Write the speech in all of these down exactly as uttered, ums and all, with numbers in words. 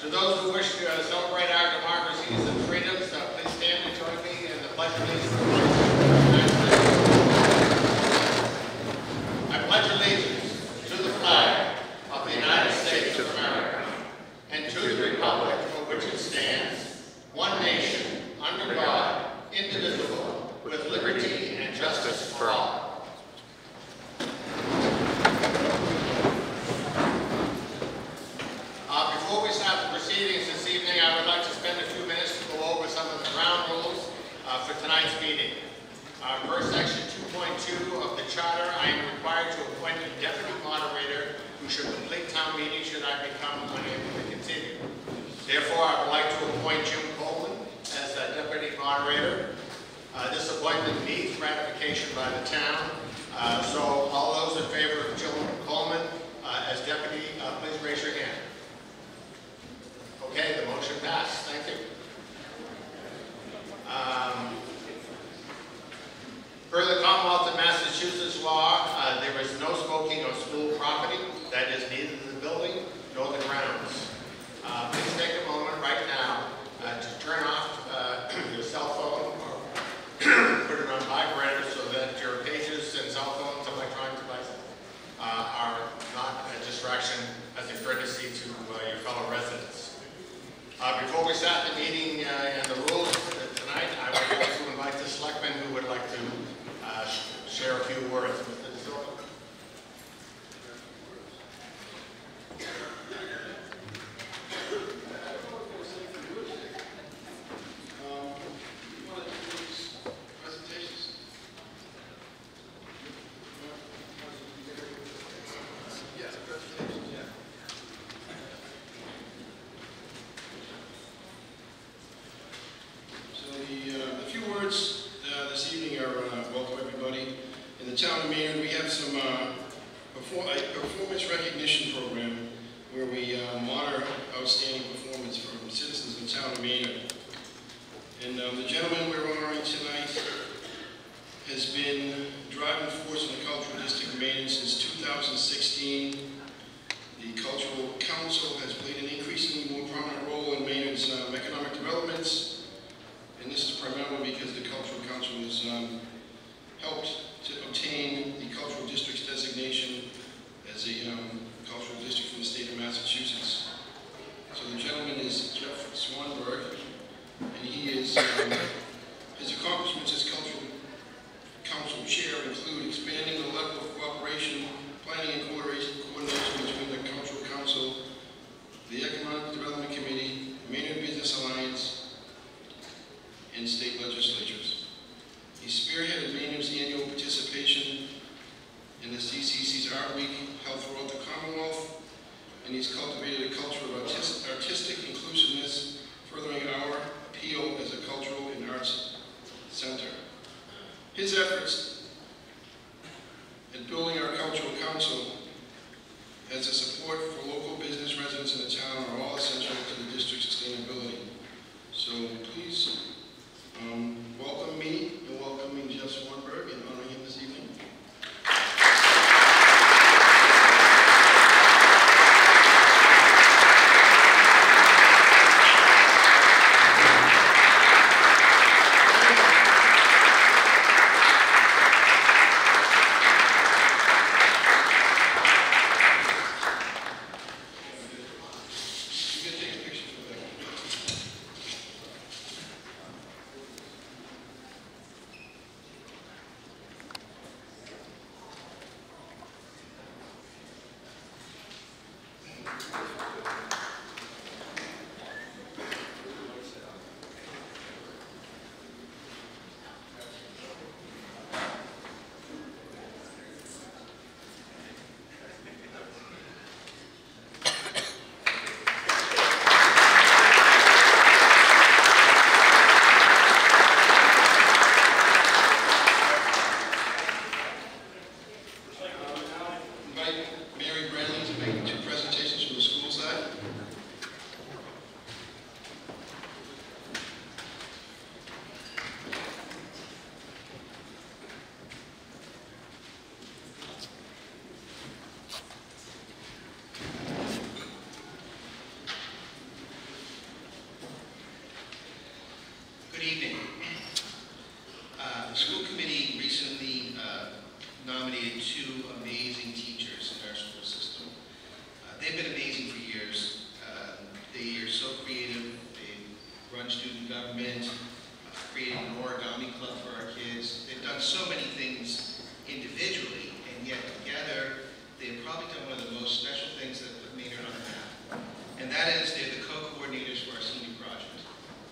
To those who wish to uh, celebrate our democracies and freedoms, uh, please stand and join me in the pledge of allegiance. I pledge allegiance to the flag of the United States of America and to the republic for which it stands, one nation, under God, indivisible, with liberty and justice for all. Uh, before we start the proceedings this evening, I would like to spend a few minutes to go over some of the ground rules uh, for tonight's meeting. Uh, per section two point two of the charter, I am required to appoint a deputy moderator who should complete town meeting should I become unable to continue. Therefore, I would like to appoint Jim Coleman as a deputy moderator. Uh, this appointment needs ratification by the town. Uh, so all those in favor of Jim Coleman uh, as deputy, uh, please raise your hand. Okay, the motion passed. Thank you. Um, per the Commonwealth of Massachusetts law, uh, there is no smoking on school property. That is neither the building nor the grounds. Uh, please take a moment right now uh, to turn off uh, your cell phone or put it on vibrator so that your pages and cell phones, electronic devices, uh, are not a distraction as a courtesy to uh, your fellow residents. Uh, before we start the meeting uh, and the rules tonight, I would like to invite the selectman who would like to uh, sh share a few words with the disorder. run student government, uh, creating an origami club for our kids. They've done so many things individually, and yet together, they've probably done one of the most special things that put Maynard on the map. And that is, they're the co-coordinators for our senior project.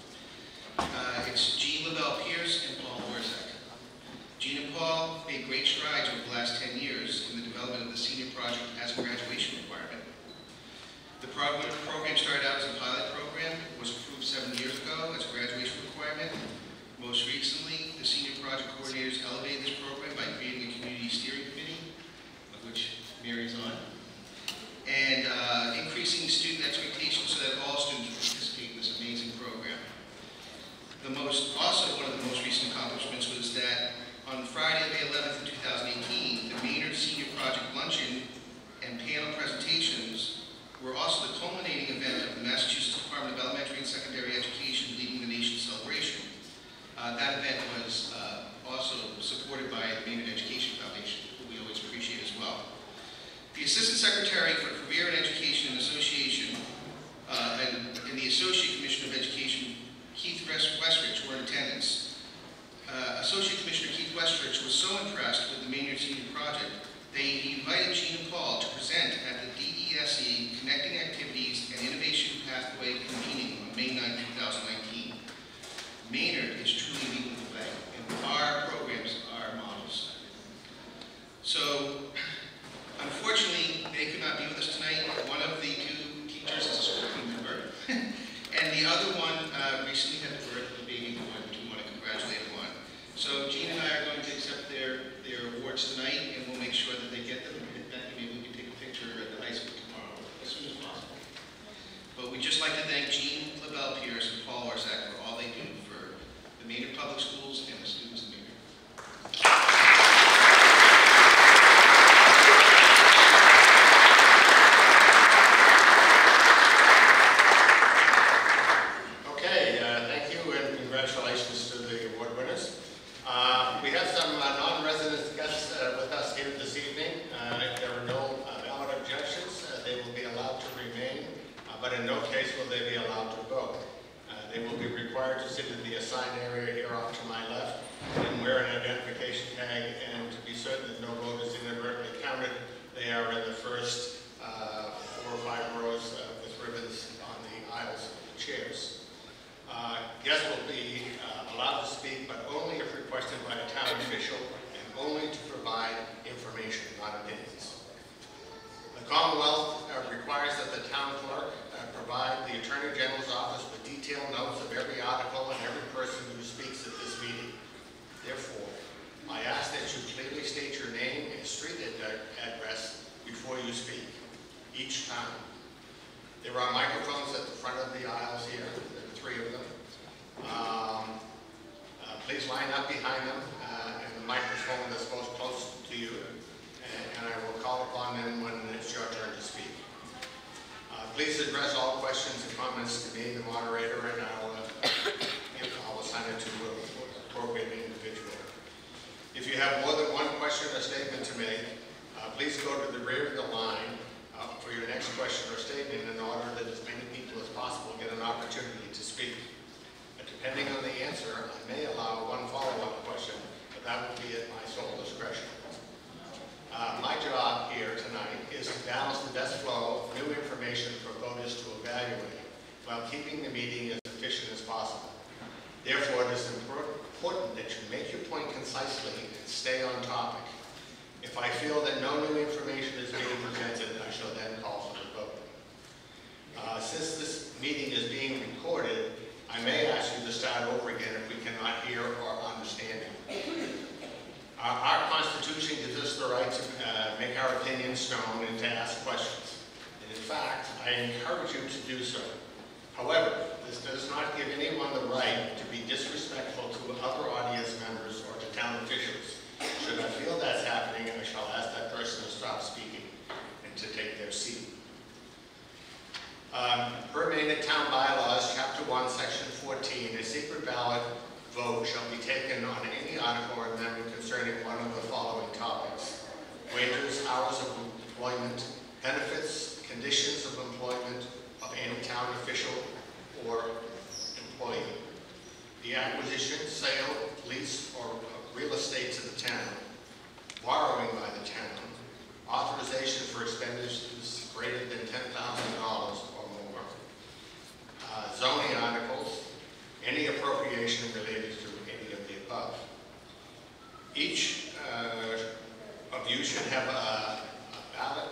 Uh, it's Jean LaBelle Pierce and Paul Warzak. Jean and Paul made great strides over the last ten years in the development of the senior project as a graduation requirement. The program, program started out as a pilot program, was approved seven years ago as a graduation requirement. Most recently, the senior project coordinators elevated this program by creating a community steering committee, of which Mary's on, and uh, increasing student expectations so that all students participate in this amazing program. The most, also one of the most recent accomplishments was that on Friday, May eleventh, two thousand eighteen, the Maynard Senior Project Luncheon and panel presentations were also the culminating event of the Massachusetts Department of Elementary and Secondary Education Leading the Nation celebration. Uh, that event was uh, also supported by the Maynard Education Foundation, who we always appreciate as well. The Assistant Secretary for Career and Education and Association uh, and, and the Associate Commissioner of Education, Keith Westrich, were in attendance. Uh, Associate Commissioner Keith Westrich was so impressed with the Maynard Senior Project, they invited Jean and Paul to present at the D E S E Connecting Activities and Innovation Pathway convening on May ninth, two thousand nineteen. Maynard is truly leading the way, and our programs are models. So, unfortunately, they could not be with us tonight. One of the two teachers is a school team member, and the other one uh, recently had birth of a baby boy, which we want to congratulate him on. So Jean and I are going to accept their, their awards tonight, and we'll make sure that they get them. And Becky, maybe we can take a picture at the high school tomorrow, as soon as possible. But we'd just like to thank Jean LaBelle Pierce and Paul Warzak for all they do for the Maynard Public Schools and the students in Maynard. Okay, uh, thank you and congratulations to the award winners. Uh, we have some uh, non-resident guests uh, with us here this evening. Uh, if there are no uh, valid objections, uh, they will be allowed to remain, uh, but in no case will they be allowed to vote. Uh, they will be required to sit in the assigned area here off to my left and wear an identification tag, and to be certain that no vote is inadvertently counted, they are in the first uh, four or five rows uh, with ribbons on the aisles of the chairs. Uh, guests will be uh, allowed to speak, but only if requested by a town official, and only to provide information, not opinions. The Commonwealth uh, requires that the town clerk uh, provide the Attorney General's office with detailed notes of every article and every person who speaks at this meeting. Therefore, I ask that you clearly state your name and street ad address before you speak, each time. There are microphones at the front of the aisles here. Three of them. Um, uh, please line up behind them, uh, and the microphone that's most close to you, and, and I will call upon them when it's your turn to speak. Uh, please address all questions and comments to me, the moderator, and I will, uh, I'll assign it to an appropriate individual. If you have more than one question or statement to make, uh, please go to the rear of the line uh, for your next question or statement, in order that as many people as possible get an opportunity to speak. But depending on the answer, I may allow one follow-up question, but that will be at my sole discretion. Uh, my job here tonight is to balance the best flow of new information for voters to evaluate, while keeping the meeting as efficient as possible. Therefore, it is important that you make your point concisely and stay on topic. If I feel that no new information is being presented, I shall then call for the vote. Uh, since this meeting is being recorded, I may ask you to start over again if we cannot hear or understand you. Uh, our Constitution gives us the right to uh, make our opinions known and to ask questions. And in fact, I encourage you to do so. However, this does not give anyone the right to be disrespectful to other audience members or to town officials. Should I feel that's happening, I shall ask that person to stop speaking and to take their seat. Um, per Maynard Town Bylaws, Chapter one, Section fourteen, a secret ballot vote shall be taken on any article or amendment concerning one of the following topics: wages, hours of employment, benefits, conditions of employment of any town official or employee. The acquisition, sale, lease, or of real estate to the town, borrowing by the town, authorization for expenditures greater than ten thousand dollars or more, uh, zoning articles, any appropriation related to any of the above. Each uh, of you should have a, a ballot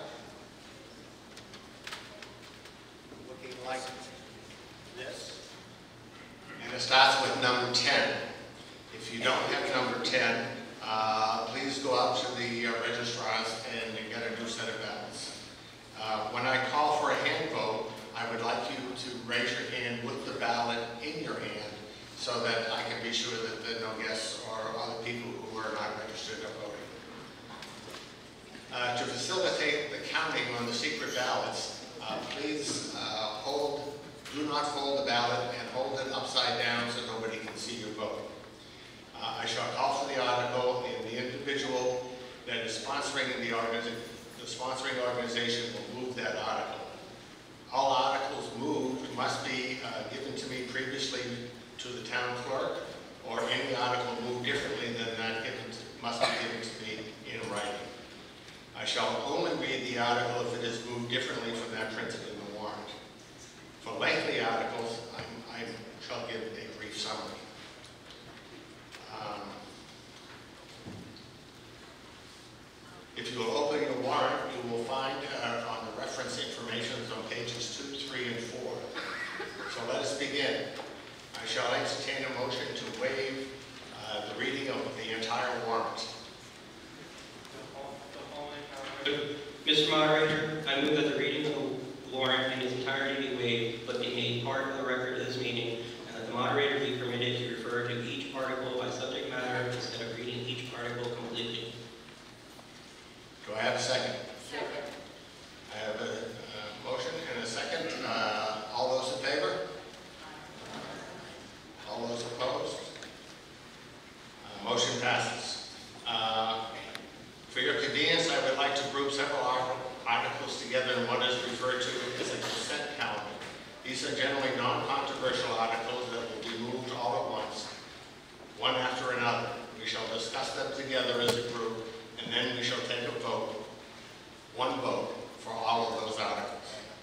looking like this. And it starts with number ten. If you don't have number ten, uh, please go out to the uh, registrars and get a new set of ballots. Uh, when I call for a hand vote, I would like you to raise your hand with the ballot in your hand so that I can be sure that there are no guests or other people who are not registered are voting. Uh, to facilitate the counting on the secret ballots, uh, please uh, hold, do not fold the ballot and hold it upside down so nobody can see your vote. Uh, I shall call for the article, and the individual that is sponsoring the, organi the sponsoring organization will move that article. All articles moved must be uh, given to me previously to the town clerk, or any article moved differently than that given to, must be given to me in writing. I shall only read the article if it is moved differently from that printed in the warrant. For lengthy articles, I, I shall give a brief summary. Um, if you will open your warrant, you will find uh, on the reference information on pages two, three, and four. So let us begin. I shall entertain a motion to waive uh, the reading of the entire warrant. Mister Moderator, I move that the reading of the warrant in its entirety be waived, but be made part of the record of this meeting, and that the moderator be permitted to refer to each article by subject matter instead of reading each article completely. Do I have a second? Second. I have a uh, motion and a second. Uh, all those in favor? All those opposed? Uh, motion passes. Uh, for your convenience, I would like to group several articles together in what is referred to as a consent calendar. These are generally non-controversial articles that will be moved all at once, one after another. We shall discuss them together as a group, and then we shall take a vote, one vote, for all of those articles.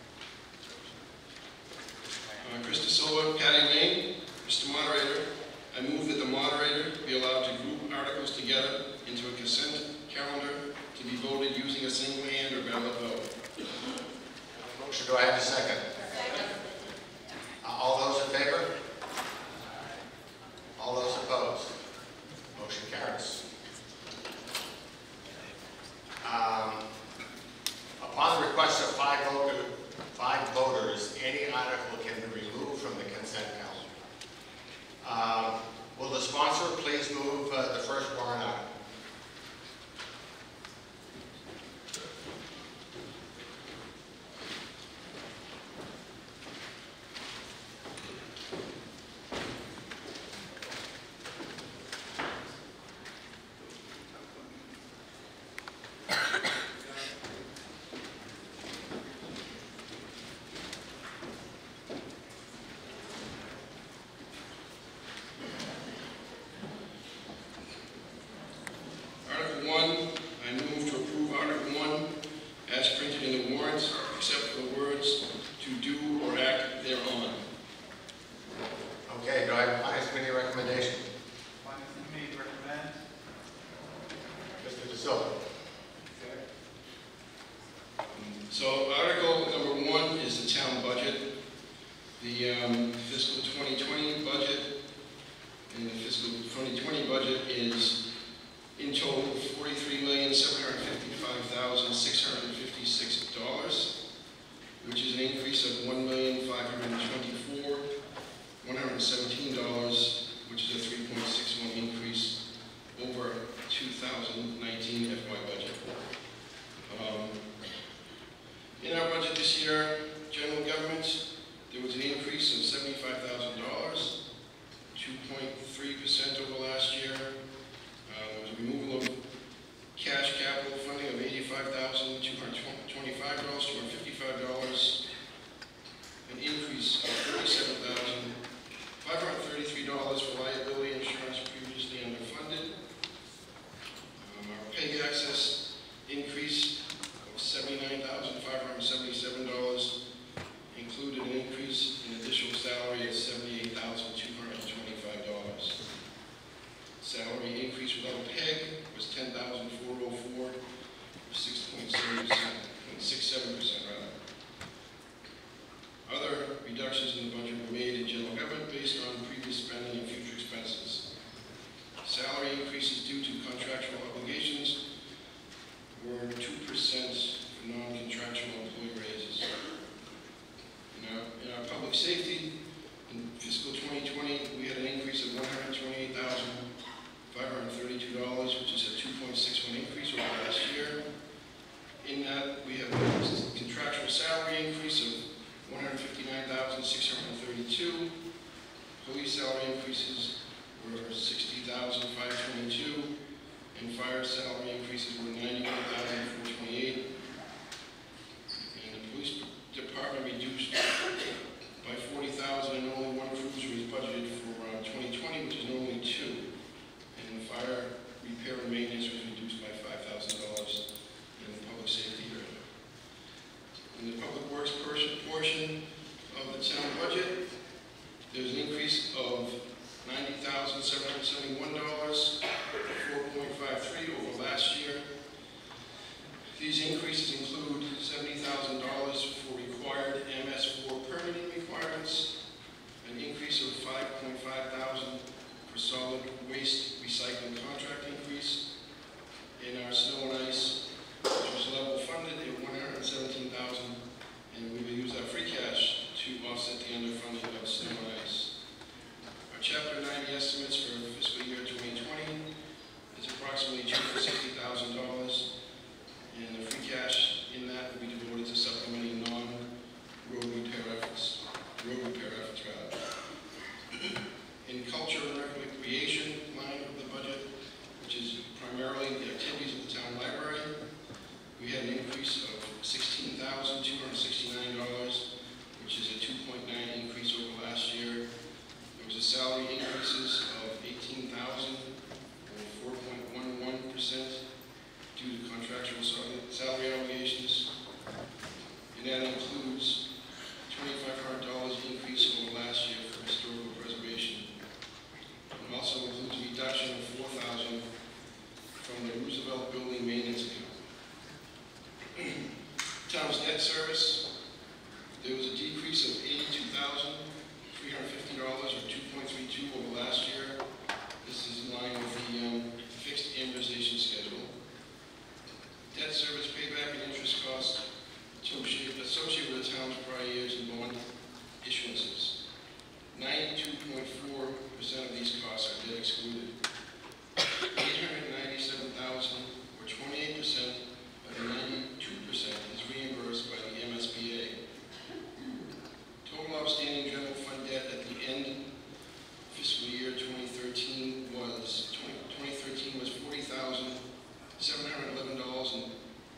Uh, Krista Silva, Patty Lane. Mister Moderator, I move that the moderator be allowed to group articles together into a consent calendar to be voted using a single hand or ballot vote. Motion, do I have a second? Second. Uh, all those in favor? All those opposed? Motion carries. Um, upon the request of five, voter, five voters, any article can be removed from the consent calendar. Uh, will the sponsor please move uh, the first warrant article? Article one, I move to approve Article one as printed in the warrants, except for the words to do or act thereon. Okay, do I have a finance committee recommendation? Finance Committee recommends. Mister De Silva. So Article number one is the town budget. The um, fiscal twenty twenty budget and the fiscal twenty twenty budget is in total forty-three million, seven hundred fifty-five thousand, six hundred fifty-six dollars, which is an increase of one million, five hundred twenty-four thousand, one hundred seventeen dollars, which is a three point six one increase over two thousand nineteen F Y budget. Um, in our budget this year, general government, there was an increase of seventy-five thousand dollars, two point three percent over last year. Uh, there was a removal of cash capital funding of eighty-five thousand two hundred twenty-five dollars, two hundred fifty-five dollars, an increase of thirty-seven thousand five based on previous spending and future expenses. Salary increases due to contractual obligations were two percent for non-contractual employee raises. In our, in our public safety, in fiscal twenty twenty, we had an increase of one hundred twenty-eight thousand five hundred thirty-two dollars, which is a two point six one increase over last year. In that, we have a contractual salary increase of one hundred fifty-nine thousand six hundred thirty-two. Police salary increases were sixty thousand five hundred twenty-two, and fire salary increases were ninety-one thousand four hundred twenty-eight. And the police department reduced by forty thousand, and only one cruiser was budgeted for uh, twenty twenty, which is normally two. And the fire repair and maintenance was reduced by five thousand dollars in the public safety area. In the public works portion portion of the town budget, there's an increase of ninety thousand seven hundred seventy-one dollars, four point five three over last year. These increases include seventy thousand dollars for required M S four permitting requirements, an increase of five point five thousand dollars for solid waste recycling contract increase, in our snow and ice, which was level funded at one hundred seventeen thousand dollars, and we will use our free cash to offset the underfunding of snow and ice. Our Chapter ninety estimates for fiscal year twenty twenty is approximately two hundred sixty thousand dollars, and the free cash in that will be devoted to supplementing non-road repair efforts, road repair efforts rather. In culture and recreation line of the budget, which is primarily the activities of the town library, we had an increase of sixteen thousand two hundred sixty-nine dollars, which is a two point nine increase over last year. There was a salary increases of eighteen thousand dollars, or four point one one percent, due to contractual salary obligations. And that includes twenty-five hundred dollars increase over last year for historical preservation. It also includes a reduction of four thousand dollars from the Roosevelt Building Maintenance Account. Town's debt service, there was a decrease of eighty-two thousand three hundred fifty dollars, or two point three two over last year. This is in line with the um, fixed amortization schedule. Debt service payback and interest costs associated with the town's prior years and bond issuances. ninety-two point four percent of these costs are debt excluded. eight hundred ninety-seven thousand dollars, or twenty-eight percent of the ninety-two percent, is reimbursed by the M S B A. Total outstanding general fund debt at the end fiscal year twenty thirteen was twenty thirteen was forty thousand seven hundred eleven dollars and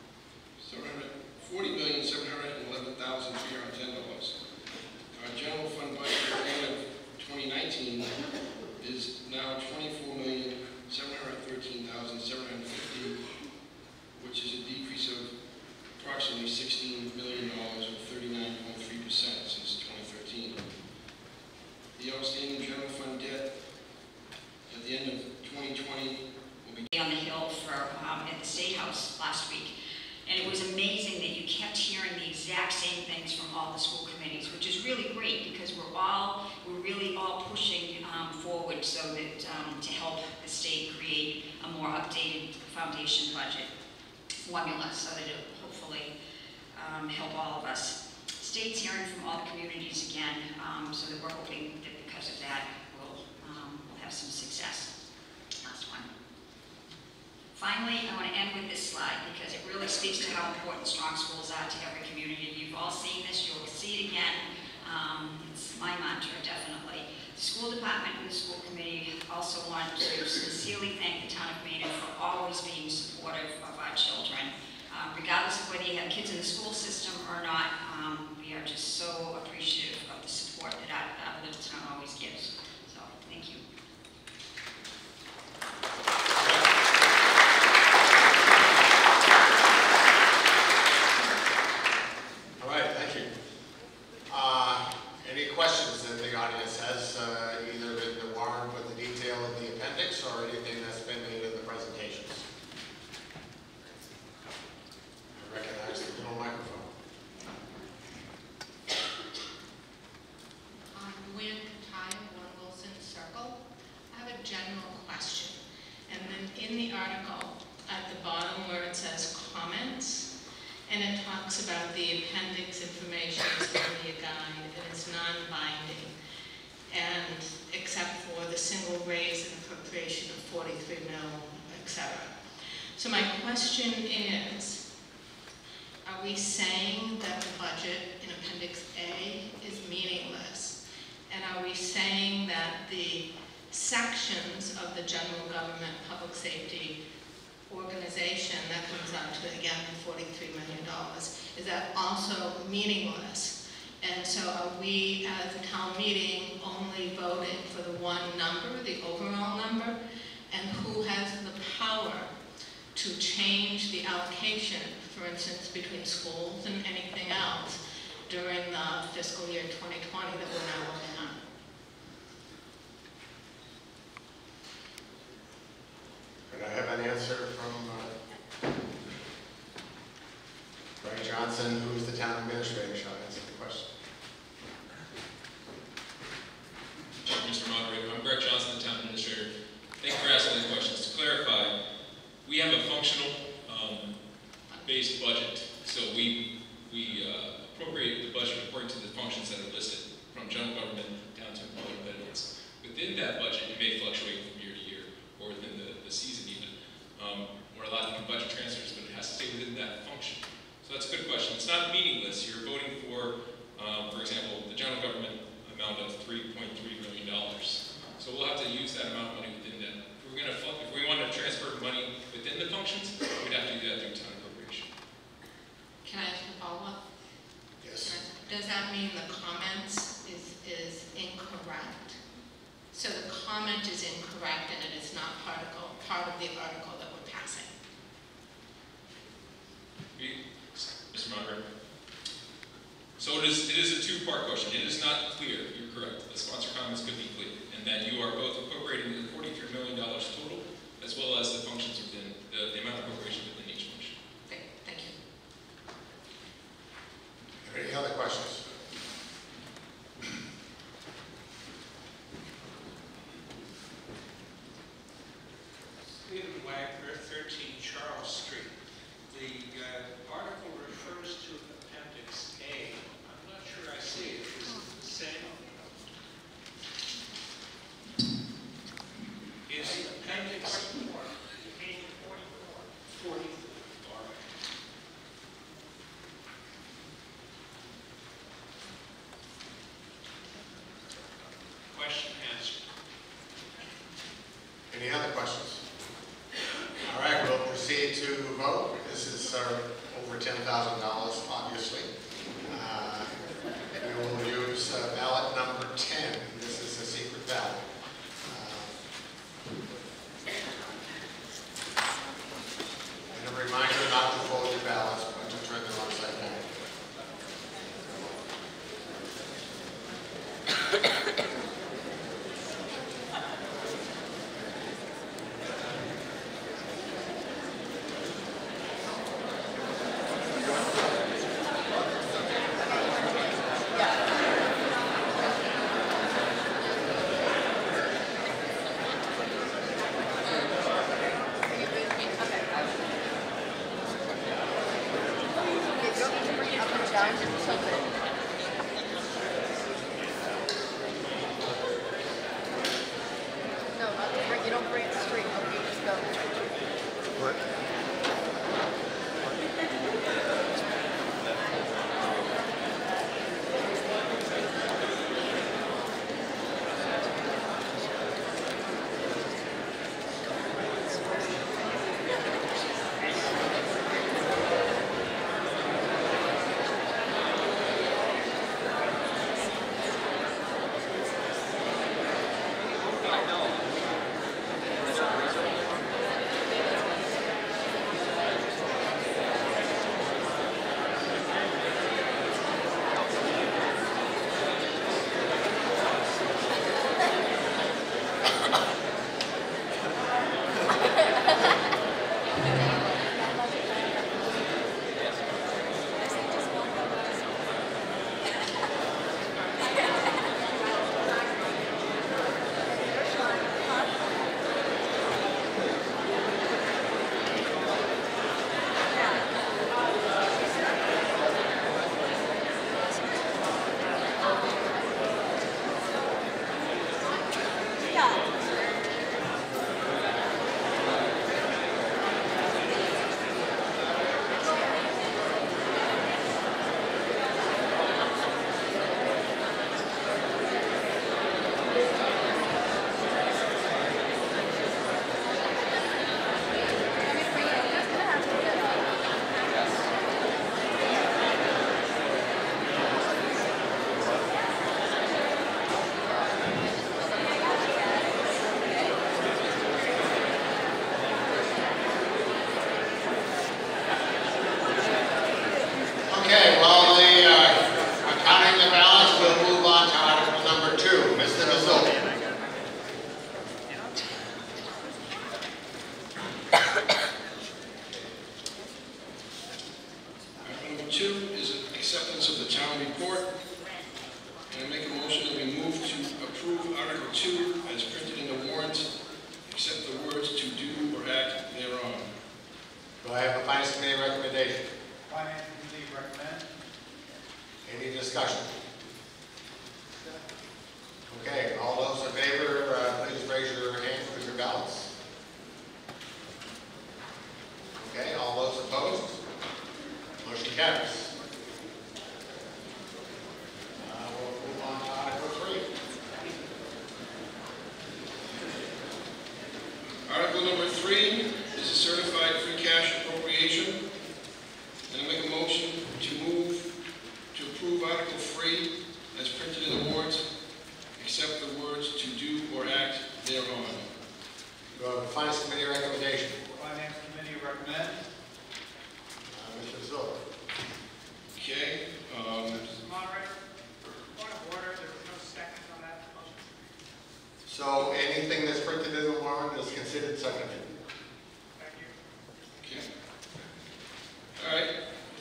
forty million seven hundred eleven thousand three hundred ten dollars. Our general fund budget at the end of twenty nineteen is now twenty-four million seven hundred thirteen thousand seven hundred fifty, which is a decrease of approximately sixteen million dollars, or thirty-nine point three percent since twenty thirteen. The outstanding general fund debt at the end of twenty twenty will be on the Hill for um, at the State House last week, and it was amazing that you kept hearing the exact same things from all the school committees, which is really great because we're all we're really all pushing um, forward so that um, to help the state create a more updated foundation budget formula, so that it will hopefully um, help all of us. State's hearing from all the communities again, um, so that we're hoping that because of that we'll um, we'll have some success. Last one. Finally, I want to end with this slide because it really speaks to how important strong schools are to every community. You've all seen this, you'll see it again. Um, it's my mantra, definitely. The school department and the school committee also want to sincerely thank the town of Maynard for always being supportive of our children. Uh, regardless of whether you have kids in the school system or not, um, we are just so appreciative of the support that our, our little town always gives. So, thank you. All right, thank you. Uh, any questions that the audience has, uh, either in the warrant with the detail of the appendix or anything that's been made in the presentations? I recognize the little microphone. I'm Gwen Tyler, appropriation of forty-three mil, et cetera. So my question is, are we saying that the budget in Appendix A is meaningless? And are we saying that the sections of the general government public safety organization that comes out to, again, forty-three million dollars, is that also meaningless? And so are we, as a town meeting, only voting for the one number, the overall number? And who has the power to change the allocation, for instance, between schools and anything else during the fiscal year twenty twenty that we're now looking at? Could I have an answer from uh, Ray Johnson, who is the town administrator, shall answer the question? Thank you, Mister Moderator. I'm Greg Johnson, the town administrator. Thank you for asking the questions. To clarify, we have a functional um, based budget, so we we uh, appropriate the budget according to the functions that are listed, from general government down to employee benefits. Within that budget, it may fluctuate from year to year, or within the, the season even. Um, we're allowed to do budget transfers, but it has to stay within that function. So that's a good question. It's not meaningless. You're voting for, um, for example, the general government amount of three point three million dollars. So we'll have to use that amount of money within that. If we're going to, if we want to transfer money within the functions, we'd have to do that through town appropriation. Can I ask a follow-up? Yes. Does that mean the comments is, is incorrect? So the comment is incorrect and it is not particle, part of the article that we're passing? Mister Moderator. So it is, it is a two-part question. It is not clear, you're correct. The sponsor comments could be clear, and that you are both appropriating the forty-three million dollars total, as well as the functions within, the, the amount of appropriation within each function. Okay, thank you. Any other questions? Stephen Wagner, thirteen Charles Street. The uh, article refers to Appendix A. I'm not sure I see it. Is it the same? Is Appendix forty? All right. Question answered. Any other questions? All right, we'll proceed to vote. This is uh, over ten thousand dollars, obviously. Uh, we will use uh, ballot number ten. This is a secret ballot. Uh, and a reminder not to fold your ballots, but to turn them upside down. two, as printed in the warrant, except the words "to do or act thereon." Do I have a Finance Committee recommendation? Finance Committee recommend. Any discussion? Okay, all those in favor, uh, please raise your hand with your ballots. Okay, all those opposed? Motion carries. Uh, we'll move on to Article three. Article number three is a certified free cash appropriation. And I make a motion to move to approve Article three as printed in the warrant, except the words "to do or act thereon." Do I have a Finance Committee recommendation? Finance Committee recommend. Uh, Mister Zilk. Okay, um, Mister Moderator, point of order, there was no second on that motion. So anything that's printed in the warrant is considered seconded. Thank you. okay. All right.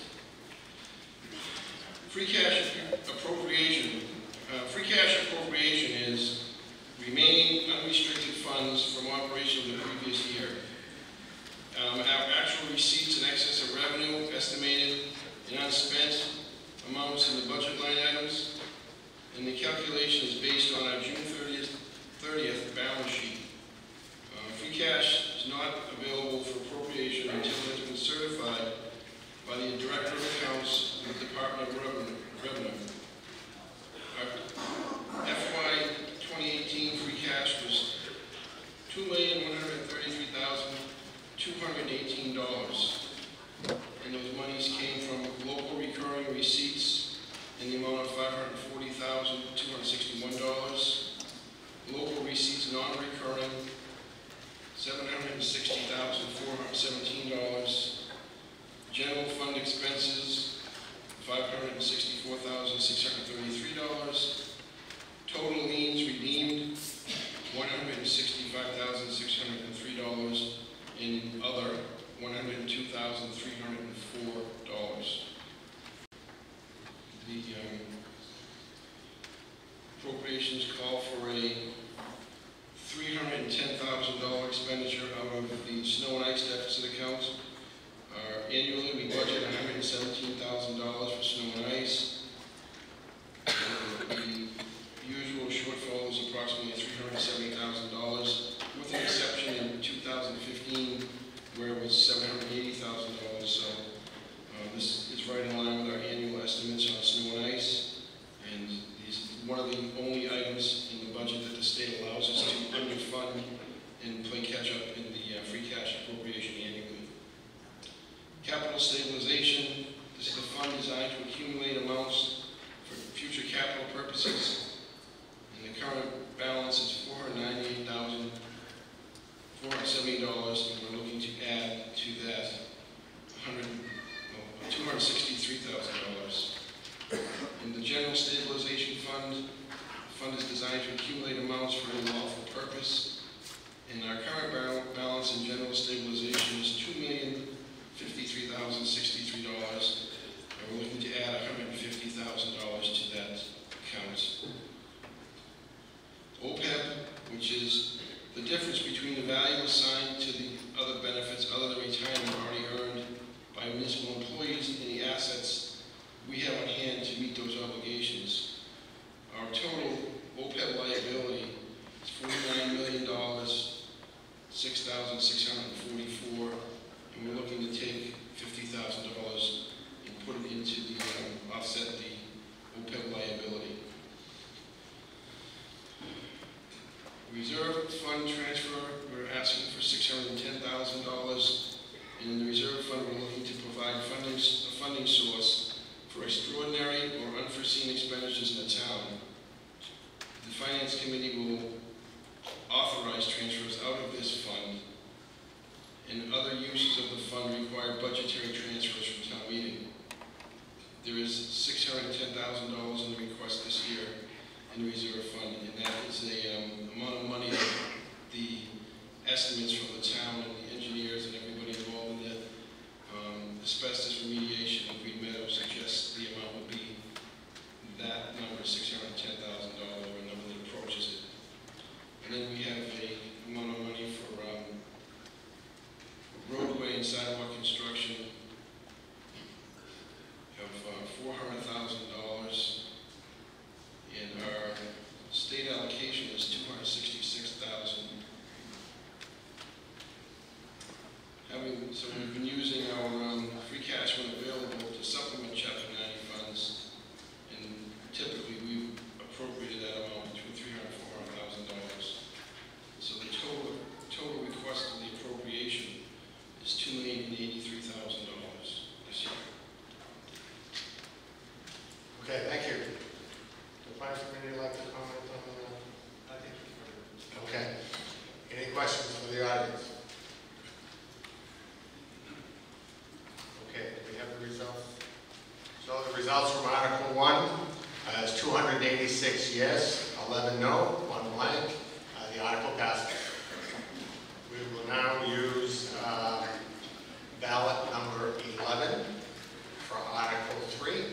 Free cash appropriation. Uh, free cash appropriation is remaining unrestricted funds from operation of the previous year. Um, our actual receipts in excess of revenue estimated and unspent amounts in the budget line items, and the calculation is based on our June thirtieth balance sheet. Uh, free cash is not available for appropriation until it has been certified by the Director of Accounts of the Department of Revenue. Revenue. Our F Y twenty eighteen free cash was two million one hundred thirty-three thousand two hundred eighteen dollars. And those monies came from local recurring receipts in the amount of five hundred forty thousand two hundred sixty-one dollars. Local receipts non-recurring, seven hundred sixty thousand four hundred seventeen dollars. General fund expenses, five hundred sixty-four thousand six hundred thirty-three dollars. Total liens redeemed, one hundred sixty-five thousand six hundred three dollars. In other, one hundred two thousand three hundred four dollars. The um, appropriations call for a three hundred ten thousand dollars expenditure out of the snow and ice deficit account. Uh, annually, we budget one hundred seventeen thousand dollars for snow and ice. Uh, the usual shortfall is approximately three hundred seventy thousand dollars, with an exception in two thousand fifteen, where it was seven hundred eighty thousand dollars. So uh, this is right in line with our annual estimates on snow and ice. And these one of the only items in the budget that the state allows us to underfund and play catch up in the uh, free cash appropriation annually. Capital stabilization. This is a fund designed to accumulate amounts for future capital purposes. And the current balance is four hundred ninety-eight thousand four hundred seventy dollars, and we're looking to add to that two hundred sixty-three thousand dollars. In the general stabilization fund, the fund is designed to accumulate amounts for a lawful purpose. And our current balance in general stabilization is two million fifty-three thousand sixty-three dollars. And we're looking to add one hundred fifty thousand dollars to that account. O P E B, which is the difference between the value assigned to the other benefits other than retirement already earned by municipal employees and the assets we have on hand to meet those obligations. Our total O P E B liability is forty-nine million dollars, six thousand six hundred forty-four dollars, and we're looking to take fifty thousand dollars and put it into the, um, offset the O P E B liability. Reserve fund transfer, we're asking for six hundred ten thousand dollars. And in the reserve fund, we're looking to provide funding, a funding source for extraordinary or unforeseen expenditures in the town. The Finance Committee will authorize transfers out of this fund, and other uses of the fund require budgetary transfers from town meeting. There is six hundred ten thousand dollars in the request this year in the reserve fund, and that is a um, amount of money that the estimates from the town and the engineers and everybody involved in the um, asbestos remediation in Green Meadows suggests the amount would be that number, six hundred ten thousand dollars, or a number that approaches it. so we've been using our um, free cash when available to supplement Chapter ninety funds, and typically we've appropriated that amount between three hundred and four hundred thousand dollars. So the total total request of the appropriation is two million eighty-three thousand dollars this year. Okay, thank you. The finance committee would like to comment on that? I think you covered it. Okay. Any questions for the audience? Okay, do we have the results? So the results from Article one uh, is two hundred eighty-six yes, eleven no, one blank. Uh, the article passes. We will now use uh, ballot number eleven for Article three.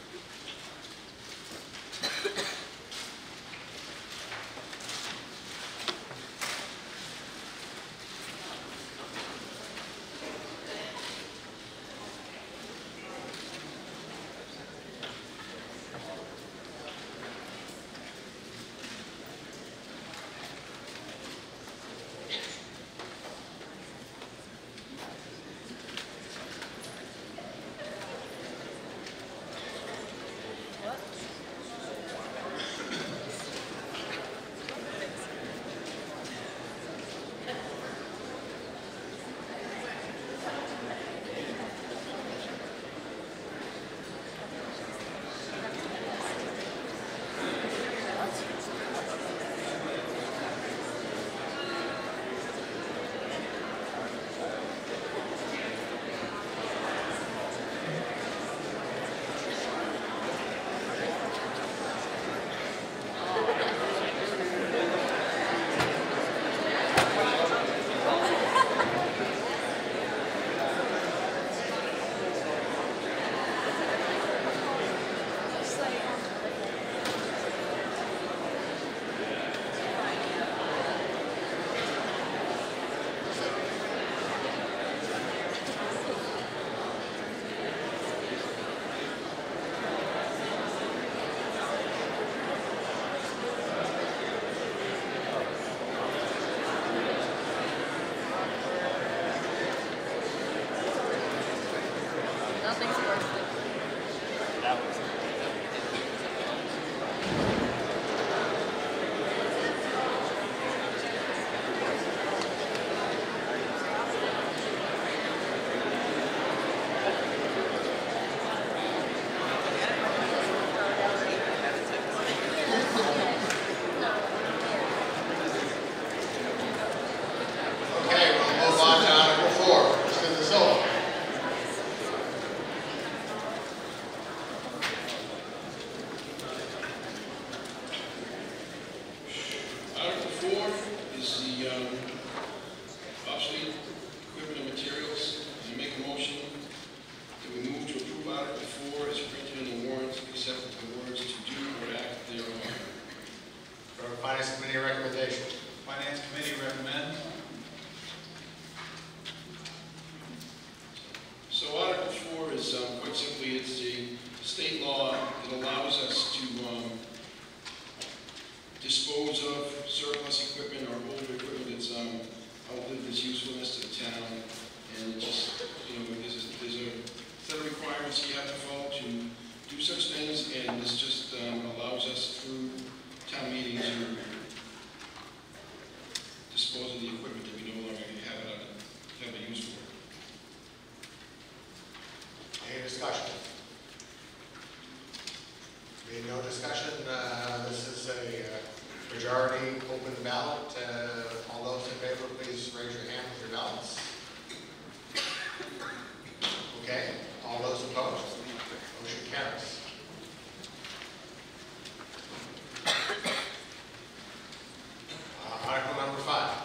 Finance Committee recommendation. Finance Committee recommends. So Article four is um, quite simply, it's a state law that allows us to um, dispose of surplus equipment or older equipment that's um, outlived its usefulness to the town. And it just, you know, there's a, there's a set of requirements you have to follow to do such things, and this just um, allows us through town meetings to dispose of the equipment that we no longer have it, have it used for. Any discussion? Being no discussion, uh, this is a uh, majority open ballot. Uh, all those in favor, please raise your hand with your ballots. Okay. All those opposed? Motion carries. Uh, Article number five.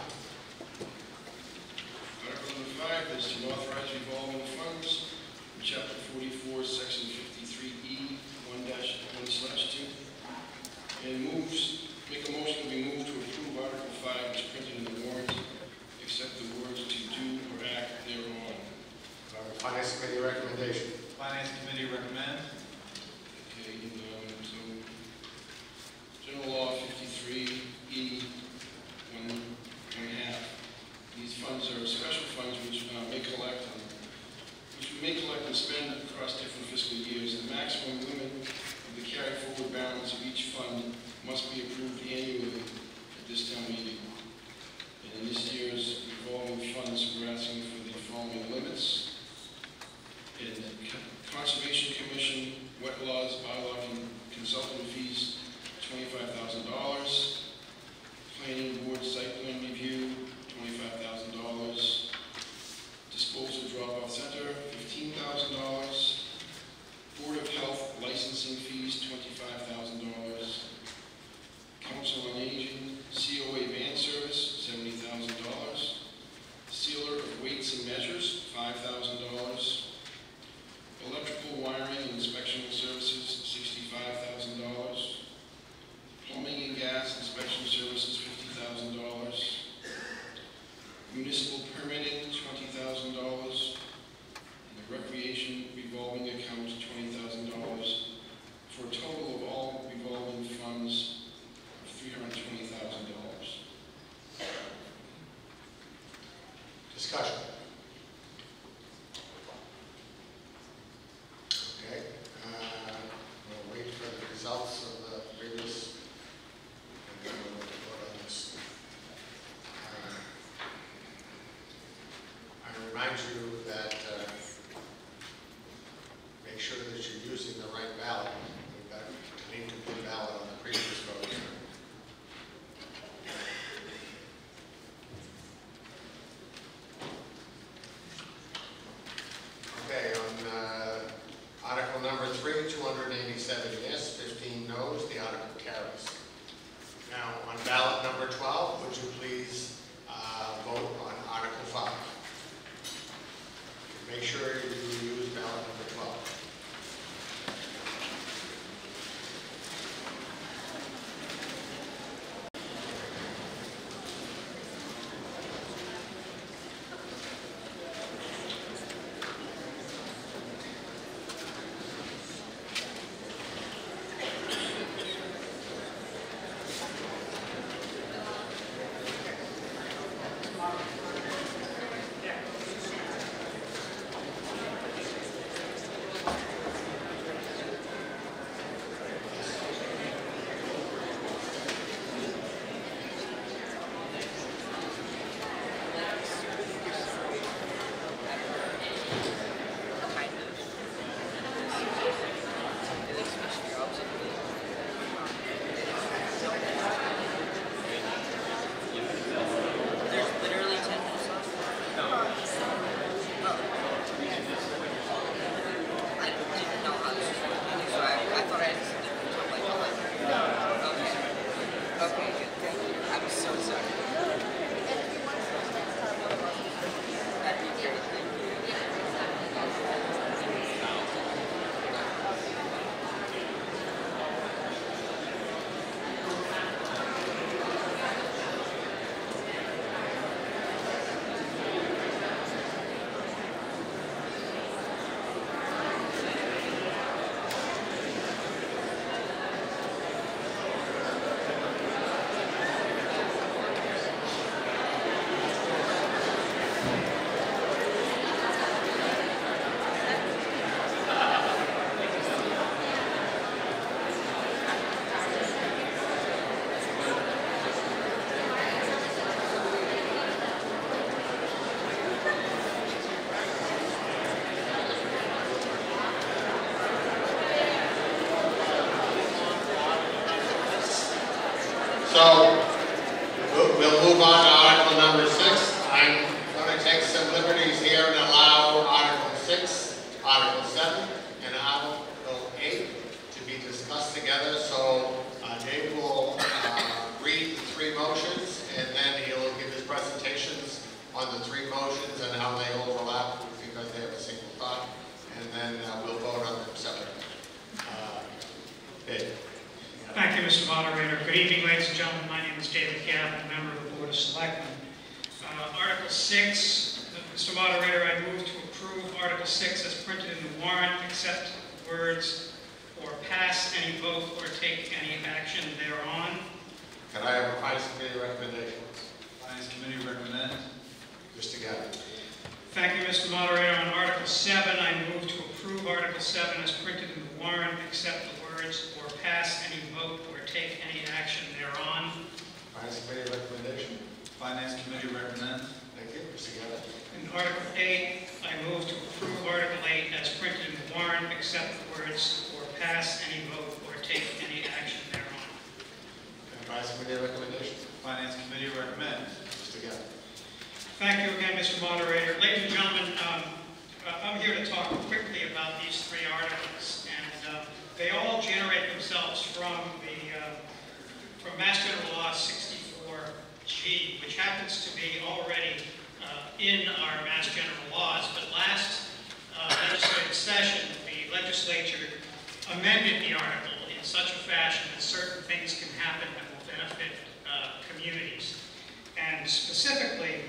Article number five is to authorize revolving funds in Chapter forty-four, Section fifty-three E, one dash one slash two. And moves, make a motion to be moved to approve Article five as printed in the warrant, except the words to do or act thereon. Uh, Finance Committee recommendation. Finance Committee recommends. Okay, and, um, so, General Law fifty-three E, one, one half. These funds are special funds which uh, may collect on thousand dollars. Planning Board Site Plan Review, twenty-five thousand dollars. Disposal Drop-Off Center, fifteen thousand dollars. Board of Health Licensing Fees, twenty-five thousand dollars. Council on Aging, C O A Van Service, seventy thousand dollars. Sealer of Weights and Measures, five thousand dollars. Electrical Wiring and Inspection Services, sixty-five thousand dollars. Plumbing and Gas Inspection Services, fifty thousand dollars. Municipal Permitting, twenty thousand dollars. And the Recreation Revolving Account, twenty thousand dollars. For a total of all revolving funds of three hundred twenty thousand dollars. Discussion. Okay, uh, we'll wait for the results of the previous, and then we'll vote on this. Uh, I remind you that uh, make sure that you're using the right ballot. We've got an incomplete ballot on the previous vote. Okay, on uh, Article number three, two hundred eighty-seven yes, fifteen noes, the article carries. Now, on ballot number twelve, would you please uh, vote on Article five? Make sure you use ballot number twelve. So, we'll we'll move on to Article number six. I'm going to take some liberties here and allow Article six, Article seven, and Article eight to be discussed together. So, uh, Dave will uh, read the three motions, and then he'll give his presentations on the three motions and how they overlap because they have a single thought, and then uh, we'll vote on them separately. Uh, Dave. Thank you, Mister Moderator. Good evening, ladies and gentlemen. My name is David Gabb, a member of the Board of Selectmen. Uh, Article six, uh, Mister Moderator, I move to approve Article six as printed in the warrant, except words or pass any vote or take any action thereon. Can I have a Finance Committee recommendation? Finance Committee recommend. Mister Gabbard. Thank you, Mister Moderator. On Article seven, I move to approve Article seven as printed in the warrant, except the words or pass any vote or take any action thereon. Finance Committee recommendation? Finance Committee recommend. Thank you. Mister Gabbard. In Article eight, I move to approve Article eight as printed in the warrant, except the words or pass any vote or take any action thereon. Finance Committee recommendation. Finance Committee recommends. Mister Gale. Thank you again, Mister Moderator. Ladies and gentlemen, um, uh, I'm here to talk quickly about these three articles, and uh, they all generate themselves from the uh, from Mass General Law sixty-four G, which happens to be already uh, in our Mass General laws. But last uh, legislative session, the legislature amended the article in such a fashion that certain things can happen that will benefit uh, communities, and specifically.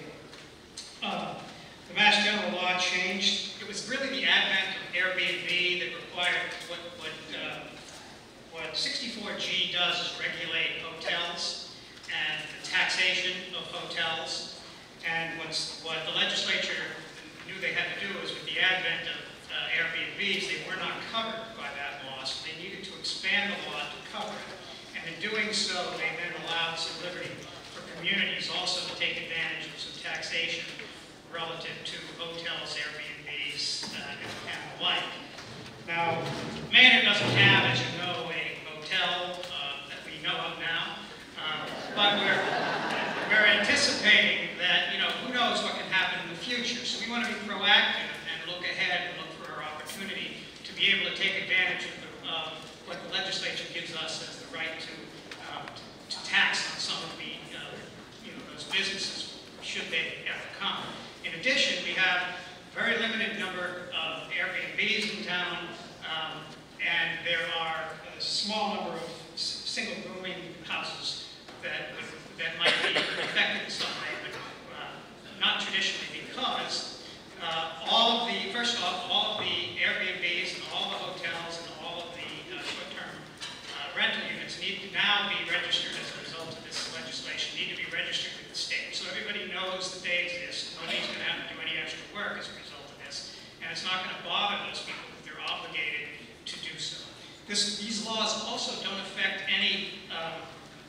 Uh, the Mass General Law changed. It was really the advent of Airbnb that required what, what, uh, what sixty-four G does is regulate hotels and the taxation of hotels. And what's, what the legislature knew they had to do was with the advent of uh, Airbnbs, they were not covered by that law, so they needed to expand the law to cover it. And in doing so, they then allowed some liberty for communities also to take advantage of some taxation relative to hotels, Airbnbs, uh, and, and the like. Now, Maynard doesn't have, as you know, a hotel uh, that we know of now, uh, but we're, we're anticipating that, you know, who knows what can happen in the future. So we want to be proactive and look ahead and look for our opportunity to be able to take advantage of the, uh, what the legislature gives us as the right to, uh, to tax on some of the, uh, you know, those businesses should they ever come. In addition, we have a very limited number of Airbnbs in town, um, and there are a small number of single rooming houses that, that might be affected in some way, but uh, not traditionally, because uh, all of the, first off, all of the Airbnbs and all the hotels and all of the uh, short-term uh, rental units need to now be registered as a result of this legislation, need to be registered with the state. So everybody knows that they exist. Nobody's going to have to do any extra work as a result of this. And it's not going to bother those people if they're obligated to do so. This, these laws also don't affect any um,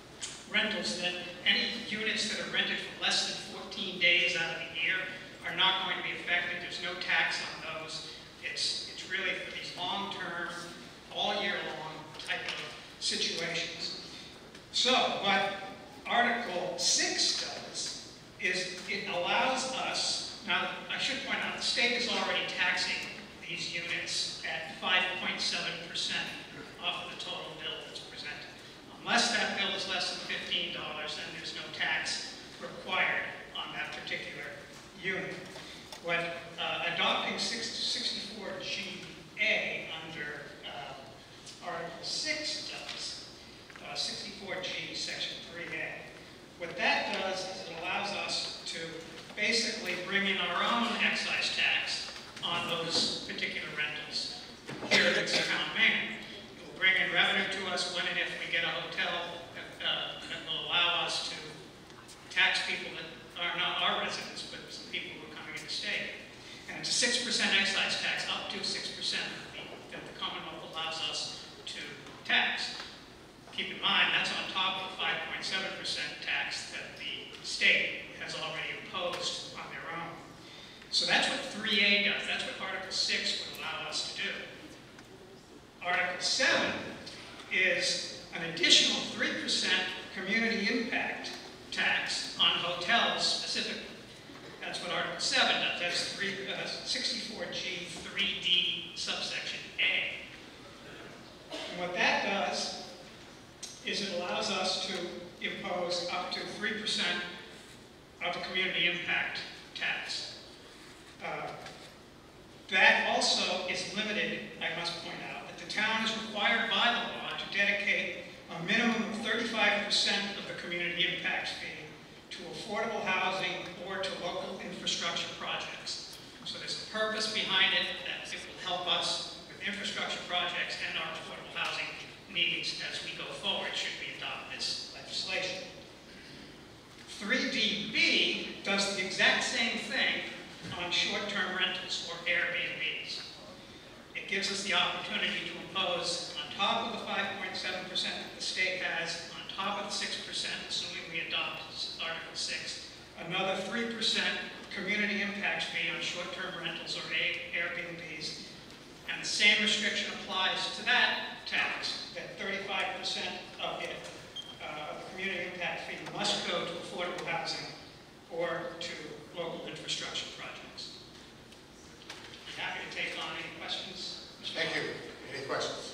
rentals that, any units that are rented for less than fourteen days out of the year are not going to be affected. There's no tax on those. It's, it's really for these long-term, all year long type of situations. So what Article six does is it allows us, now I should point out the state is already taxing these units at five point seven percent off of the total bill that's presented. Unless that bill is less than fifteen dollars, then there's no tax required on that particular unit. What uh, adopting sixty-four G A under uh, Article six does, uh, sixty-four G Section three A, what that does is it allows us to basically bring in our own excise tax on those particular rentals here in this town of Maine. It will bring in revenue to us when and if we get a hotel that, uh, that will allow us to tax people that are not our residents, but some people who are coming in the state. And it's a six percent excise tax, up to six percent that the Commonwealth allows us to tax. Keep in mind, that's on top of the five point seven percent tax that the state has already imposed on their own. So that's what three A does. That's what Article six would allow us to do. Article seven is an additional three percent community impact tax on hotels specifically. That's what Article seven does. That's three, uh, sixty-four G three D subsection A. And what that does is it allows us to impose up to three percent of the community impact tax. Uh, that also is limited, I must point out, that the town is required by the law to dedicate a minimum of thirty-five percent of the community impact fee to affordable housing or to local infrastructure projects. So there's a purpose behind it that it will help us with infrastructure projects and our affordable housing needs as we go forward should we adopt this legislation. three D B does the exact same thing on short-term rentals or Airbnbs. It gives us the opportunity to impose, on top of the five point seven percent that the state has, on top of the six percent, assuming we adopt Article six, another three percent community impact fee on short-term rentals or Airbnbs. And the same restriction applies to that tax, that thirty-five percent of it, uh, of the community impact fee must go to affordable housing or to local infrastructure projects. Happy to take on any questions. Thank you. Any questions?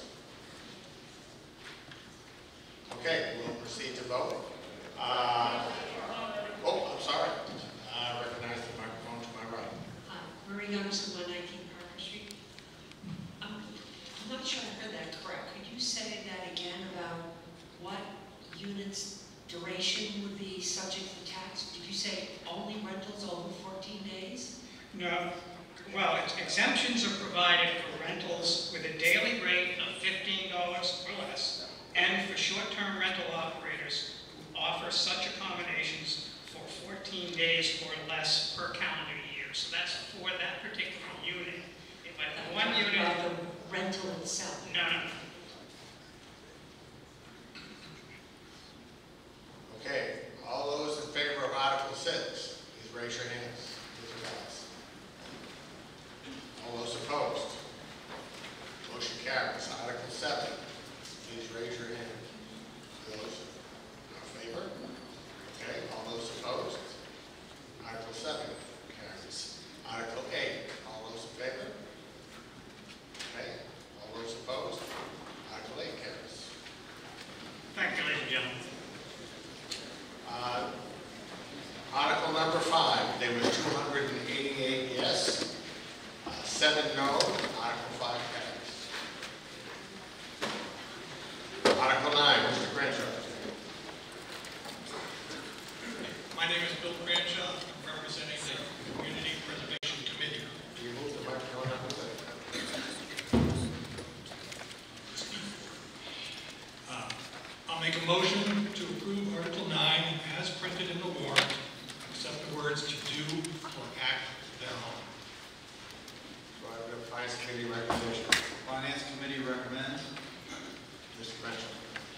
Okay, we'll proceed to vote. Uh, oh, I'm sorry. I recognize the microphone to my right. Uh, Marie Gunderson, one nineteen Parker Street. Um, I'm not sure I heard that correct. Could you say that again about what units duration would be subject to tax? Did you say only rentals over fourteen days? No. Well, ex- exemptions are provided for rentals with a daily rate of fifteen dollars or less, and for short-term rental operators who offer such accommodations for fourteen days or less per calendar year. So that's for that particular unit. If I have one unit, About the rental itself? no, no. Okay, all those in favor of Article six, please raise your hands. These are ayes. All those opposed? Motion carries. Article seven, please raise your hand. Those in favor? Okay, all those opposed? Article seven carries. Article eight, all those in favor? Okay, all those opposed? Article eight carries. Thank you, ladies and gentlemen. Uh, Article number five, there was two hundred eighty-eight yes, uh, seven no. Article five carries. Article nine, Mister Crenshaw. My name is Bill Cranshaw. I'm representing the Community Preservation Committee. Can you move the microphone up a bit? Uh, I'll make a motion to approve Article nine as printed in the warrant, except the words "to do" or "act" thereon. Do I have a Finance Committee recommendation? Finance Committee recommends. Mister Crenshaw.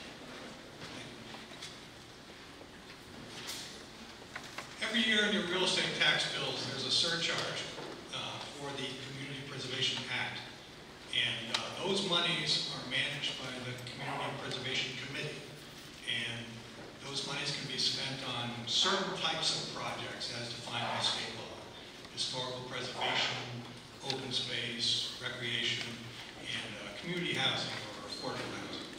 Every year in your real estate tax bills, there's a surcharge uh, for the Community Preservation Act. And uh, those monies are managed by the Community Preservation Committee. And those monies can be spent on certain types of projects as defined by state law. Historical preservation, open space, recreation, and uh, community housing or affordable housing.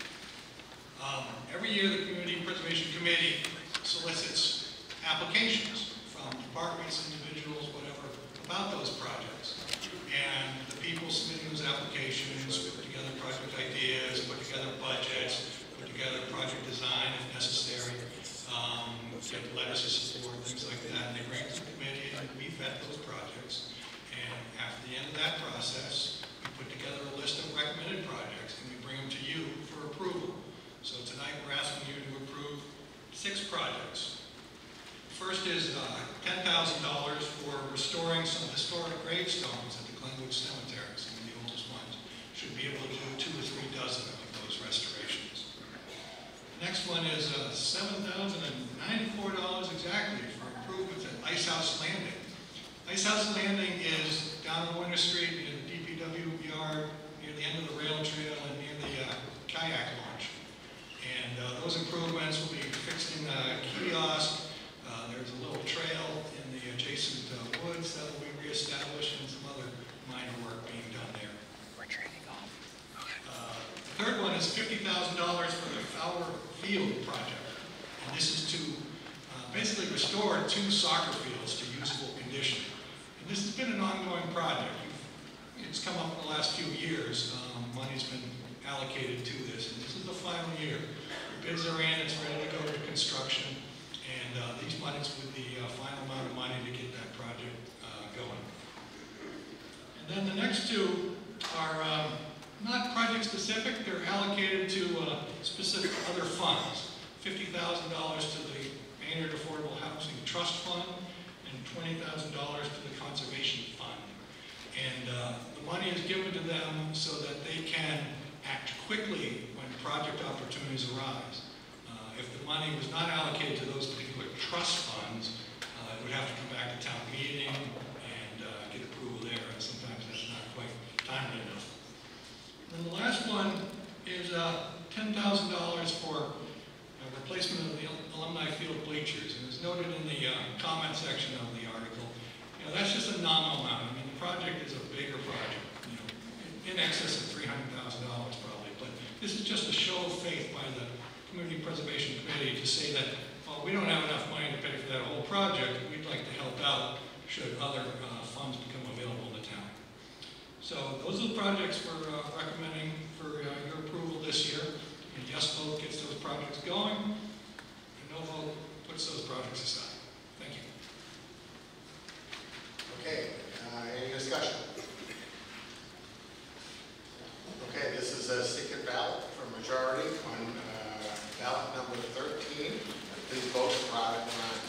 Um, every year the Community Preservation Committee solicits applications from departments, individuals, whatever, about those projects. And the people submitting those applications put together project ideas, put together budgets, put together project design if necessary, um, get letters of support, things like that. And they bring it to the committee and we vet those projects. And after the end of that process, we put together a list of recommended projects and we bring them to you for approval. So tonight we're asking you to approve six projects. First is uh, ten thousand dollars for restoring some historic gravestones at the Glenwood Cemetery, some of the oldest ones. Should be able to do two or three dozen of those restorations. Next one is uh, seven thousand ninety-four dollars exactly for improvements at Ice House Landing. Ice House Landing is down on Winter Street near the D P W yard, near the end of the rail trail and near the uh, kayak launch. And uh, those improvements will be fixing a kiosk. Uh, there's a little trail in the adjacent uh, woods that will be reestablished and some other minor work being done there. We're trading off. Uh, the third one is fifty thousand dollars for the Fowler Field project. And this is to uh, basically restore two soccer fields to usable condition. And this has been an ongoing project. It's come up in the last few years. Um, money's been allocated to this, and this is the final year. The bids are in, it's ready to go to construction. And uh, these monies with the uh, final amount of money to get that project uh, going. And then the next two are um, not project specific, they're allocated to uh, specific other funds. fifty thousand dollars to the Maynard Affordable Housing Trust Fund and twenty thousand dollars to the Conservation Fund. And uh, the money is given to them so that they can act quickly when project opportunities arise. If the money was not allocated to those particular trust funds, uh, it would have to come back to town meeting and uh, get approval there, and sometimes that's not quite timely enough. And the last one is uh, ten thousand dollars for uh, replacement of the alumni field bleachers, and as noted in the uh, comment section of the article, you know, that's just a nominal amount. I mean, the project is a bigger project, you know, in excess of three hundred thousand dollars probably, but this is just a show of faith by the Community Preservation Committee to say that, well, we don't have enough money to pay for that whole project, we'd like to help out should other uh, funds become available in the town. So those are the projects we're uh, recommending for uh, your approval this year. And yes vote gets those projects going, and no vote puts those projects aside. Thank you. Okay, uh, any discussion? Okay, this is a secret ballot for majority on uh, ballot number thirteen. Please vote for Article nine.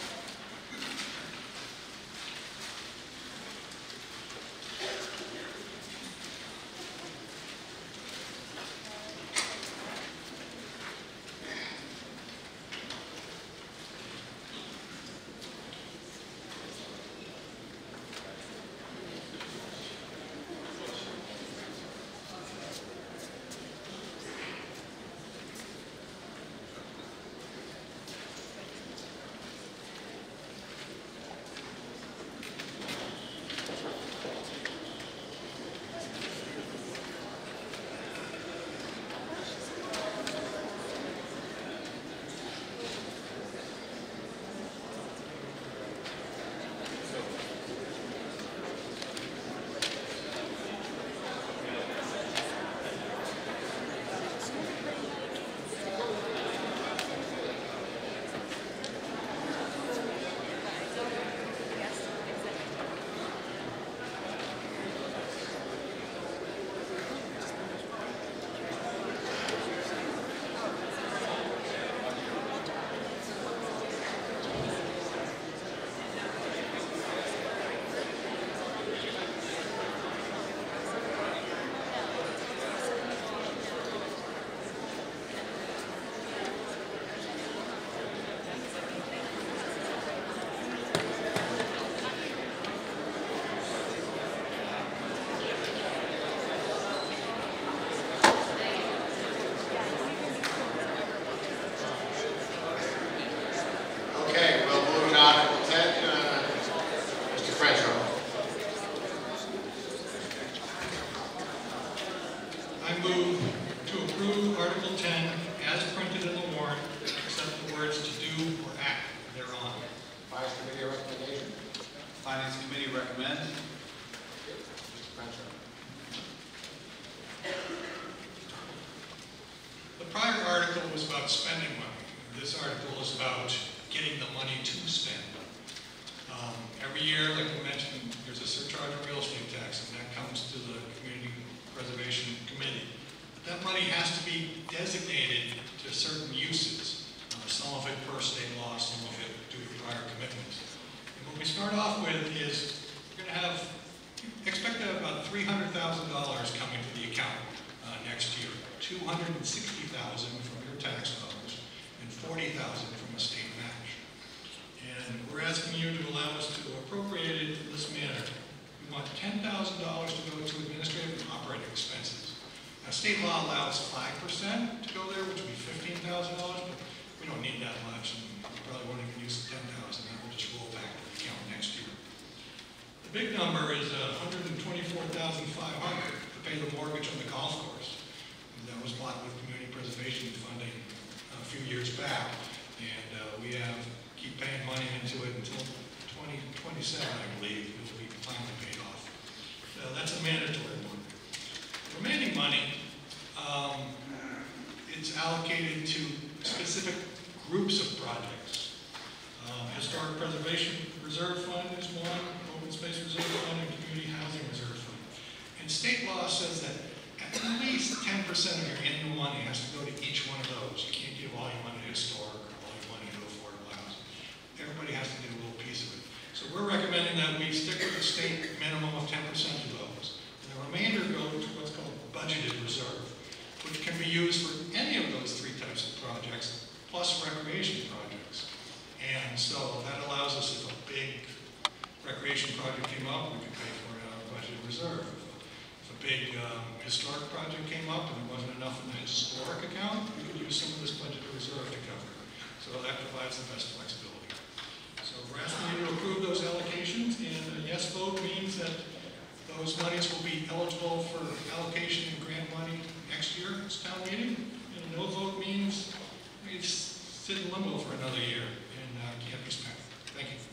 So that provides the best flexibility. So we're asking you to approve those allocations, and a yes vote means that those monies will be eligible for allocation and grant money next year, it's town meeting. And a no vote means we sit in limbo for another year and uh, can't be spent. Thank you.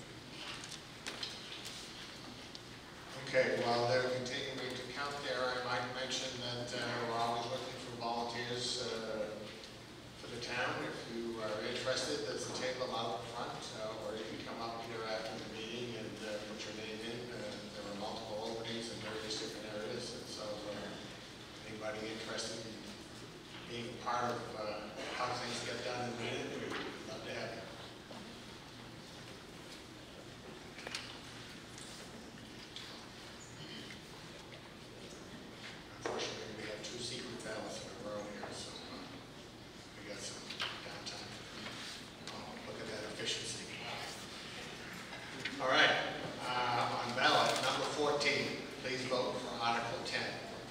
Okay, while they're continuing to count there, I might mention that uh, we're always looking for volunteers uh, for the town. If you are interested, there's a table out front, uh, or you can come up here after the meeting and uh, put your name in. Uh, there are multiple openings in various different areas, and so uh, anybody interested in being part of uh, how things get done in Maine, we'd love to have you. Unfortunately, we have two secret ballots in a row here, so uh, we got some downtime. Oh, look at that efficiency. All right, uh, on ballot number fourteen, please vote for Article ten.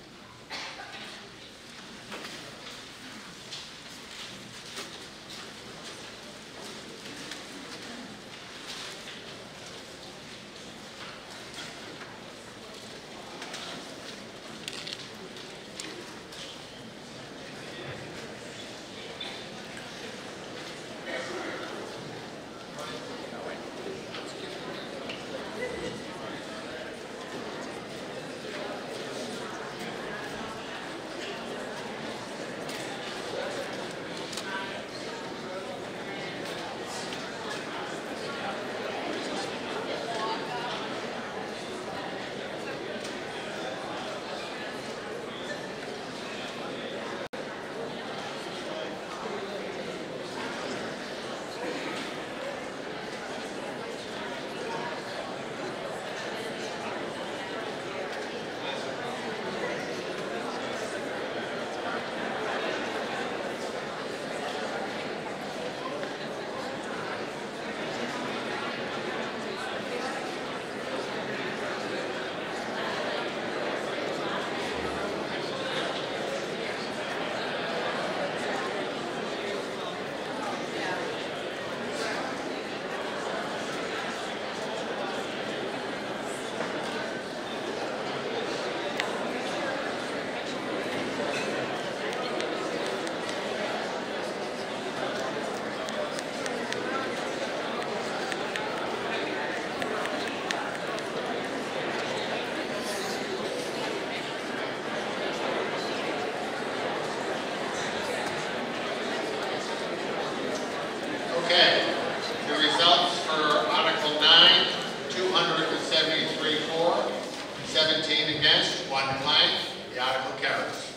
Okay, the results for Article nine, two hundred seventy-three for, seventeen against, one blank. The article carries.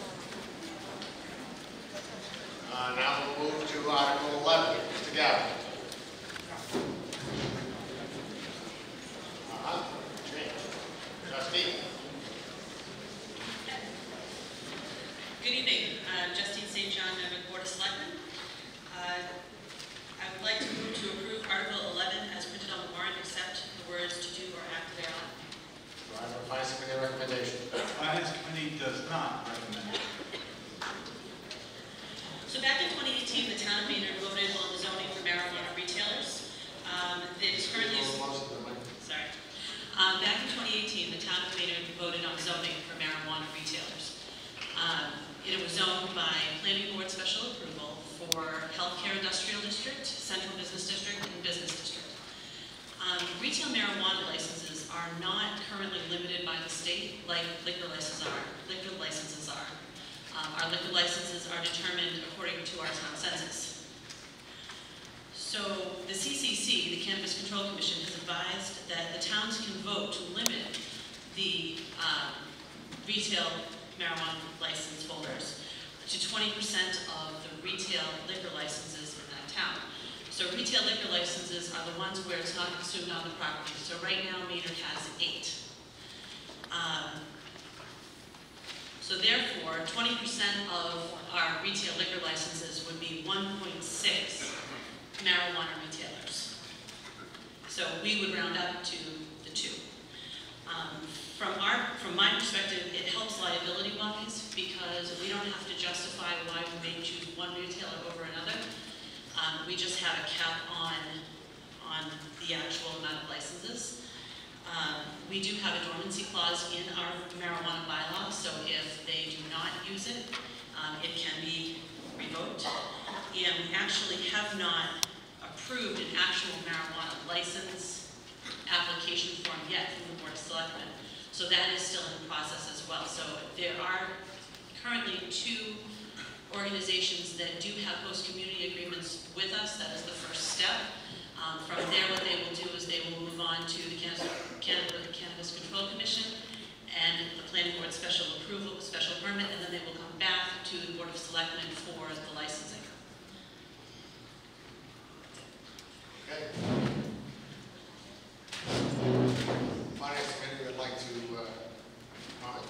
Uh, now we'll move to Article eleven. Mister Galvin. Uh-huh. Trustee. Good evening. Uh, Justine Saint John, member of the Board of Selectmen. Uh, I would like to move to approve Article eleven as printed on the warrant, except the words "to do or act thereon." Do I have a Finance Committee recommendation? Finance Committee does not recommend it. So back in twenty eighteen, the town of Maynard voted on the zoning for marijuana retailers. Um, it is currently... Sorry. Um, back in twenty eighteen, the town of Maynard voted on zoning for marijuana retailers. Um, it was zoned by Planning Board special approval for Healthcare Industrial District, Central Business District, and Business District. Um, retail marijuana licenses are not currently limited by the state like liquor licenses are. Liquor licenses are. Um, our liquor licenses are determined according to our town census. So the C C C, the Cannabis Control Commission, has advised that the towns can vote to limit the um, retail marijuana license holders to twenty percent of the retail liquor licenses in that town. So retail liquor licenses are the ones where it's not consumed on the property. So right now, Maynard has eight. Um, so therefore, twenty percent of our retail liquor licenses would be one point six marijuana retailers. So we would round up to the two. Um, from our, from my perspective, it helps liability-wise because we don't have to justify why we may choose one retailer over another. Um, we just have a cap on, on the actual amount of licenses. Um, we do have a dormancy clause in our marijuana bylaw, so if they do not use it, um, it can be revoked. And we actually have not approved an actual marijuana license application form yet from the Board of Selectmen. So that is still in process as well. So there are currently two organizations that do have host community agreements with us. That is the first step. Um, from there, what they will do is they will move on to the Cannabis, Cannabis, Cannabis Control Commission and the Planning Board special approval, special permit, and then they will come back to the Board of Selectmen for the licensing. Okay. Finance Committee would like to uh, comment.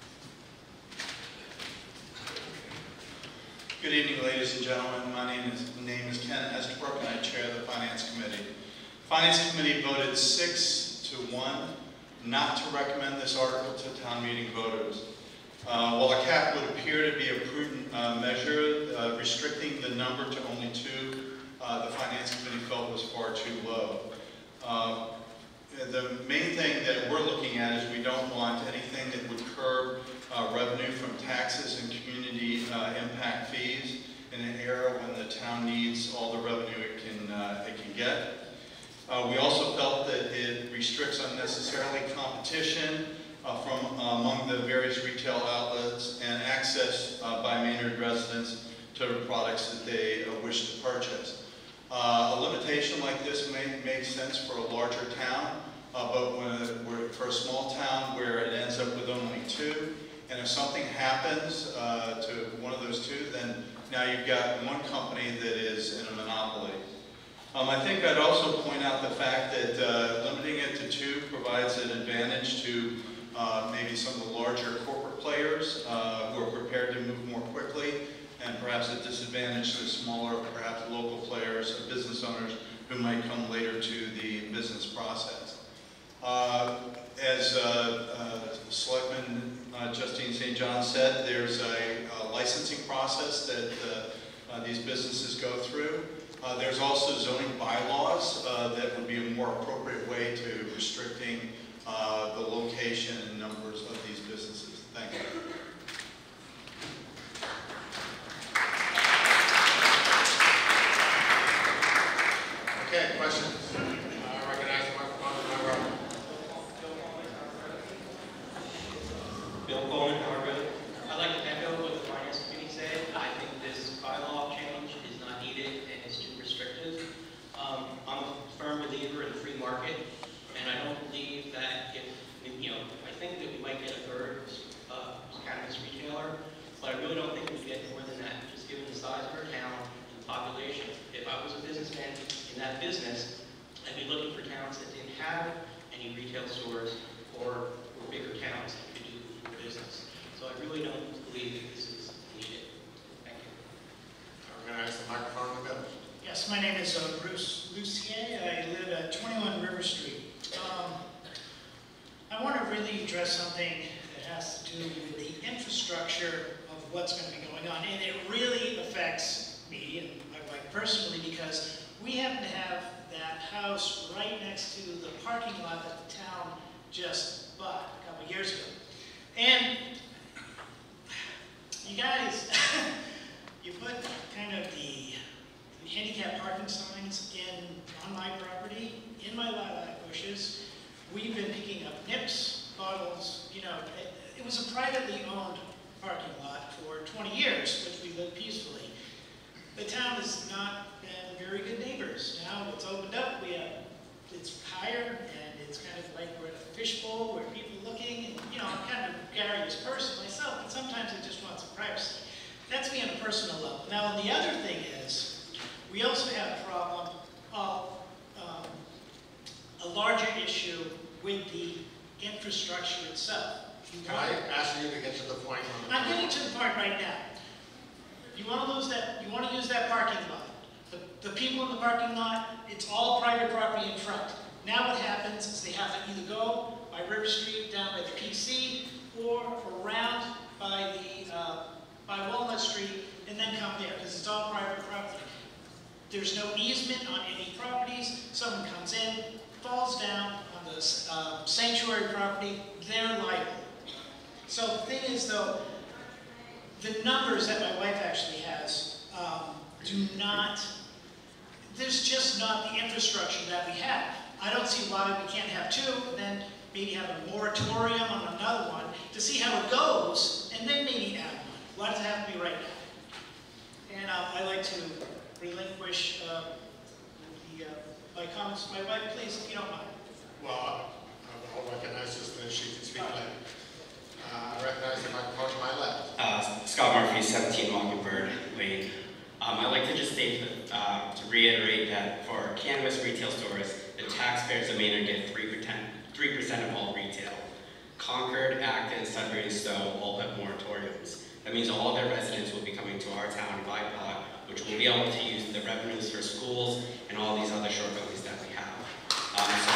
Good evening, ladies and gentlemen. My name is, name is Ken Estabrook, and I chair the Finance Committee. Finance Committee voted six to one not to recommend this article to town meeting voters. Uh, while a cap would appear to be a prudent uh, measure, uh, restricting the number to only two, uh, the Finance Committee felt was far too low. Uh, the main thing that we're looking at is we don't want anything that would curb uh, revenue from taxes and community uh, impact fees in an era when the town needs all the revenue it can, uh, it can get. Uh, we also felt that it restricts unnecessarily competition uh, from uh, among the various retail outlets and access uh, by Maynard residents to the products that they uh, wish to purchase. Uh, a limitation like this may make sense for a larger town, uh, but when, when, for a small town where it ends up with only two, and if something happens uh, to one of those two, then now you've got one company that is in a monopoly. Um, I think I'd also point out the fact that uh, limiting it to two provides an advantage to uh, maybe some of the larger corporate players uh, who are prepared to move more quickly, and perhaps a disadvantage to smaller, perhaps local players, or business owners who might come later to the business process. Uh, as uh, uh, Selectman uh, Justine Saint John said, there's a, a licensing process that uh, uh, these businesses go through. Uh, there's also zoning bylaws uh, that would be a more appropriate way to restricting uh, the location and numbers of these businesses. Thank you. Okay, questions? I recognize the microphone. Robert. Bill Coleman, Harvard. I'd like to echo what the Finance Committee said. I think this bylaw change is not needed and it's too restrictive. Um, I'm a firm believer in the free market, and I don't believe that if, you know, I think that we might get a third uh, cannabis retailer, but I really don't think we get more than that, just given the size of our town and the population. If I was a businessman in that business, I'd be looking for towns that didn't have any retail stores or, or bigger towns that could do business. So I really don't believe that this is needed. Thank you. I'm going to ask the microphone to Bill. Yes, my name is uh, Bruce Lucier. I live at twenty-one River Street. Um, I want to really address something that has to do with the infrastructure of what's going to be going on. And it really affects me and my wife personally because we happen to have that house right next to the parking lot that the town just bought a couple years ago. And you guys, you put kind of the handicap parking signs in on my property, in my lilac bushes. We've been picking up nips, bottles, you know, it, it was a privately owned parking lot for twenty years, which we lived peacefully. The town has not been very good neighbors. Now it's opened up, we have, it's higher, and it's kind of like we're in a fishbowl where people are looking, and you know, I'm kind of a gregarious person myself, but sometimes I just want some privacy. That's me on a personal level. Now, the other thing is, we also have a problem of um, a larger issue with the infrastructure itself. Can I ask you to get to the point? On the I'm getting to the point right now. You want to lose that? You want to use that parking lot? The, the people in the parking lot, it's all private property in front. Now what happens is they have to either go by River Street down by the P C or around by the uh, by Walnut Street and then come there because it's all private property. there's no easement on any properties. Someone comes in, falls down on the uh, sanctuary property, they're liable. So the thing is though, the numbers that my wife actually has um, do not, there's just not the infrastructure that we have. I don't see why we can't have two, and then maybe have a moratorium on another one to see how it goes, and then maybe add one. Why does it have to be right now? And uh, I'd like to relinquish uh, the, uh, my comments. My wife, please, if you don't mind. Well, I'll recognize this, then she can speak later. Uh, I recognize the microphone to my left. Uh, Scott Murphy, seventeen Mockingbird Lane. Um, I'd like to just state, that, uh, to reiterate that for cannabis retail stores, the taxpayers of Maynard get three percent of all retail. Concord, Acton, Sudbury, and Stowe all have moratoriums. That means all of their residents will be coming to our town by pot, which will be able to use the revenues for schools and all these other shortcomings that we have. Um, so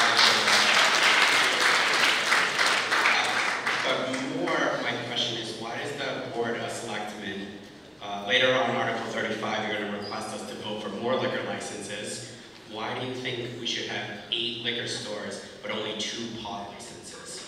uh, but more, my question is, why does the Board of Selectmen, uh, later on Article thirty-five, you're going to request us to vote for more liquor licenses. Why do you think we should have eight liquor stores, but only two pot licenses?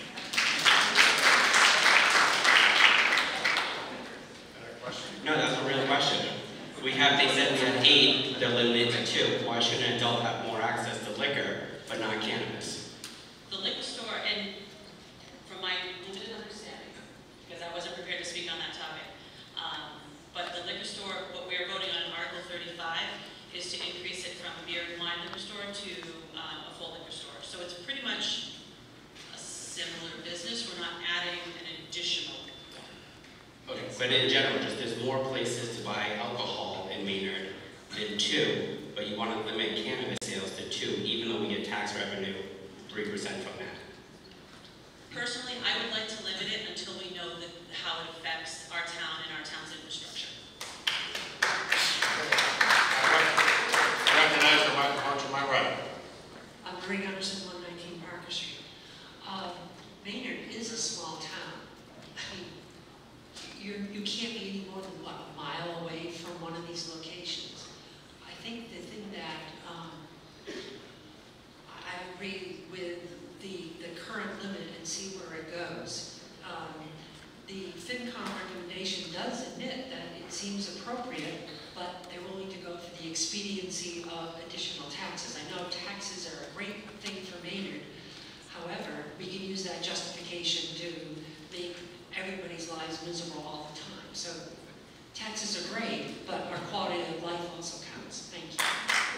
No, that's a real question. We have, they said we had eight, they're limited to two. Why should an adult have more access to liquor, but not cannabis? The liquor store, and from my limited understanding, because I wasn't prepared to speak on that topic, um, but the liquor store, what we are voting on in Article thirty-five, is to increase it from beer and wine liquor store to um, a full liquor store. So it's pretty much a similar business. We're not adding an additional one. Okay, but in general, just there's more places to buy alcohol in Maynard than two, but you want to limit cannabis sales to two, even though we get tax revenue three percent from that. Personally, I would like to limit it until we know that, how it affects our town and our town's infrastructure. I recognize the microphone to my right. I'm Marie Gunderson, one nineteen Parker Street. Um, Maynard is a small town. I mean, you're, you can't be any more than, what, a mile away from one of these locations. I think the thing that um, I agree with the, the current limit and see where it goes. Um, the FinCom recommendation does admit that it seems appropriate, but they're willing to go for the expediency of additional taxes. I know taxes are a great thing for Maynard. However, we can use that justification to make everybody's lives miserable all the time. So taxes are great, but our quality of life also counts. Thank you.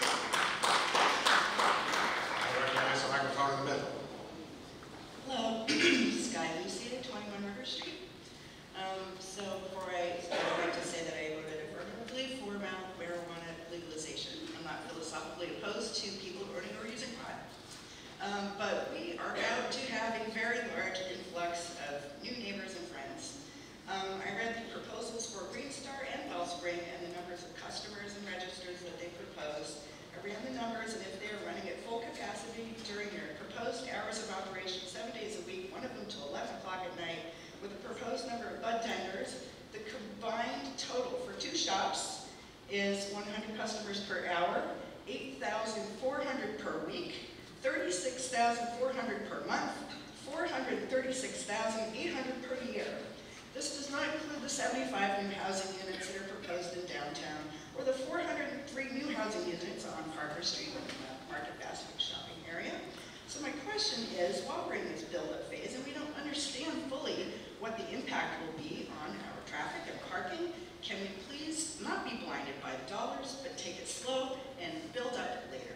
I recognize the microphone in the middle. Hello, Sky Lucy at twenty-one River Street. Um, so before I start, I'd like to say that I voted affirmatively for marijuana legalization. I'm not philosophically opposed to people burning or using pot. Um, but we are about to have a very large influx of new neighbors and friends. Um, I read the proposals for Green Star and Wellspring and the numbers of customers and registers that they proposed. I ran the numbers, and if they're running at full capacity during their proposed hours of operation, seven days a week, one of them till eleven o'clock at night, with a proposed number of bud tenders, the combined total for two shops is one hundred customers per hour, eight thousand four hundred per week, thirty-six thousand four hundred per month, four hundred thirty-six thousand eight hundred per year. This does not include the seventy-five new housing units that are proposed in downtown, or the four hundred three new housing units on Parker Street in the Market Basket shopping area. So my question is, while we're in this build-up phase and we don't understand fully what the impact will be on our traffic and parking, can we please not be blinded by the dollars, but take it slow and build up later?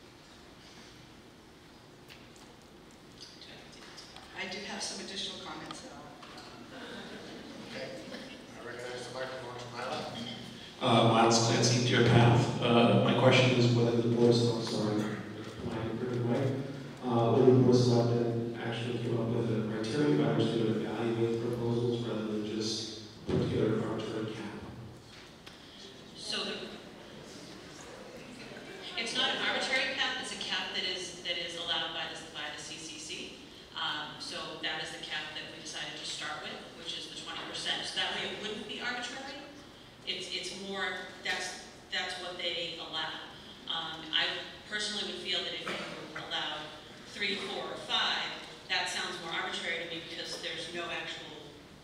I do have some additional comments though. Okay. I recognize the microphone to my left. Uh, Miles Clancy, Deer Path. Uh, my question is whether the board, oh, sorry, my improved way, uh, whether the board selected actually came up with a criteria by which they would evaluate proposals rather than just put together an arbitrary cap. So the, it's not an arbitrary cap, it's a cap that is that is allowed by the, by the C C C. Um, so that is the cap that we decided to start with, which is the twenty percent. So that way it wouldn't be arbitrary. It's, it's more, that's, that's what they allow. personally would feel that if you allowed three, four, or five, that sounds more arbitrary to me because there's no actual,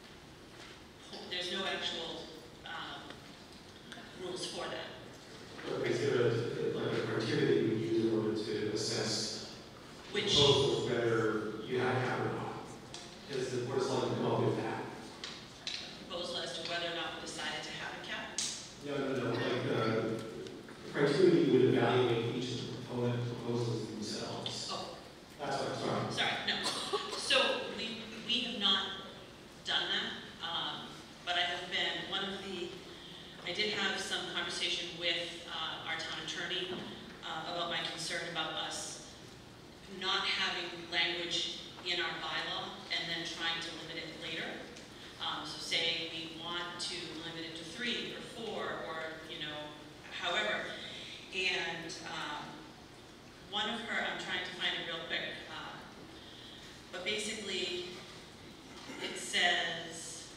there's no actual um, rules for that. Okay, so uh, like a criteria that you would use in order to assess Which, proposals, whether you have cap or not. Is the board of selectmen come up with that? proposal as to whether or not we decided to have a cap. No, no, no, like, uh, the criteria you would evaluate each of the proponent proposals themselves. Oh. That's what I'm sorry. Sorry, no. So we, we have not done that, um, but I have been, one of the, I did have some conversation with uh, our town attorney uh, about my concern about us not having language in our bylaw and then trying to limit it later. Um, so say we want to limit it to three or four or, you know, however. And um, one of her, I'm trying to find it real quick, uh, but basically it says,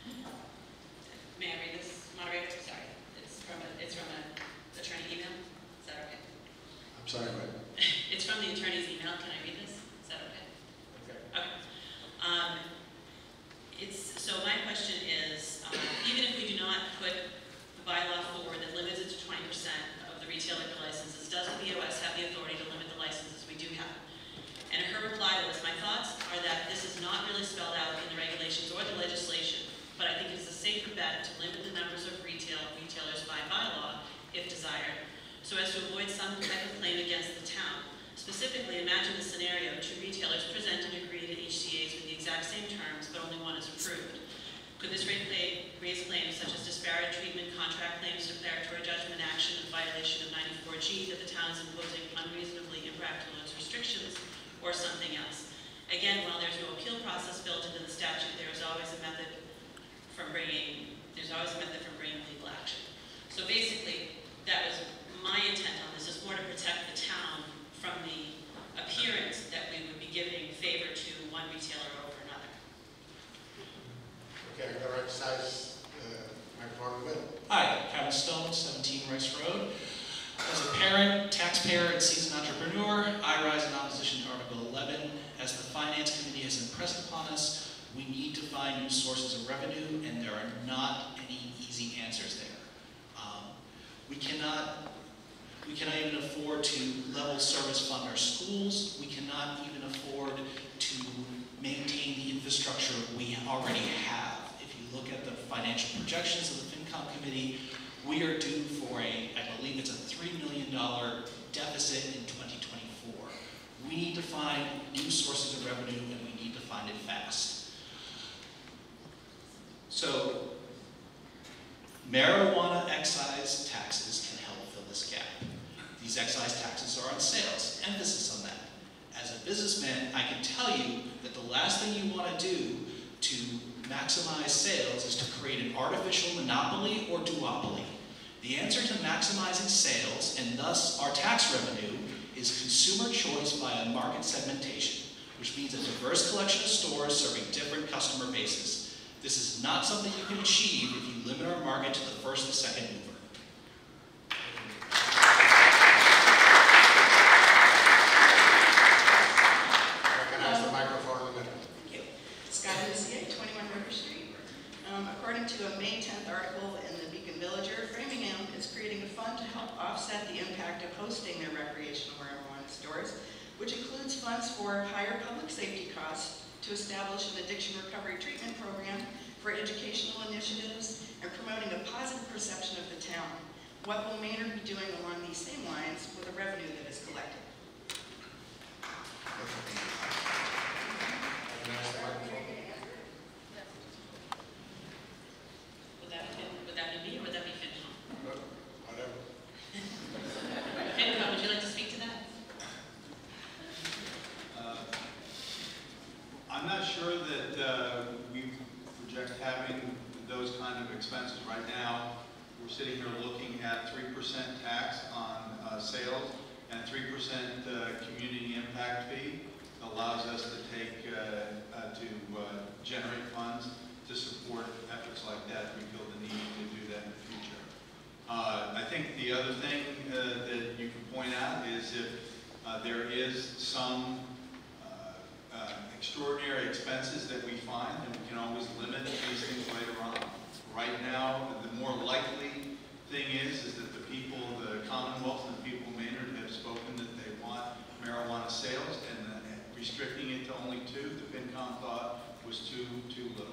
may I read this, moderator? Sorry, it's from a, it's from an attorney email. Is that okay? I'm sorry, what? It's from the attorney's email. Can I read this? Is that okay? Okay. Okay. Um, it's, so my question is, um, even if we do not put the bylaw forward that limits it to twenty percent of the retail liquor licenses, does the B O S have the authority to limit the licenses we do have? And her reply was, my thoughts are that this is not really spelled out in the regulations or the legislation, but I think it's a safer bet to limit the numbers of retail retailers by bylaw, if desired, so as to avoid some type of claim against the town. Specifically, imagine the scenario: two retailers present and agree to H C As with the exact same terms, but only one is approved. Could this raise claims such as disparate treatment, contract claims, declaratory judgment action, and violation of ninety-four G that the town is imposing unreasonably impractical restrictions, or something else? Again, while there's no appeal process built into the statute, there is always a method from bringing, there's always a method from bringing legal action. So basically, that was my intent on this, is more to protect the town from the appearance that we would be giving favor to one retailer over another. Okay, I'm going to exercise uh, microphone with. Hi, Kevin Stone, seventeen Rice Road. As a parent, taxpayer, and seasoned entrepreneur, I rise in opposition to Article eleven. As the Finance Committee has impressed upon us, we need to find new sources of revenue, and there are not any easy answers there. Um, we cannot We cannot even afford to level service fund our schools. We cannot even afford to maintain the infrastructure we already have. If you look at the financial projections of the FinCom committee, we are due for a, I believe it's a three million dollar deficit in twenty twenty-four. We need to find new sources of revenue, and we need to find it fast. So, marijuana excise taxes can help fill this gap. These excise taxes are on sales, emphasis on that. As a businessman, I can tell you that the last thing you want to do to maximize sales is to create an artificial monopoly or duopoly. The answer to maximizing sales, and thus our tax revenue, is consumer choice via market segmentation, which means a diverse collection of stores serving different customer bases. This is not something you can achieve if you limit our market to the first and second mover. To a May tenth article in the Beacon Villager, Framingham is creating a fund to help offset the impact of hosting their recreational marijuana stores, which includes funds for higher public safety costs, to establish an addiction recovery treatment program, for educational initiatives, and promoting a positive perception of the town. What will Maynard be doing along these same lines with the revenue that is collected? Expenses. Right now, we're sitting here looking at three percent tax on uh, sales and three percent uh, community impact fee. It allows us to take, uh, uh, to uh, generate funds to support efforts like that. We feel the need to do that in the future. Uh, I think the other thing uh, that you can point out is if uh, there is some uh, uh, extraordinary expenses that we find, and we can always limit these things later on. Right now, the more likely thing is, is that the people, the Commonwealth and the people of Maynard have spoken that they want marijuana sales, and uh, restricting it to only two, the FinCom thought was too, too little.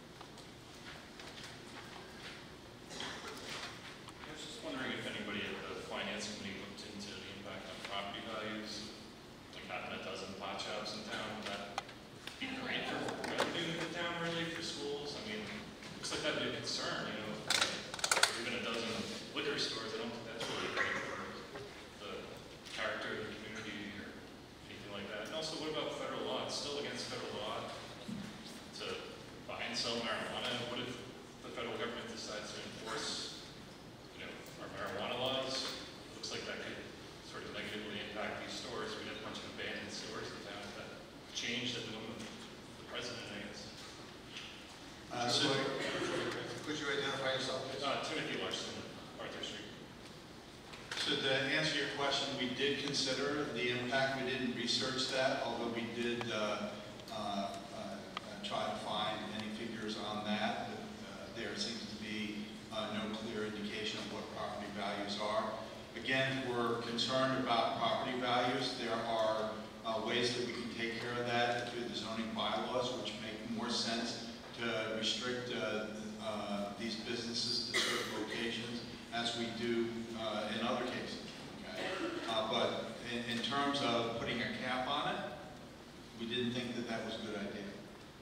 I was just wondering if anybody at the Finance Committee looked into the impact on property values, like having a dozen pot shops in town. Would that be great for revenue in the town, really, for schools? I mean, looks like that'd be a concern, you know, or even a dozen liquor stores. I don't think that's really great for the character of the community or anything like that. And also, what about federal law? It's still against federal law to buy and sell marijuana. What if the federal government decides to enforce, you know, our marijuana laws? It looks like that could sort of negatively impact these stores. We'd have a bunch of abandoned stores in town if that changed at the moment of the president, I guess. Uh, so, could you identify yourself, please? Uh, Timothy Larson, Arthur Street. So to answer your question, we did consider the impact. We didn't research that, although we did uh, uh, uh, try to find any figures on that. But, uh, there seems to be uh, no clear indication of what property values are. Again, if we're concerned about property values, there are uh, ways that we can take care of that through the zoning bylaws, which make more sense to restrict uh, uh, these businesses to certain locations, as we do uh, in other cases. Okay? Uh, but in, in terms of putting a cap on it, we didn't think that that was a good idea.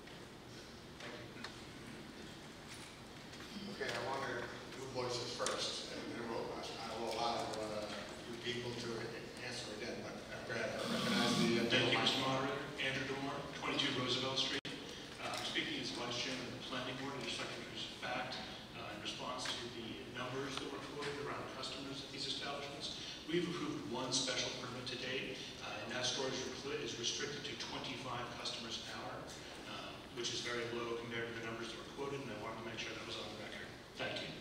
Okay, I want to do voices first, and then we'll, I will allow uh, you people to answer again. But uh, Brad, I recognize the. Uh, Thank you, Mister Moderator. Andrew Dormer, twenty-two Roosevelt Street. Uh, I'm speaking as Vice Chairman of the Planning Board and Secretaries of Fact uh, in response to the numbers that were quoted around customers at these establishments. We've approved one special permit to date, uh, and that storage is restricted to twenty-five customers an hour, uh, which is very low compared to the numbers that were quoted, and I wanted to make sure that was on the record. Thank you.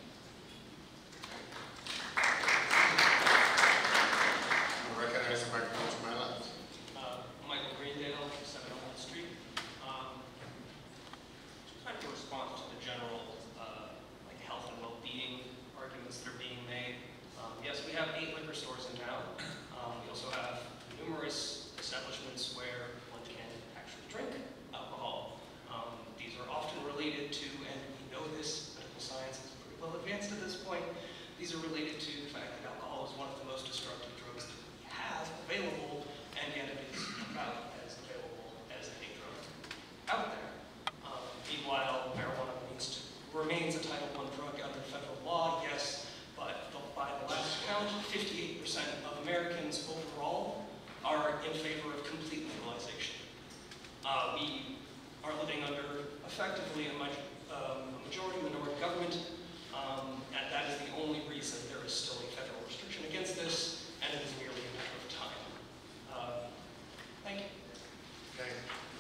I recognize the microphone to my left. Uh, Michael Greendale, seven oh one Street. Um, just kind of a response to the general uh, like health and well-being arguments that are being made. Um, yes, we have eight liquor stores in town. Um, we also have numerous establishments where one can actually drink alcohol. Um, these are often related to, and we know this, medical science is pretty well advanced at this point, these are related to the fact that alcohol is one of the most destructive drugs that we have available, and yet it is about as available as any drug out there. Um, meanwhile, marijuana means to, remains a Title one drug under federal law, yes, but by the last count, fifty-eight percent of Americans overall are in favor of complete legalization. Uh, we are living under effectively a, much, um, a majority minority government, um, and that is the only reason there is still a federal restriction against this, and it is merely a matter of time. Uh, thank you. Okay.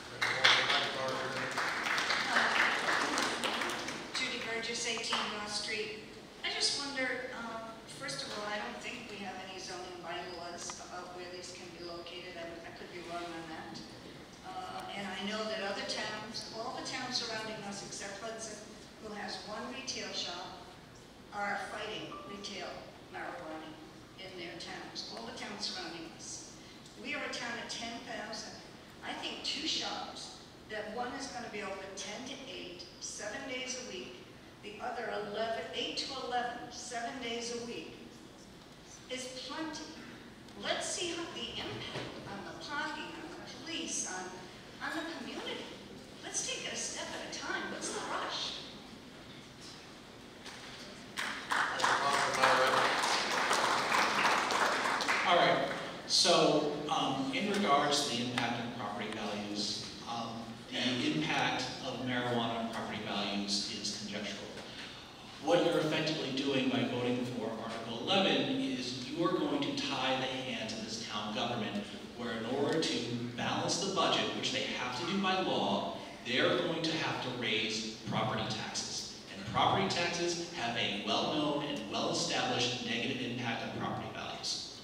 Judy Burgess, eighteen North Street. I just wonder, um, first of all, I don't think we have any zoning bylaws about where these can be located. I, I could be wrong on that. Uh, and I know that other towns, all the towns surrounding us except Hudson, who has one retail shop, are fighting retail marijuana in their towns, all the towns surrounding us. We are a town of ten thousand. I think two shops, that one is going to be open ten to eight, seven days a week, the other eleven, eight to eleven, seven days a week, is plenty. Let's see how the impact on the parking, on the police, on, on the community. Let's take it a step at a time. What's the rush? All right, so um, in regards to the impact on property values, um, the impact of marijuana on property values is conjectural. What you're effectively doing by voting for Article eleven is you are going to tie the hands of this town government, where in order to balance the budget, which they have to do by law, they're going to have to raise property taxes. And Property taxes have a well-known and well-established negative impact on property values.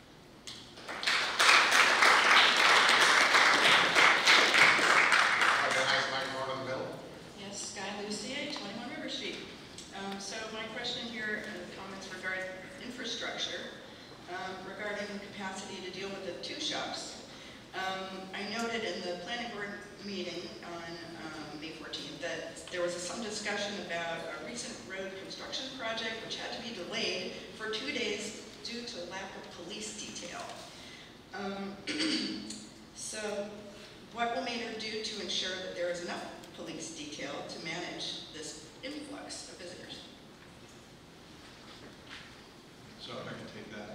Recognize microphone in the middle. Yes, Sky Lucier, twenty-one River Street. Um, so my question here, and comments regarding infrastructure, um, regarding capacity to deal with the two shops. Um, I noted in the planning board meeting on um, May fourteenth that there was some discussion about a recent road construction project which had to be delayed for two days due to lack of police detail. Um, so what will Maynard do to ensure that there is enough police detail to manage this influx of visitors? So if I can take that.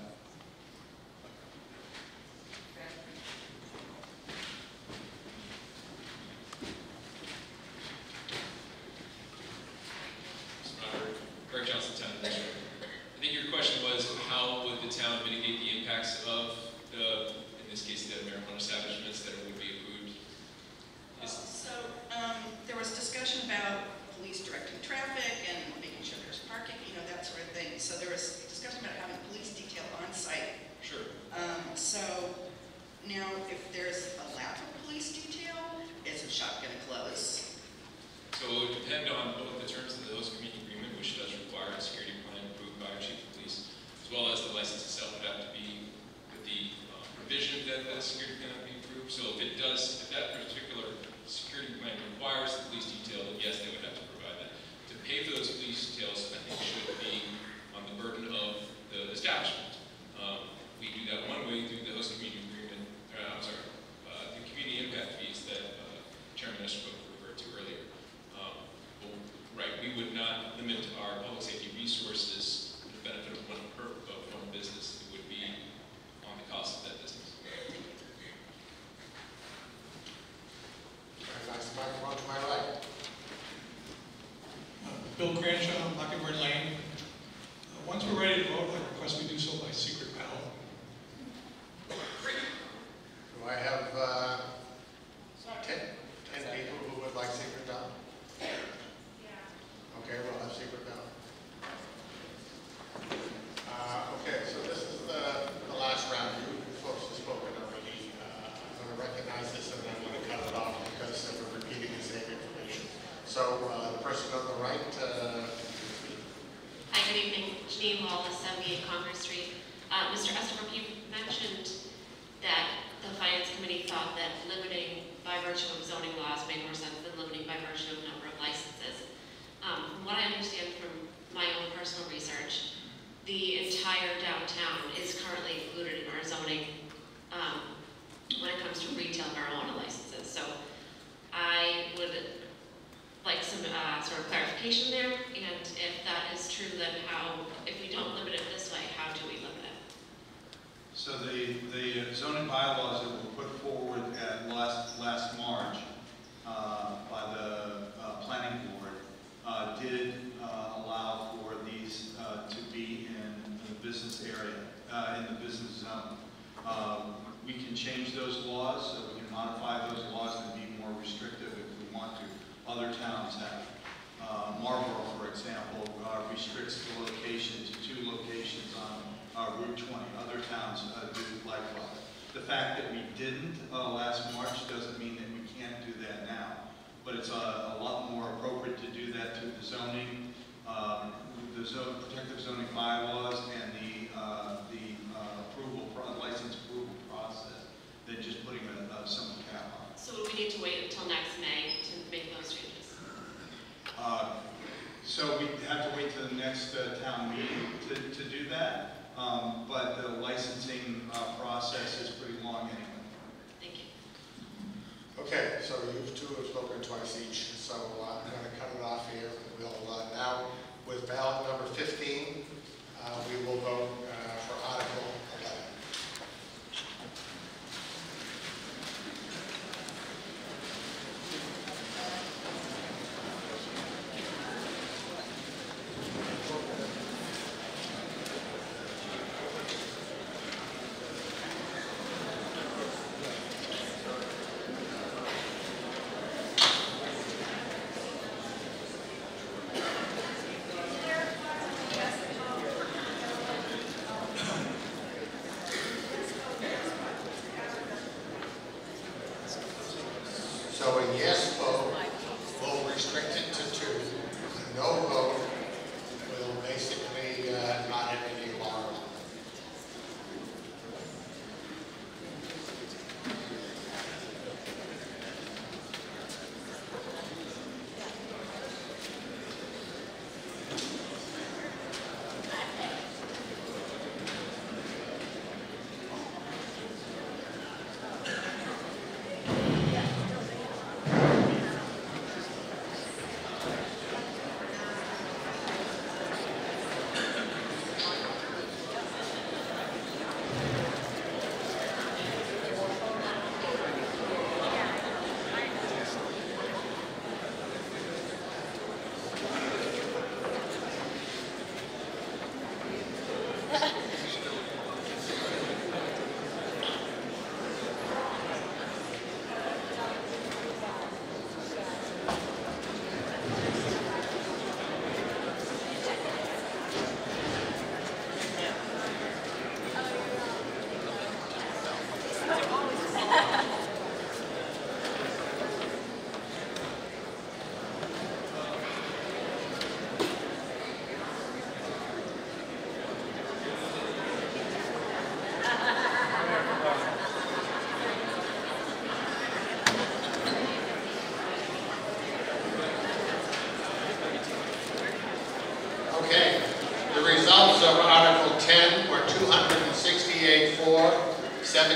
Greg Johnson, Town Administrator. I think your question was how would the town mitigate the impacts of the, in this case, the marijuana establishments that would be approved? Is So um, there was discussion about police directing traffic and making sure there's parking, you know, that sort of thing. So there was discussion about having police detail on site. Sure. Um, so now if there's a lack of police detail, is the shop going to close? So it would depend on both the terms of the host community agreement, which does require a security plan approved by our chief of police, as well as the license itself would have to be with the uh, provision that the security plan would be approved. So if it does, if that particular security plan requires the police detail, then yes, they would have to provide that. To pay for those police details, I think should be on the burden of the establishment. Um, we do that one way through the host community agreement, uh, I'm sorry, uh, the community impact fees that uh, Chairman Estabrook referred to earlier. Um, well, right, we would not limit our public safety resources for the benefit of one, per, of one business. It would be on the cost of that business. Recognize the microphone to my right. Uh, Bill Cranshaw, Mockingbird Lane. Uh, once we're ready to vote, I request we do so by secret ballot. Do I have uh, ten, ten people who would like secret ballot? Yeah. Okay, we'll have secret ballot. Uh, okay, so this is the, the last round. You folks have spoken already. Uh, I'm going to recognize this and then I'm going to cut it off because we're repeating the same information. So uh, the person on the right. Uh, Hi, good evening. Janine Wallace, seventy-eight Congress Street. Uh, Mister Estabrook, you mentioned that the Finance Committee thought that limiting by virtue of zoning laws made more sense than limiting by virtue of number of licenses. Um, from what I understand from my own personal research, the entire downtown is currently included in our zoning um, when it comes to retail marijuana licenses. So I would like some uh, sort of clarification there, and if that is true, then how, if we don't limit it this way, how do we limit it? So the, the zoning bylaws that were put forward at last, last March uh, by the uh, planning board uh, did uh, allow for these uh, to be in the business area, uh, in the business zone. Um, we can change those laws, so we can modify those laws and be more restrictive if we want to. Other towns have. Uh, Marlborough, for example, uh, restricts the location to two locations on uh, Route twenty. Other towns uh, do likewise. The fact that we didn't uh, last March doesn't mean that we can't do that now. But it's a, a lot more appropriate to do that through the zoning, um, the zone, protective zoning bylaws, and the uh, the uh, approval, license approval process than just putting a, a simple cap on it. So we need to wait until next May to make those changes? Uh, so we have to wait till the next uh, town meeting to, to do that. Um, but the licensing uh, process is pretty long anyway. Thank you. Okay, so you two have spoken twice each, so uh, I'm going to cut it off here. We'll uh, now, with ballot number fifteen, uh, we will vote uh, for Article eleven.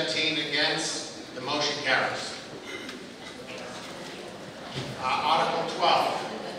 seventeen against, the motion carries. Uh, Article twelve.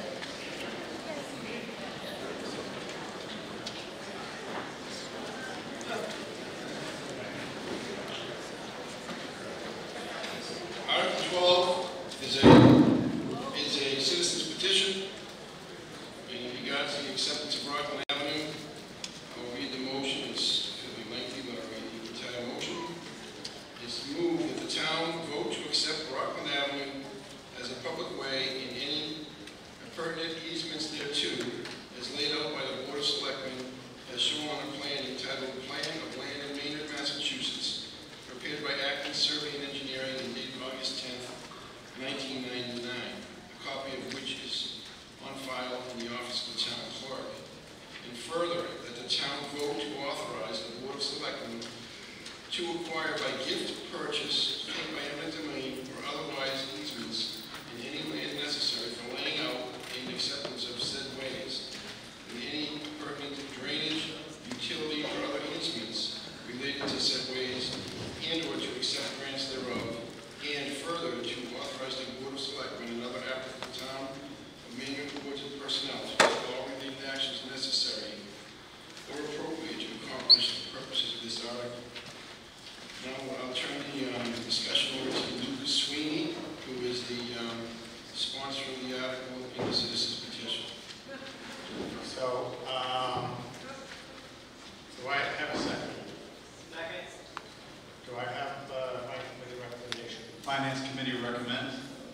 Article twelve is a, is a citizen's petition in regards to the acceptance of Rockland Avenue. I'll read the motion. It's going to be lengthy, but I'll read the entire motion. It's moved that the town vote to accept Rockland Avenue as a public way in any pertinent easements thereto, as laid out by the Board of Selectmen, as shown on a plan entitled Plan of Land in Maynard, Massachusetts, prepared by Acton Survey and Engineering and dated August tenth, nineteen ninety-nine, a copy of which is on file in the office of the town clerk. And further, that the town vote to authorize the Board of Selectmen to acquire by gift, purchase, paid by eminent domain, or otherwise easements in any land necessary for laying out and acceptance of said ways, and any pertinent drainage, utility, or other easements related to said ways, and or to accept grants thereof, and further to authorize the Board of Selectmen and other applicant town of Maynard boards and personnel to take all related actions necessary or appropriate to accomplish the purposes of this article. Now I'll turn the um, discussion over to Luke Sweeney, who is the um, sponsor of the article in the citizen's petition. So, um, do I have a second? Second. Do I have uh, my committee recommendation? Finance Committee recommend.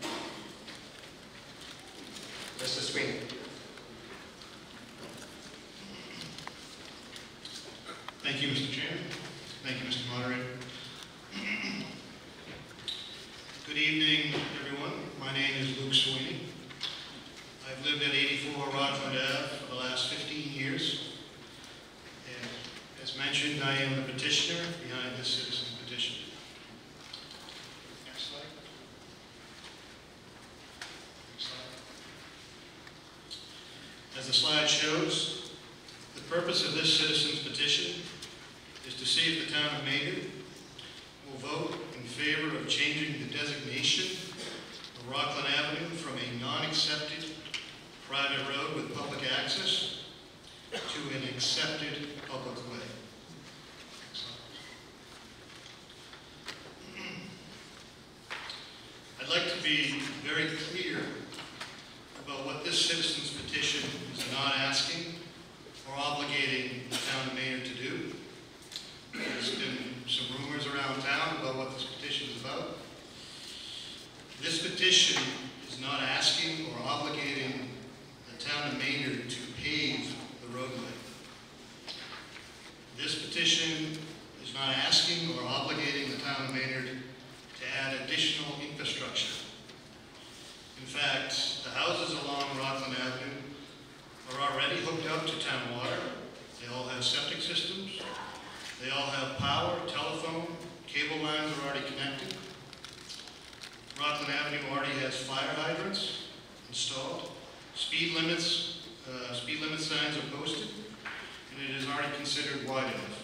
Mister Sweeney. Thank you, Mister Chairman. Thank you, Mister Moderator. Good evening, everyone. My name is Luke Sweeney. I've lived at eighty-four Rockland Ave for the last fifteen years. And as mentioned, I am the petitioner behind this citizen's petition. Next slide. Next slide. As the slide shows, the purpose of this citizen's petition is to see if the town of Maynard will vote in favor of changing the designation of Rockland Avenue from a non-accepted private road with public access to an accepted public way. I'd like to be very clear about what this citizen's petition is not asking or obligating the town of Maynard to do. There's been some rumors around town about what this petition is about. This petition is not asking or obligating the town of Maynard to pave the roadway. This petition is not asking or obligating the town of Maynard to add additional infrastructure. In fact, the houses along Rockland Avenue are already hooked up to town water. They all have septic systems. They all have power, telephone, cable lines are already connected. Rockland Avenue already has fire hydrants installed. Speed limits, uh, speed limit signs are posted, and it is already considered wide enough.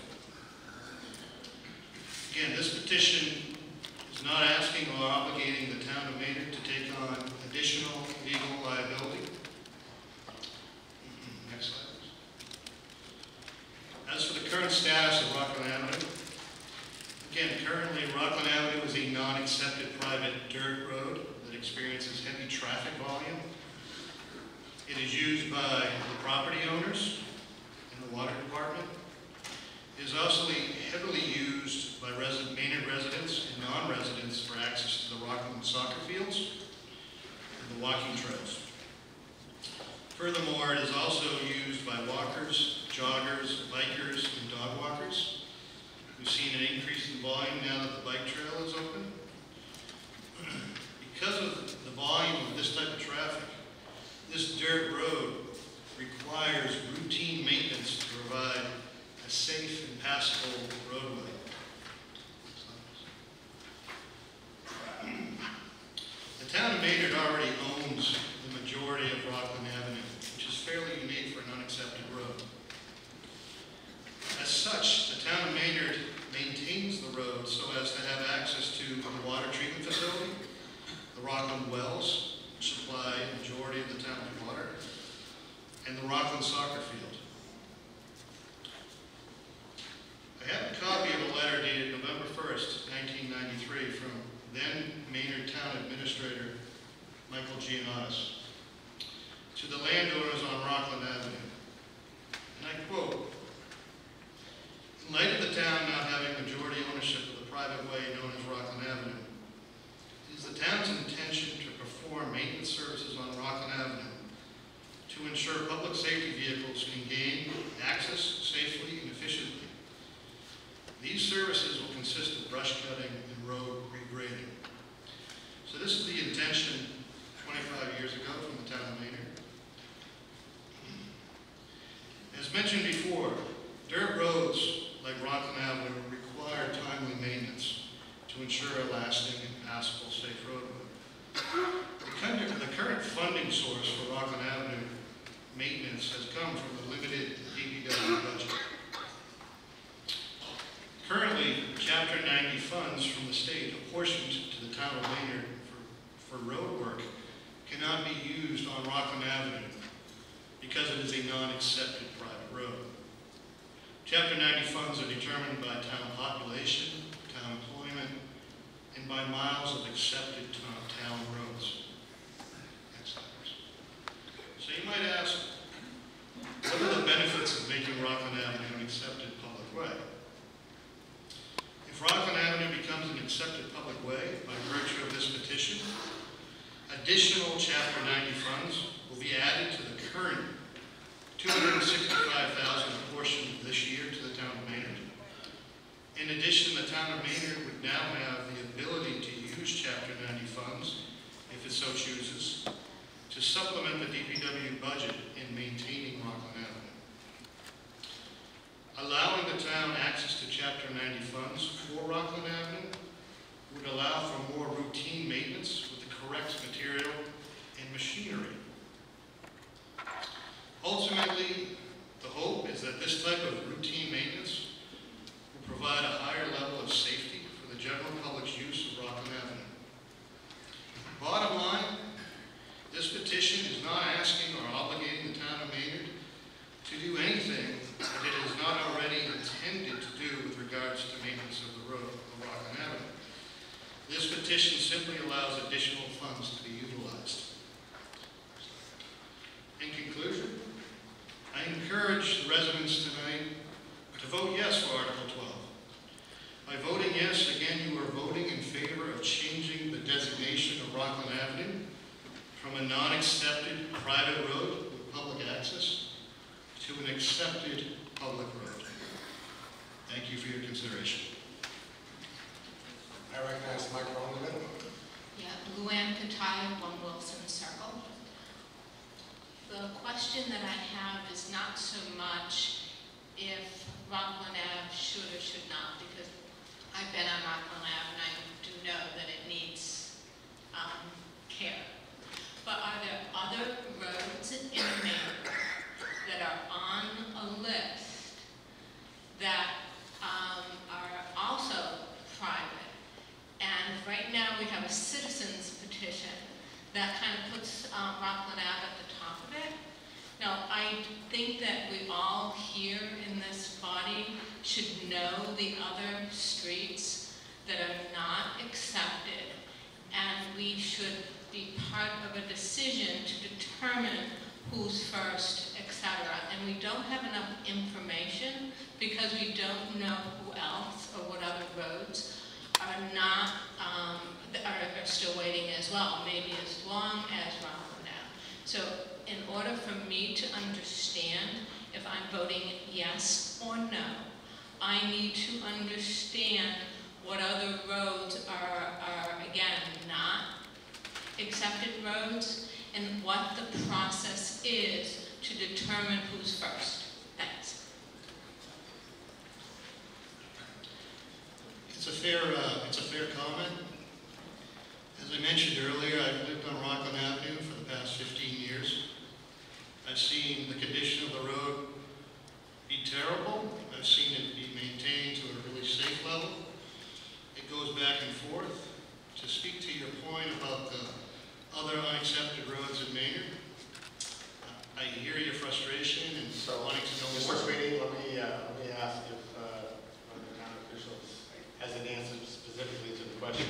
Again, this petition is not asking or obligating the town of Maynard to take on additional legal liability. Next slide. As for the current status of Rockland Avenue, again, currently Rockland Avenue is a non-accepted private dirt road that experiences heavy traffic volume. It is used by the property owners and the water department. It is also heavily used by resident, Maynard residents and non-residents for access to the Rockland soccer fields and the walking trails. Furthermore, it is also used by walkers, joggers, bikers, and dog walkers. We've seen an increase in volume now that the bike trail is open. Because of the volume of this type of traffic, this dirt road requires routine maintenance to provide a safe and passable roadway. The town of Maynard already owns the majority of Rockland Avenue, which is fairly unique for an unaccepted road. As such, the town of Maynard maintains the road so as to Rockland Wells, which supply a majority of the town's water, and the Rockland soccer field. I have a copy of a letter dated November first, nineteen ninety-three, from then Maynard Town Administrator Michael Giannatis to the landowners on Rockland Avenue. And I quote, "In light of the town not having majority ownership of the private way known as Rockland Avenue, it is the town's intention to perform maintenance services on Rockland Avenue to ensure public safety vehicles can gain access safely and efficiently. These services will consist of brush cutting and road regrading." So this is the intention twenty-five years ago from the town of Maynard. As mentioned before, dirt roads like Rockland Avenue require timely maintenance to ensure a lasting and passable safe roadway. The current, the current funding source for Rockland Avenue maintenance has come from the limited D P W budget. Currently, Chapter ninety funds from the state apportioned to the town of Maynard for, for road work cannot be used on Rockland Avenue because it is a non-accepted private road. Chapter ninety funds are determined by town population, town employment, and by miles of accepted town, town roads. So you might ask, what are the benefits of making Rockland Avenue an accepted public way? If Rockland Avenue becomes an accepted public way by virtue of this petition, additional Chapter ninety funds will be added to the current two hundred sixty-five thousand dollars portion this year to the town of Maynard. In addition, the town of Maynard would now have the ability to use Chapter ninety funds, if it so chooses, to supplement the D P W budget in maintaining Rockland Avenue. Allowing the town access to Chapter ninety funds for Rockland Avenue would allow for more routine maintenance with the correct material and machinery. Ultimately, the hope is that this type of routine maintenance will provide a higher level of safety for the general public's use of Rockland Avenue. Bottom line, this petition is not asking or obligating the town of Maynard to do anything that it is not already intended to do with regards to maintenance of the road of Rockland Avenue. This petition simply allows additional funds to be utilized. In conclusion, I encourage the residents tonight to vote yes for Article twelve. By voting yes, again, you are voting in favor of changing the designation of Rockland Avenue from a non-accepted private road with public access to an accepted public road. Thank you for your consideration. I recognize the microphone in the middle. Yeah, Luann Cataya, One Wilson Circle. The question that I have is not so much if Rockland Ave should or should not, because I've been on Rockland Ave and I do know that it needs um, care. But are there other roads in Maine that are on a list that um, are also private? And right now we have a citizen's petition that kind of puts um, Rockland Ave at the top of it. Now, I think that we all here in this body should know the other streets that are not accepted, and we should be part of a decision to determine who's first, et cetera. And we don't have enough information because we don't know who else or what other roads are not, um, are, are still waiting as well, maybe as long as Rockland Ave. So in order for me to understand if I'm voting yes or no, I need to understand what other roads are, are again, not accepted roads, and what the process is to determine who's first. Thanks. It's a fair, uh, it's a fair comment. As I mentioned earlier, I've lived on Rockland Avenue for the past fifteen years. I've seen the condition of the road be terrible. I've seen it be maintained to a really safe level. It goes back and forth. To speak to your point about the other unaccepted roads in Maynard. Uh, I hear your frustration and wanting to know Mister more. Sweeney, let me, uh, let me ask if, uh, one of the town officials has an answer specifically to the question.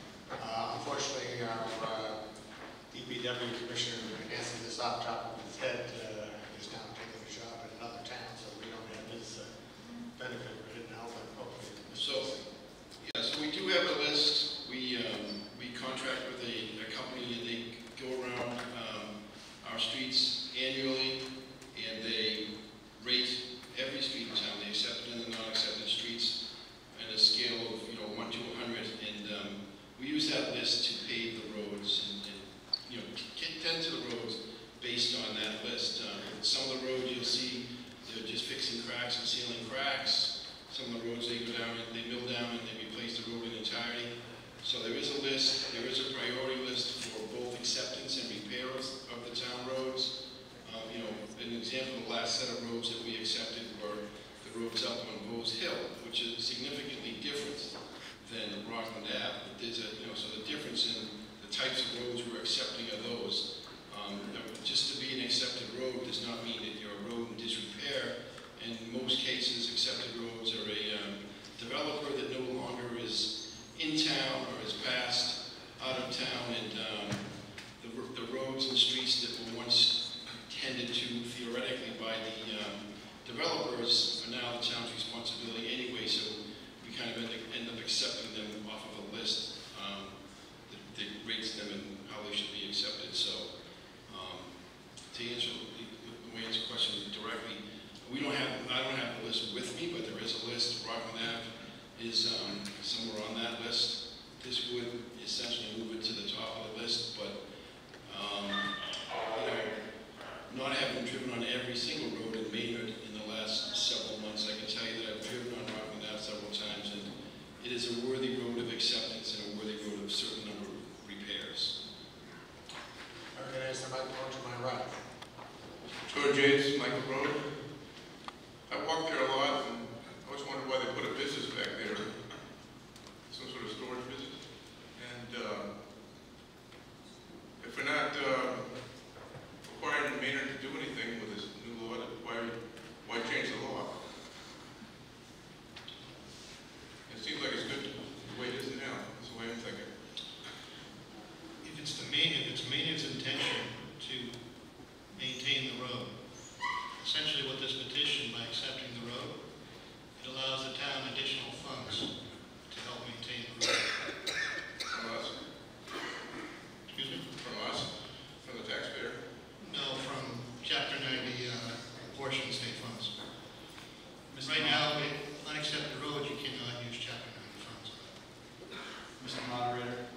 Uh, unfortunately, our, uh, D P W commissioner answered this off the top of his head, uh, is now taking a job in another town, so we don't have his, uh, benefit right now, but hopefully. So, yeah, so we do have a list. We, um, we contract with a, a company and they go around, um, our streets annually and they rate every street in town, the accepted and the non-accepted streets on a scale of, you know, one to a hundred. And, um, we use that list to pave the roads and, and you know, get tend to the roads based on that list. Uh, some of the roads you'll see, they're just fixing cracks and sealing cracks. Some of the roads they go down and they mill down and they replace the road in entirety. So there is a list, there is a priority list for both acceptance and repairs of the town roads. Um, you know, an example, the last set of roads that we accepted were the roads up on Bose Hill, which is significantly different than Rockland Ave. There's a, you know, so the difference in the types of roads we're accepting are those. Um, just to be an accepted road does not mean that you're a road in disrepair. In most cases, accepted roads are a um, developer that no longer is in town or is passed out of town, and um, the, the roads and streets that were once tended to theoretically by the um, developers are now the town's responsibility anyway, so we kind of end up, end up accepting them off of a list um, that, that rates them and how they should be accepted. So um, to answer the, the way answer question directly, we don't have, I don't have the list with me, but there is a list. Rockland Ave is um, somewhere on that list. This would essentially move it to the top of the list, but um, you know, not having driven on every single road in Maynard in the last several months, I can tell you that I've driven on Rockland Ave several times, and it is a worthy road of acceptance and a worthy road of a certain number of repairs. I recognize the microphone to my right. George Yates, Michael Road. I walk there a lot, and I always wondered why they put a business back there, some sort of storage business. And uh, if we're not uh, requiring Maynard to do anything with this new law, why, why change the law? It seems like it's good the way it is now. That's the way I'm thinking. If it's the main, if it's Maynard's intention to maintain the road, essentially what this petition, by accepting the road, it allows the town additional funds to help maintain the road. From us? Excuse me? From us? From the taxpayer? No, from Chapter ninety uh, portion state funds. Right now, with unaccepted roads, you cannot use Chapter ninety funds. Mister Moderator.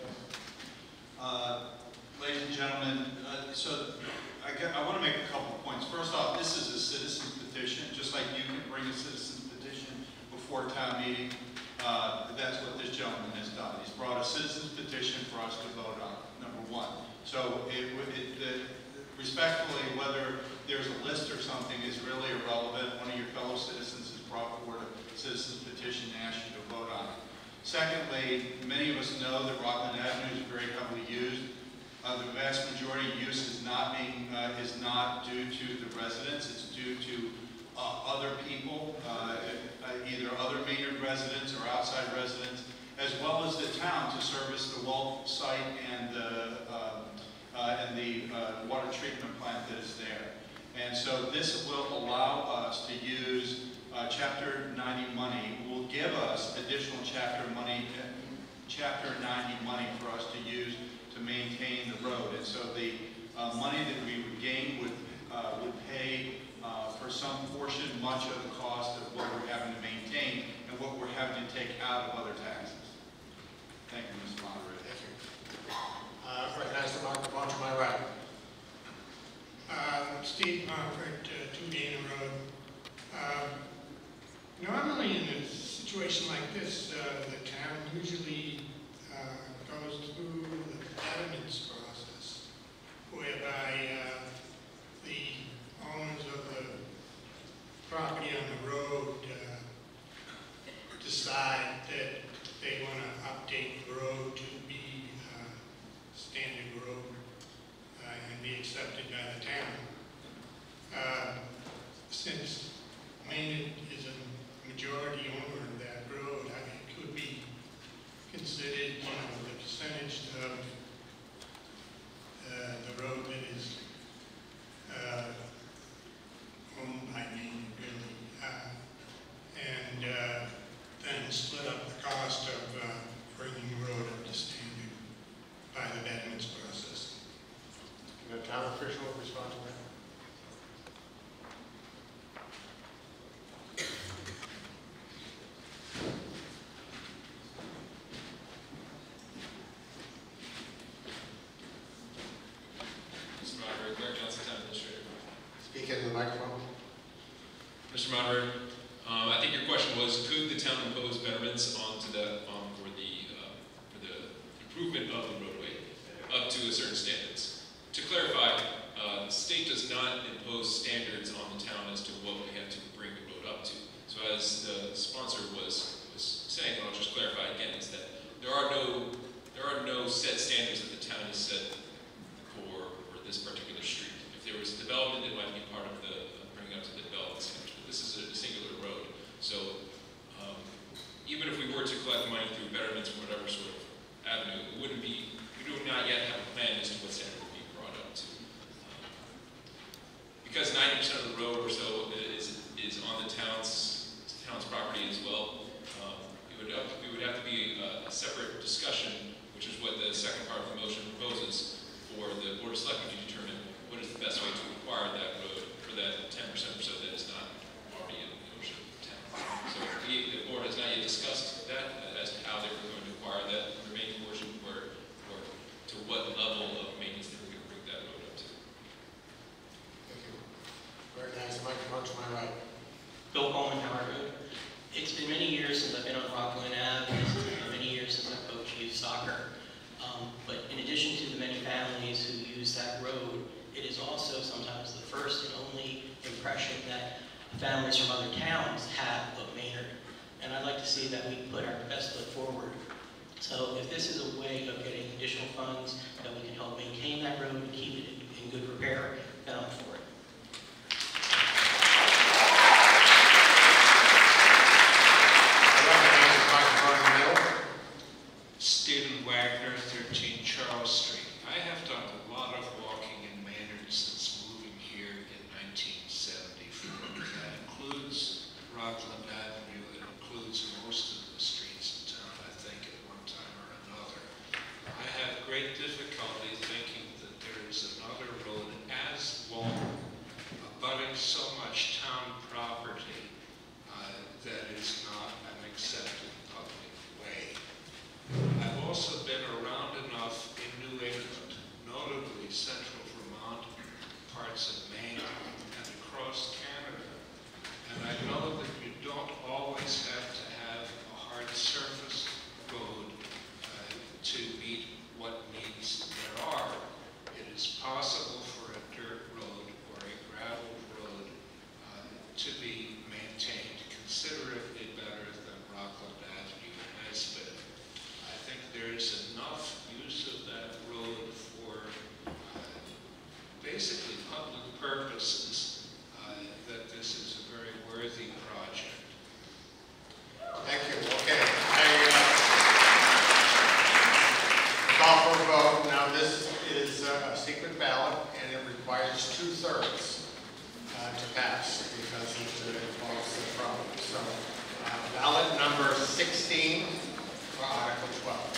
Uh, ladies and gentlemen, uh, so I, get, I want to make a couple of points. First off, this is a citizen's petition, just like you can bring a citizen's petition before town meeting. Uh, that's what this gentleman has done. He's brought a citizen's petition for us to vote on, number one. So it, it, it, respectfully, whether there's a list or something is really irrelevant. One of your fellow citizens has brought forward a citizen's petition and asked you to vote on it. Secondly, many of us know that Rockland Avenue is very heavily used. Uh, the vast majority of use is not being uh, is not due to the residents. It's due to uh, other people, uh, either other Maynard residents or outside residents, as well as the town to service the well site and the uh, uh, and the uh, water treatment plant that is there. And so this will allow us to use uh, Chapter ninety money. Will give us additional Chapter money, Chapter ninety money for us to use to maintain the road. And so the uh, money that we would gain would, uh, would pay uh, for some portion, much of the cost of what we're having to maintain and what we're having to take out of other taxes. Thank you, Mister Moderator. Thank you. Uh, recognize the microphone to my right. Uh, Steve Pomfret, uh, two Dana Road. Uh, normally in a situation like this, uh, the town usually uh, goes through the betterments process, whereby uh, the owners of the property on the road uh, decide that they want to update the road to be uh, standard road indicated, you know, the percentage of uh, the road that is uh, owned by Maine, really, uh, and uh, then split up the cost of uh, bringing the road up to standard by the betterments process. Can a town official respond to that? Mister Moderator, Greg Johnson, Town Administrator. Speak into the microphone. Mister Moderator, um, I think your question was, could the town impose betterments onto the, um, for the, uh, for the improvement of the roadway up to a certain standards? To clarify, uh, the state does not impose standards on the town as to what we have to bring the road up to. So as the sponsor was, was saying, and I'll just clarify again, is that there are no, there are no set standards that the town has set for, for this particular street. If there was development, it might be part of the, uh, bringing up to the development standards, but this is a singular road. So um, even if we were to collect money through betterments or whatever sort of avenue, it wouldn't be, we do not yet have a plan as to what standard would be brought up to. Um, because ninety percent of the road or so is, is on the town's, town's property as well, um, it would have, we would have to be a, a separate discussion, which is what the second part of the motion proposes, for the Board of Selectmen to determine what is the best way to acquire that road for that ten percent or so that is not already in the ocean town. So we, the board has not yet discussed that uh, as to how they were going to acquire that remaining portion, or, or to what level of maintenance they were going to bring that road up to. Thank you. Very nice. Microphone to my right. Bill Coleman, Howard Road. It's been many years since I've been on Rockland Avenue. It's been many years since I've coached youth soccer. Um, but in addition to the many families who use that road, it is also sometimes the first and only impression that families from other towns have of Maynard. And I'd like to see that we put our best foot forward. So if this is a way of getting additional funds that we can help maintain that road and keep it in, in good repair, then I'm for it. Stephen Wagner, thirteen Charles Street. I have done a lot of walking in Maynard since moving here in nineteen seventy-four. That includes Rockland Avenue. It includes most of the streets in town, I think, at one time or another. I have great difficulty thinking that there is another road as long, abutting so much town property uh, that is not an accepted public way. I've also been around enough in New England, notably central Vermont, parts of Maine, and across Canada, and I know that you don't always have to have a hard surface road uh, to meet what needs there are. It is possible for a dirt road or a gravel road uh, to be maintained considerably better than Rockland Avenue has been. I think there's enough use of that road for uh, basically public purposes uh, that this is a very worthy project. Thank you. Okay. I uh, call for a vote. Now this is a secret ballot and it requires two-thirds uh, to pass because it involves the problem. So uh, ballot number sixteen for Article twelve.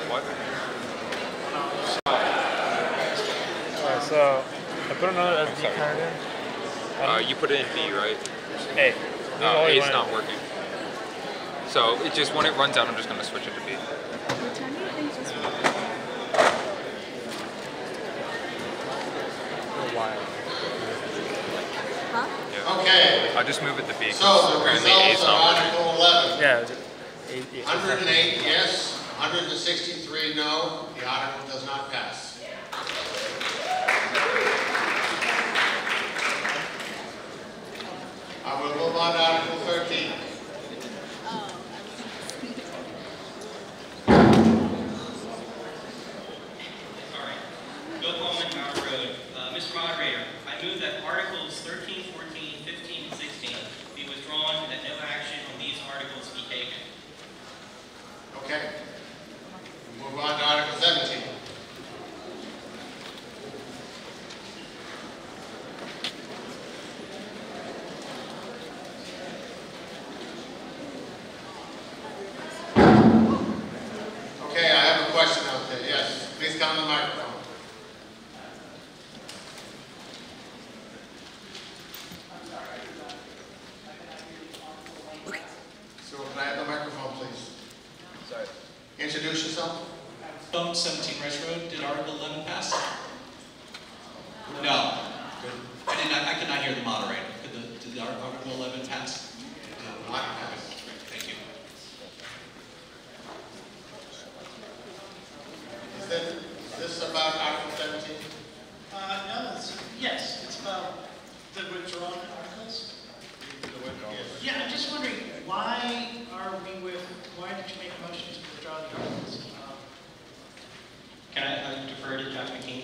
What? Alright, so I put another S D card in. Uh, you put it in B, right? A. Uh, A is not working. So it just when it runs out, I'm just gonna switch it to B. Huh? Yeah. Okay. I'll just move it to B. 'cause So the apparently A results is of not working. Article eleven. Yeah. one hundred eight yes, one hundred sixty-three no. The article does not pass. I will move on to Article thirteen. Bill Coleman, Howard Road. Uh, Mister Moderator, I move that Articles thirteen, fourteen, fifteen, and sixteen be withdrawn and that no action on these articles be taken. Okay. We'll move on to Article seventeen. Okay, I have a question out there. Yes, please come to the microphone. So can I have the microphone, please? Sorry. Introduce yourself. Stone, seventeen Rice Road. Did Article eleven pass? No. Good. I did not, I could not hear the moderator. Did the, did the Article eleven pass? Did not pass. Great, thank you. Is that, is this about Article seventeen? Uh, no, it's, yes, it's about the withdrawn articles. Yeah, I'm just wondering, why are we with, why did you make a motion to withdraw the articles? Um, Can I uh, defer to Jack McKean?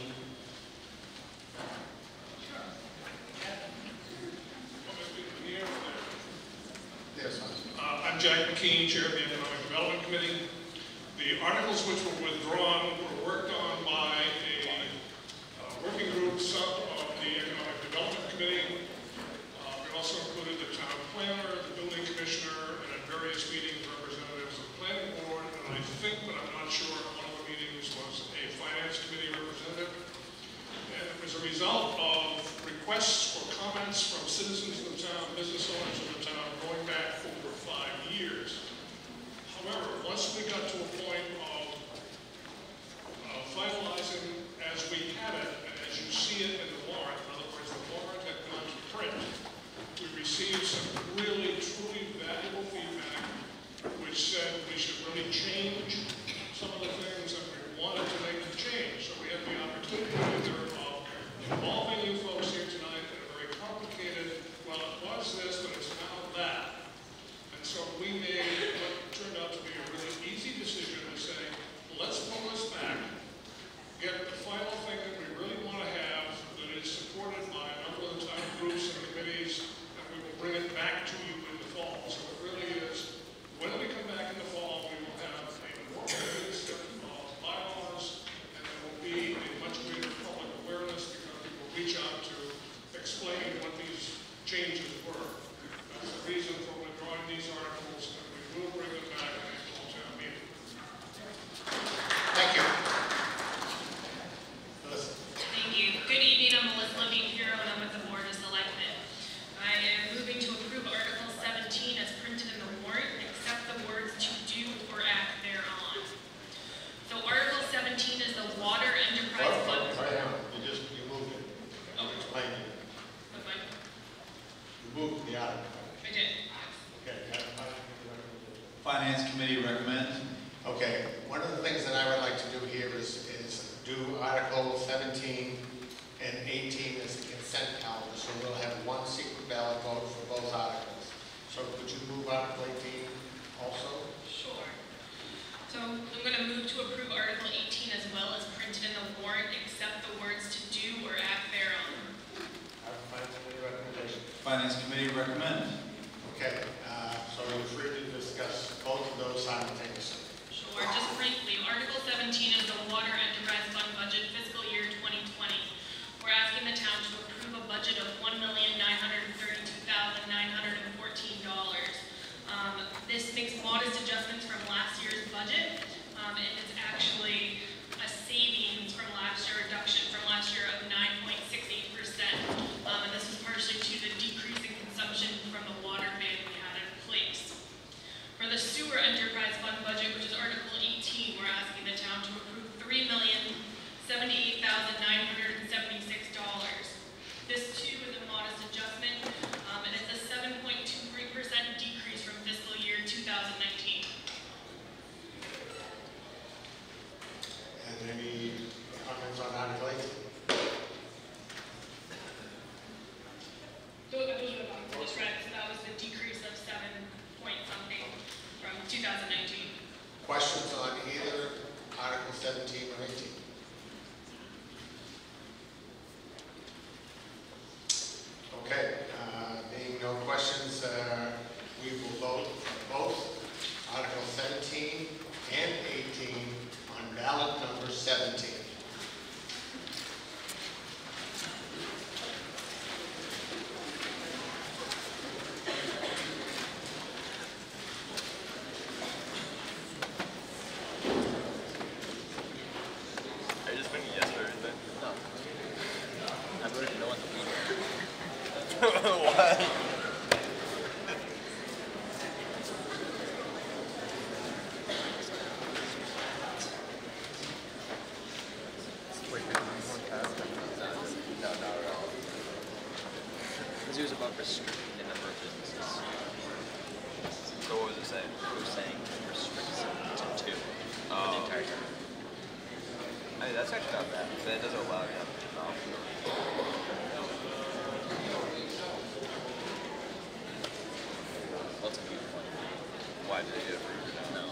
Yes, Uh, I'm Jack McKean, Chair of the Economic Development Committee. The articles which were withdrawn were worked on by a uh, working group sub of the Economic Development Committee. Uh, we also included the town planner, the building commissioner, and at various meetings representatives of the planning board. And I think, but I'm not sure, one of the meetings was a finance committee representative. And it was a result of requests for comments from citizens of the town, business owners of the town, going back over five years. However, once we got to a point of uh, finalizing as we had it, and as you see it in the warrant, in other words, the warrant had gone to print, we received some really, truly valuable feedback, which said we should really change some of the things that we wanted to make them change. So we had the opportunity either of involving you folks here tonight in a very complicated, well, it was this, but it's now that. And so we made what turned out to be a really easy decision to say, let's pull this back, get the final thing that we really want to have that is supported by a number of the town groups and committees, and we will bring it back to you in the fall. So it really is, when we come back in the fall, we will have a more complete of bylaws, and there will be a much greater public awareness because we will reach out to explain what these changes were. That's the reason for withdrawing these articles, and we will bring them back in the fall town meeting. Thank you. Thank you. Good evening, I'm Melissa Levine Hero, and I'm with the Board of Selectmen. I am moving to approve Article seventeen as printed in the warrant, except the words "to do" or "act thereon." So Article seventeen is the Water Enterprise Fund. Right now, you just, you moved it. I'll explain to you. What am I- You moved the article. I did. Okay. Finance committee recommends. Okay, one of the things that I would like to do here is, is do Article seventeen and eighteen as the consent calendar, so we'll have one secret ballot vote for both articles. So could you move Article eighteen also? Sure. So I'm going to move to approve Article eighteen as well as printed in the warrant, except the words "to do" or "act thereon." Finance committee recommendation. Finance committee recommends. Okay, uh, so we're free to discuss both of those simultaneously. Sure, just briefly, Article seventeen is the Water Enterprise Fund budget fiscal year twenty twenty. We're asking the town to approve a budget of one million nine hundred thirty-two thousand nine hundred fourteen dollars. Um, this makes modest adjustments from last year's budget, um, and it's actually seventeen or eighteen? Okay, uh, being no questions, uh, we will vote for both Article seventeen and eighteen on ballot number seventeen. Are you just voting yes for everything? No. I voted no on the week. What? Wait, did one pass? No, not at all. Because it was about restricting the number of businesses. So what was it saying? It was saying restricts it to two for the entire year. I mean, that's actually not bad. That doesn't allow you to have a mouth. That's a good point. Why did they do it for you now? No.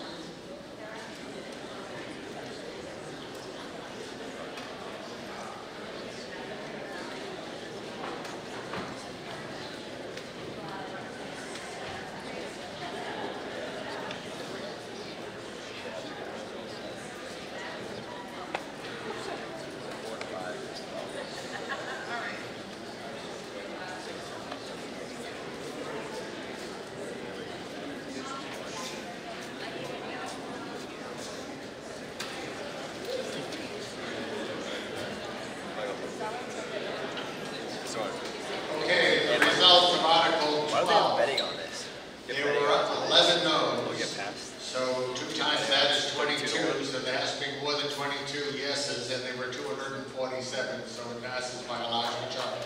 Okay, the results of Article Why are twelve. they betting on this? There were eleven no's. We'll get past. So two times that is twenty-two, so there has to be more than twenty-two yeses, and there were two hundred forty-seven, so it passes by a large majority.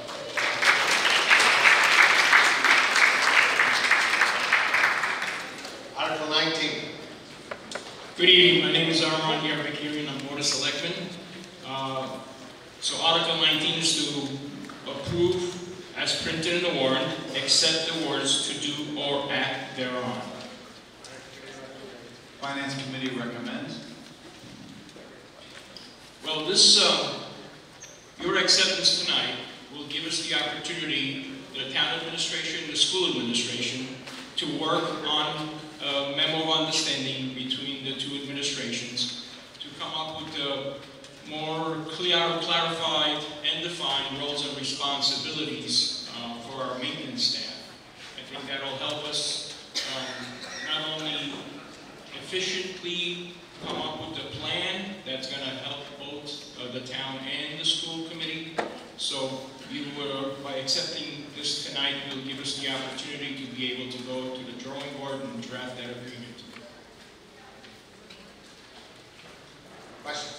Article nineteen. Good evening, my name is Armand Yarvakirian, I'm Board of Selectmen. Uh, So Article nineteen is to approve, as printed in the warrant, accept the words to do or act thereon. Finance Committee recommends. Well, this, uh, your acceptance tonight will give us the opportunity, the town administration, the school administration, to work on a memo of understanding between the two administrations to come up with a more clear, clarified, and defined roles and responsibilities uh, for our maintenance staff. I think that'll help us um, not only efficiently come up with a plan that's going to help both uh, the town and the school committee. So you will, by accepting this tonight, will give us the opportunity to be able to go to the drawing board and draft that agreement. Questions?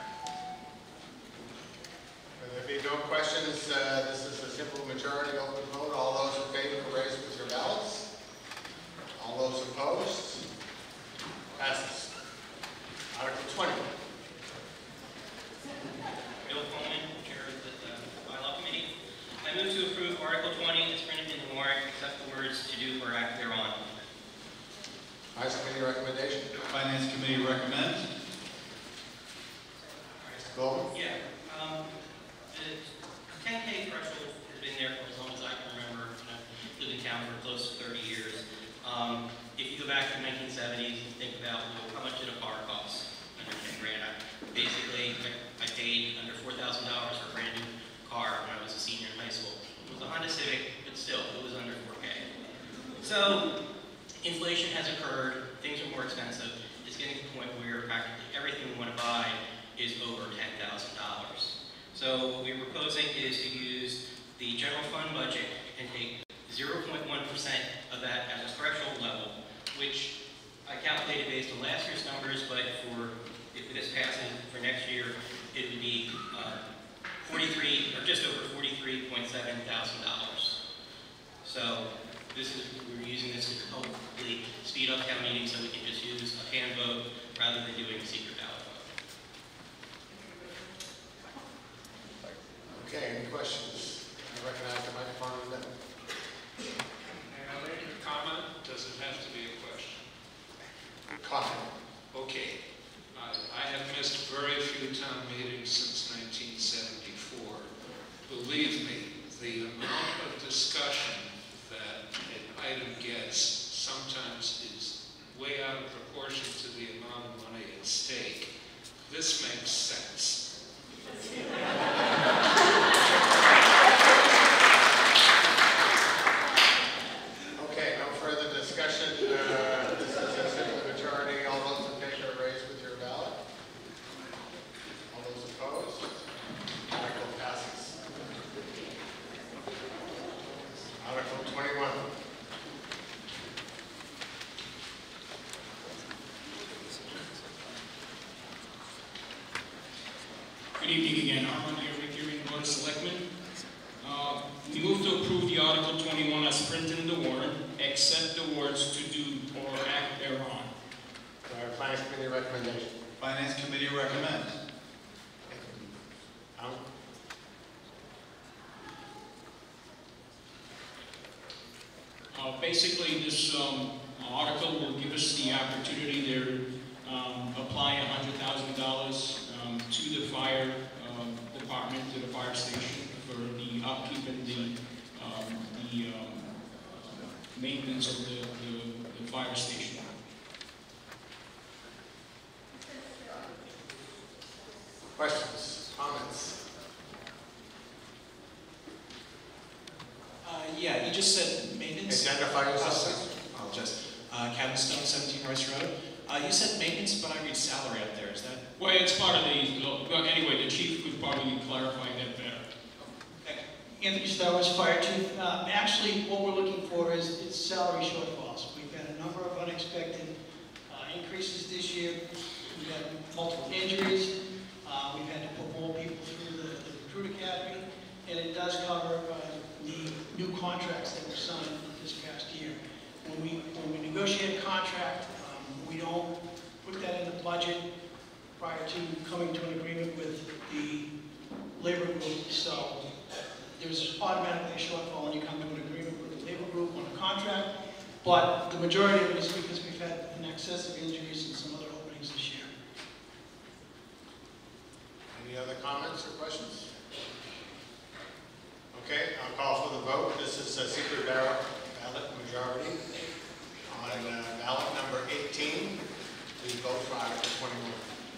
Will there be no questions? Uh, this is a simple majority open vote. All those in favor, raise with your ballots. All those opposed? Passes. Article twenty. Bill Coleman, Chair of the uh, Bylaw Committee. I move to approve Article twenty as printed in the warrant, except the words to do or act thereon. Finance Committee recommendation. Finance Committee recommends. Mister Goldman? Yeah. Um, the ten K threshold has been there for as long as I can remember. I've lived in town for close to thirty years. Um, if you go back to the nineteen seventies and think about, well, how much did a car cost under ten grand? I, basically, I, I paid under four thousand dollars for a brand new car when I was a senior in high school. It was a Honda Civic, but still, it was under four K. So, inflation has occurred, things are more expensive. It's getting to the point where practically everything we want to buy is over ten thousand dollars. So what we're proposing is to use the general fund budget and take zero point one percent of that as a threshold level, which I calculated based on last year's numbers, but for, if this passes for next year, it would be uh, forty-three, or just over forty-three point seven thousand dollars. So this is, we're using this to hopefully speed up town meetings so we can just use a hand vote rather than doing a secret ballot vote. Okay, any questions? I recognize the microphone on that. May I make a comment? Does it have to be a question? Comment. Okay. I, I have missed very This makes sense. Okay, no further discussion. Uh, This is a simple majority. All those in favor, raise with your ballot. All those opposed? Article passes. Article twenty-one. Good evening again, Armand here with your Board of Selectmen. Uh, We move to approve the Article twenty-one as printed in the warrant, except the words "to do" or "act thereon." Our Finance Committee recommendation. Finance Committee recommend. Alan? Uh, Basically, this um, article will give us the opportunity to um, apply one hundred thousand dollars um, to the fire um, department, to the fire station, for the upkeep and the, um, the um, maintenance of the, the, the fire station. Questions, comments? Uh, yeah, you just said maintenance. Identify yourself, Oh, please. apologize. Uh, Kevin Stone, seventeen Rice Road. Uh, you said maintenance, but I read salary up there. Is that? Well, it's part of the, well, anyway, the chief could probably clarify that better. Anthony Stowers, Fire Chief. Uh, Actually, what we're looking for is, is salary shortfalls. We've had a number of unexpected uh, increases this year. We've had multiple injuries. Uh, We've had to put more people through the the recruit academy, and it does cover uh, the new contracts that were signed this past year. When we, when we negotiate a contract, um, we don't put that in the budget prior to coming to an agreement with the labor group. So there's automatically a shortfall when you come to an agreement with the labor group on a contract. But the majority of it is because we've had an excess of injuries and some other openings this year. Any other comments or questions? Okay, I'll call for the vote. This is a secret ballot ballot majority. On uh, ballot number eighteen, please vote for Article twenty-one.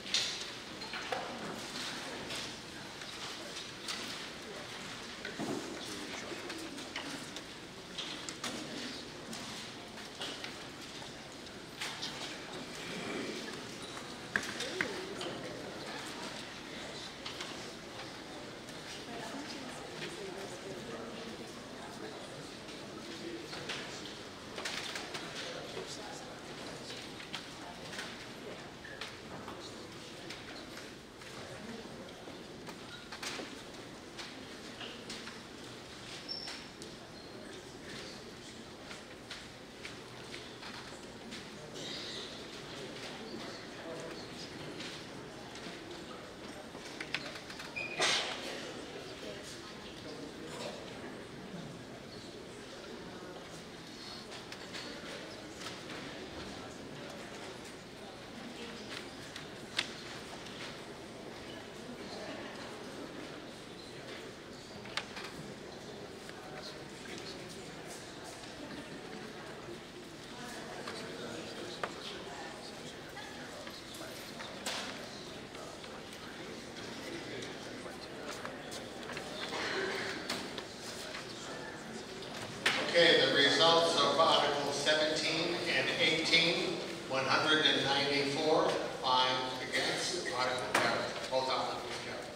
Okay, the results of Articles seventeen and eighteen, one hundred ninety-four, five against, article carried. Both articles carried.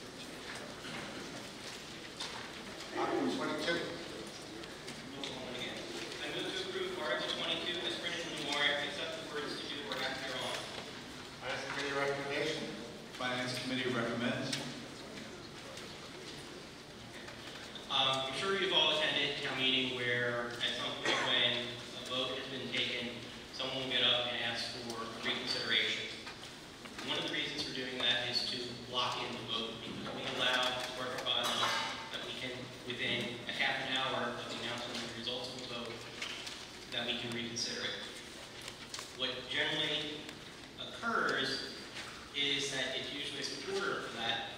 Article twenty-two. I move to approve Article twenty-two as printed in the warrant, except the words "to do" or "act thereon." Finance Committee recommendation. Finance Committee recommends. Um, I'm sure you've all attended town meeting where at some point when a vote has been taken, someone will get up and ask for reconsideration. One of the reasons for doing that is to lock in the vote, because we allow work our bylaws that we can, within a half an hour of the announcement of the results of the vote, that we can reconsider it. What generally occurs is that it's usually a supporter for that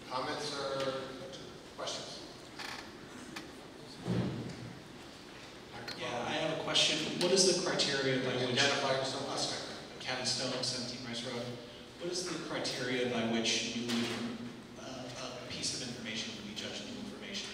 Comments or questions? Yeah, I have a question. What is the criteria by which... Identify yourself. Kevin Stone, seventeen Rice Road. What is the criteria by which new, uh, a piece of information would be judged new information?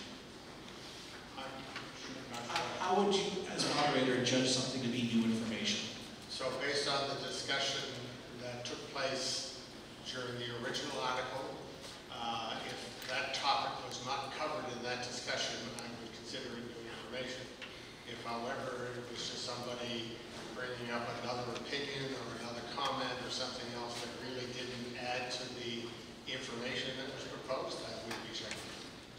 How, how would you, as a moderator, judge something to be new information? So based on the discussion that took place during the original article, uh, if that topic was not covered in that discussion, I would consider it new information. If, however, it was just somebody bringing up another opinion or another comment or something else that really didn't add to the information that was proposed, I would reject it.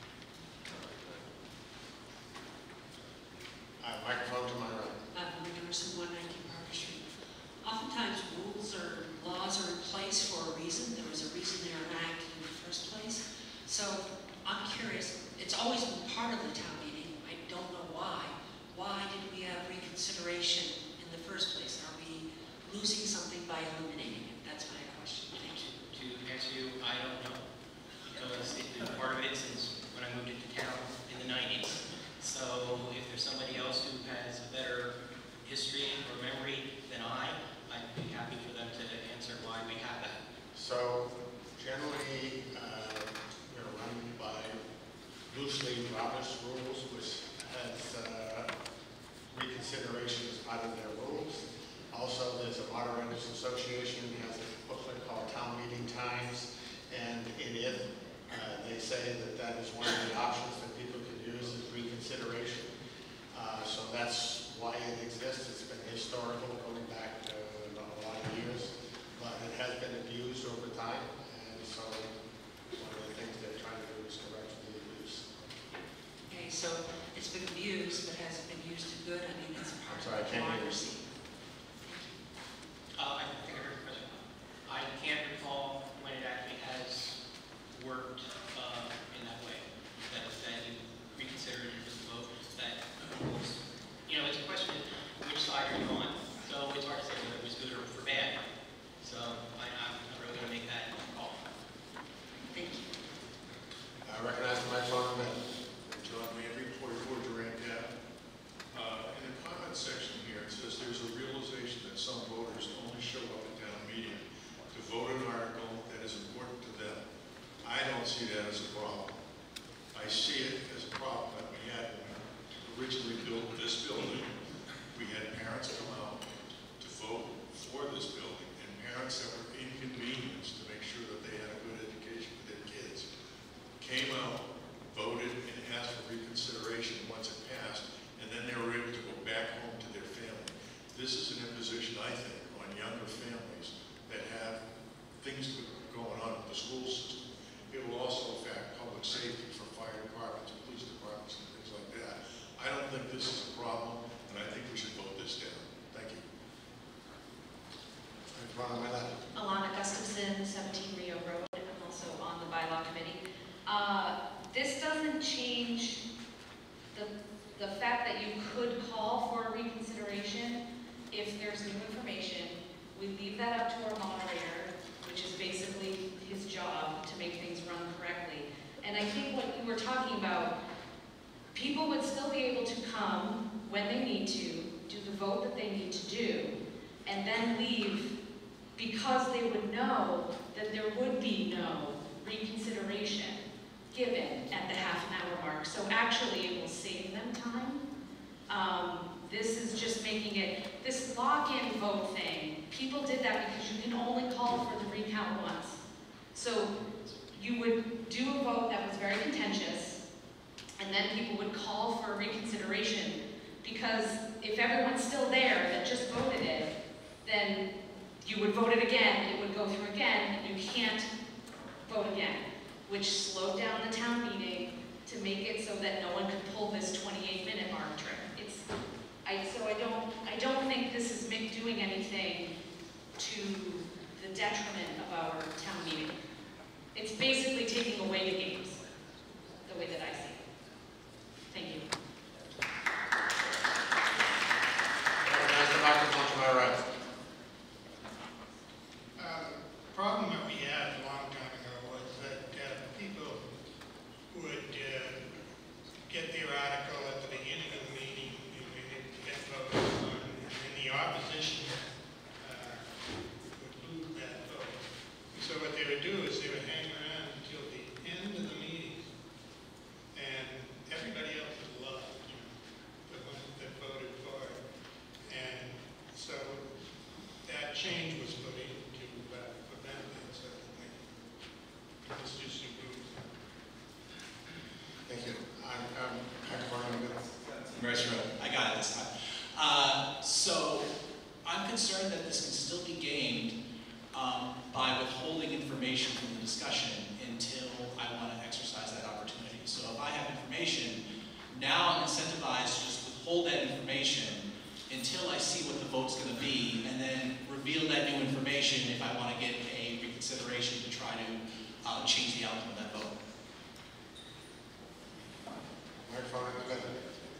Uh, microphone to my right. Uh, Linda Emerson, one nineteen Parker Street. Oftentimes, rules or laws are in place for a reason. There was a reason they were enacted in the first place. So I'm curious. It's always been part of the town meeting. I don't know why. Why did we have reconsideration in the first place? Are we losing something by eliminating it? That's my question. Thank you. To answer you, I don't know. Because it's been part of it since when I moved into town in the nineties. So if there's somebody else who has a better history or memory than I, I'd be happy for them to answer why we have that. So generally, uh, we're run by loosely Robert's rules, which has uh, reconsideration as part of their rules. Also, there's a Moderators Association that has a booklet called Town Meeting Times, and in it, uh, they say that that is one of the options that people can use is reconsideration. Uh, so that's why it exists. It's been historical going back to a lot of years, but it has been abused over time, and so one of the things they're trying to do is correct the abuse. Okay, so it's been abused, but has it been used to good? I mean, it's part Sorry, I of can't hear you. democracy. Uh, I think I heard the question. I can't recall when it actually has worked uh, in that way. That, that you reconsider it as a vote. That was, you know, it's a question of which side are you on. So it's hard to say whether it was good or for bad. So I, I'm not really going to make that call. Thank you. I recognize the microphone. John Manry, forty-four Durant Ave. Uh, in the comment section here, it says there's a realization that some voters only show up at town meeting to vote an article that is important to them. I don't see that as a problem. I see it as a problem that we had when we originally built this building. We had parents come out to vote for this building, and parents that were inconvenienced to make sure that they had a good education for their kids came out, voted, and asked for reconsideration once it passed, and then they were able to go back home to their family. This is an imposition, I think, on younger families that have things going on with the school system. It will also affect public safety for fire departments, police departments, and things like that. I don't think this is a problem, and I think we should vote this down. Thank you. Alana Gustafson, seventeen Rio Road. I'm also on the bylaw committee. Uh, this doesn't change the, the fact that you could call for a reconsideration if there's new information. We leave that up to our moderator, which is basically his job to make things run correctly. And I think what you were talking about, people would still be able to come when they need to, do the vote that they need to do, and then leave because they would know that there would be no reconsideration given at the half an hour mark. So actually it will save them time. Um, this is just making it, this lock-in vote thing, people did that because you can only call for the recount once. So you would do a vote that was very contentious, and then people would call for a reconsideration, because if everyone's still there that just voted it, then you would vote it again, it would go through again, and you can't vote again, which slowed down the town meeting to make it so that no one could pull this twenty-eight minute mark trick. It's, I, so I don't, I don't think this is make, doing anything to the detriment of our town meeting. It's basically taking away the games, the way that I see it. Thank you. Recognize the microphone to my right. Uh, the problem that we had a long time ago was that uh, people information. Now I'm incentivized to just withhold that information until I see what the vote's going to be, and then reveal that new information if I want to get a reconsideration to try to uh, change the outcome of that vote. Microphone in the middle.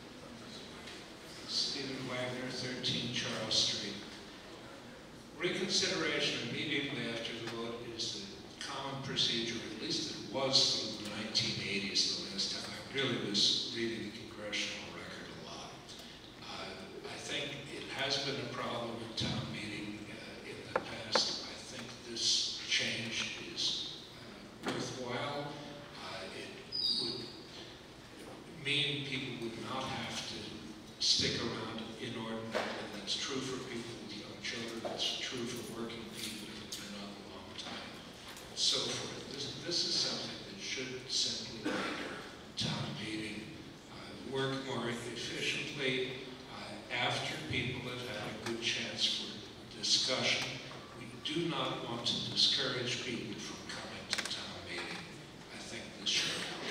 Stephen Wagner, thirteen Charles Street. Reconsideration immediately after the vote is the common procedure, at least it was from the nineteen eighties, the last time. I really was reading the congressional record a lot. Uh, I think it has been a problem in town meeting uh, in the past. I think this change is uh, worthwhile. Uh, it would mean people would not have to stick around inordinately. That's true for people with young children. That's true for working people who've been on a long time, and so forth. This, this is something that should simply make town meeting uh, work more efficiently uh, after people have had a good chance for discussion. We do not want to discourage people from coming to town meeting. I think this should help.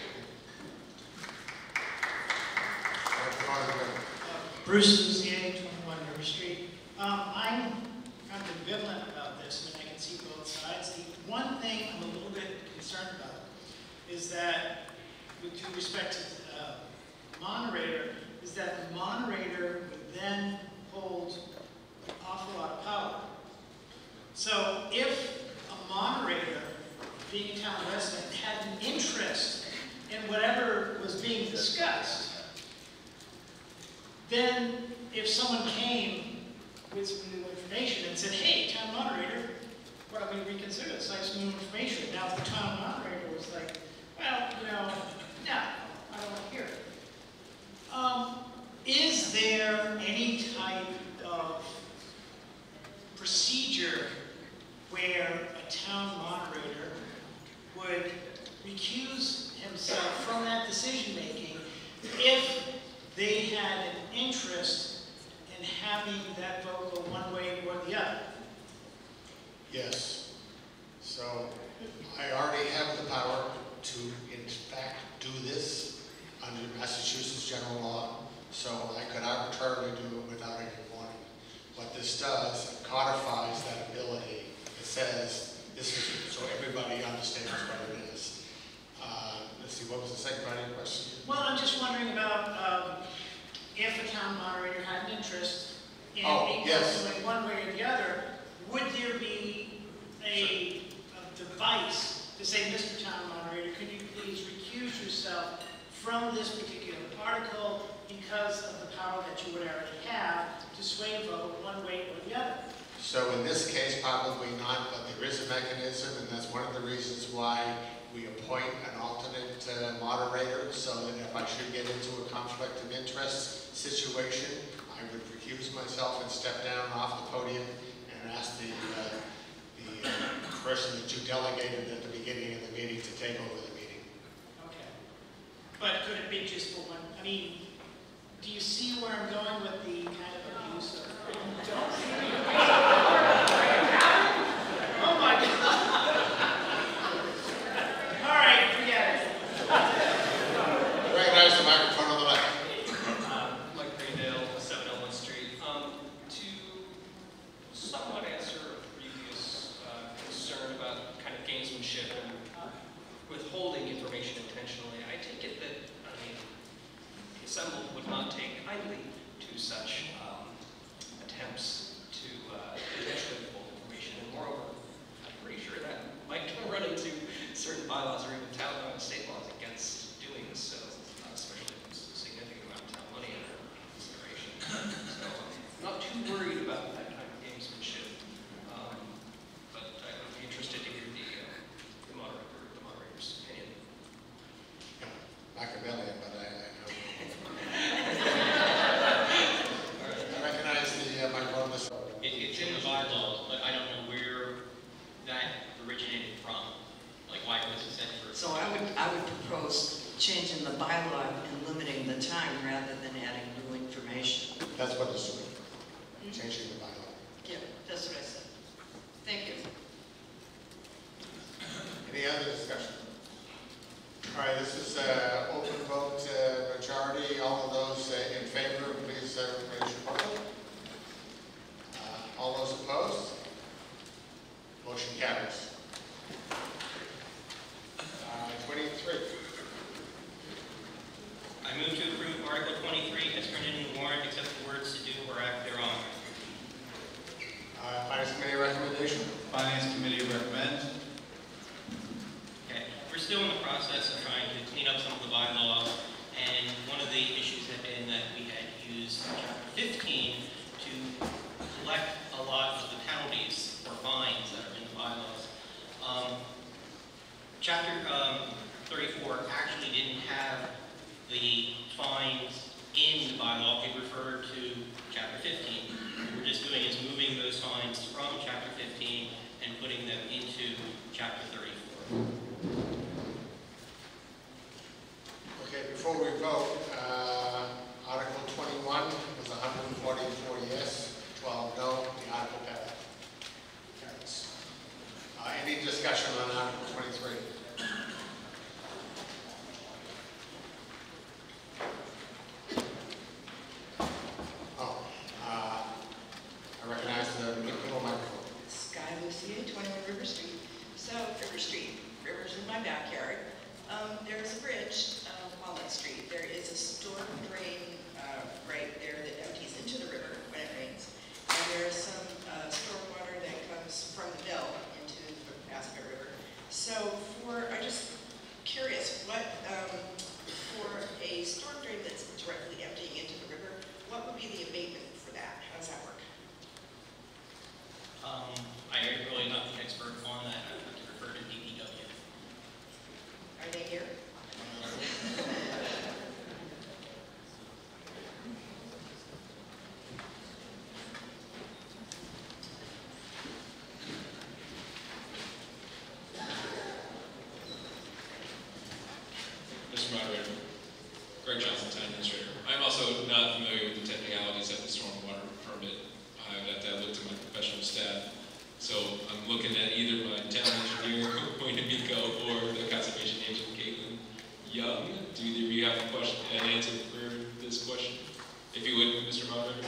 Bruce Lucier, twenty-one River Street. Um, I'm kind of ambivalent about this. I mean, I can see both sides. The one thing I'm a little bit concerned about is that, with due respect to the uh, moderator, is that the moderator would then hold an awful lot of power. So if a moderator, being a town resident, had an interest in whatever was being discussed, then if someone came with some new information and said, hey, town moderator, why don't we reconsider this? Like some new information. Now, if the town moderator was like, well, you know, no, I don't want to hear it. Um, is there any type of procedure where a town moderator would recuse himself from that decision-making if they had an interest in having that vote go one way or the other? Yes. So I already have the power to, in fact, do this under Massachusetts general law, so I could arbitrarily do it without any warning. What this does, it codifies that ability. It says, this is, so everybody understands what it is. Uh, let's see, what was the second part of your question? Well, I'm just wondering about um, if a town moderator had an interest in Oh, being yes. going one way or the other, would there be a, a device to say, Mister Town Moderator, could you please recuse yourself from this particular article because of the power that you would already have to sway a vote one way or the other? So in this case, probably not, but there is a mechanism, and that's one of the reasons why we appoint an alternate uh, moderator, so that if I should get into a conflict of interest situation, I would recuse myself and step down off the podium and ask the, uh, the uh, person that you delegated at the beginning of the meeting to take over the meeting. Okay. But could it be just for one? I mean, do you see where I'm going with the kind of abuse of... Oh my God! All right, forget it. Recognize the microphone on the left. Uh, Mike Greendale, seven oh one Street. Um, to somewhat answer a previous uh, concern about kind of gamesmanship and withholding information intentionally, I take it that, I mean, the assembled would not take kindly to such um, attempts to uh, potentially withhold information. And moreover, I'm pretty sure that might run into certain bylaws or even town uh, state laws against doing so, uh, especially if it's a significant amount of town money under consideration. So I'm not too worried about that kind of gamesmanship, um, but I would be interested to hear the, uh, the, moderator, the moderator's opinion. Machiavellian, but I, I know. I recognize the uh, microphone. It, it's in the bylaws, but I don't know where that originated from. Like why it was sent for. So I would, I would propose changing the bylaw and limiting the time rather than adding new information. That's what it's doing. Changing the bylaw. Yeah, that's what I said. Thank you. Any other discussion? All right, this is uh, open vote. up some of the bylaws, and one of the issues had been that we had used chapter fifteen to collect a lot of the penalties or fines that are in the bylaws. Um, chapter um, thirty-four actually didn't have the fines in the bylaw. It referred to chapter fifteen. What we're just doing is moving those fines from chapter fifteen and putting them into chapter thirty-four. Okay, before we vote, uh, Article twenty-one was one hundred forty-four yes, twelve no, the article passed. Carries. Uh, any discussion on Article twenty-three? Oh, uh, I recognize the middle microphone. Sky Lucier, twenty-one River Street. So, River Street, river's in my backyard. Um, there's a bridge, uh, Walnut Street. There is a storm drain uh, right there that empties into the river when it rains. And there is some uh, storm water that comes from the mill into the Pasco River. So, for, I'm just curious, what, um, for a storm drain that's directly emptying into the river, what would be the abatement for that? How does that work? Um, I am really not the expert on that. I have to refer to D P W. Are they here? Mister Moderator, Greg Johnson, Town Administrator. I'm also not familiar with the technicalities of the stormwater permit. I would have to look to my professional staff. So I'm looking at either my town engineer, Wayne Amico, or the conservation agent, Caitlin Young. Do either of you have a question, an answer for this question? If you would, Mister Moderator.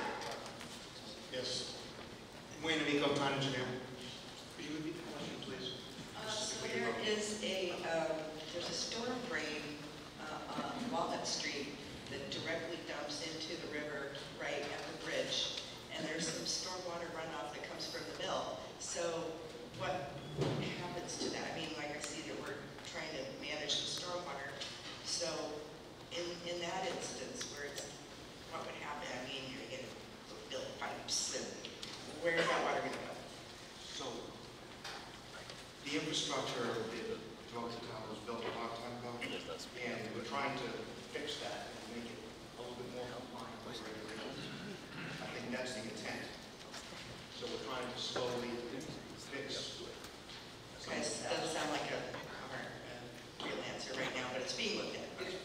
Yes. Wayne Amico, Town Engineer. Could you repeat the question, please? Uh, so there is a, um, there's a storm drain uh, on Walnut Street that directly dumps into the river right at the bridge. And there's some stormwater runoff that comes from the mill. So what happens to that? I mean, like I see that we're trying to manage the stormwater. So in, in that instance where it's, what would happen? I mean, you're going to build pipes and where's that water going to go? So the infrastructure that Georgia Town was built a long time ago, and we're trying to fix that and make it a little bit more compliant with regulations. I think that's the intent. So we're trying to slowly fix. Okay, so that doesn't sound like a, a real answer right now, but it's being looked at.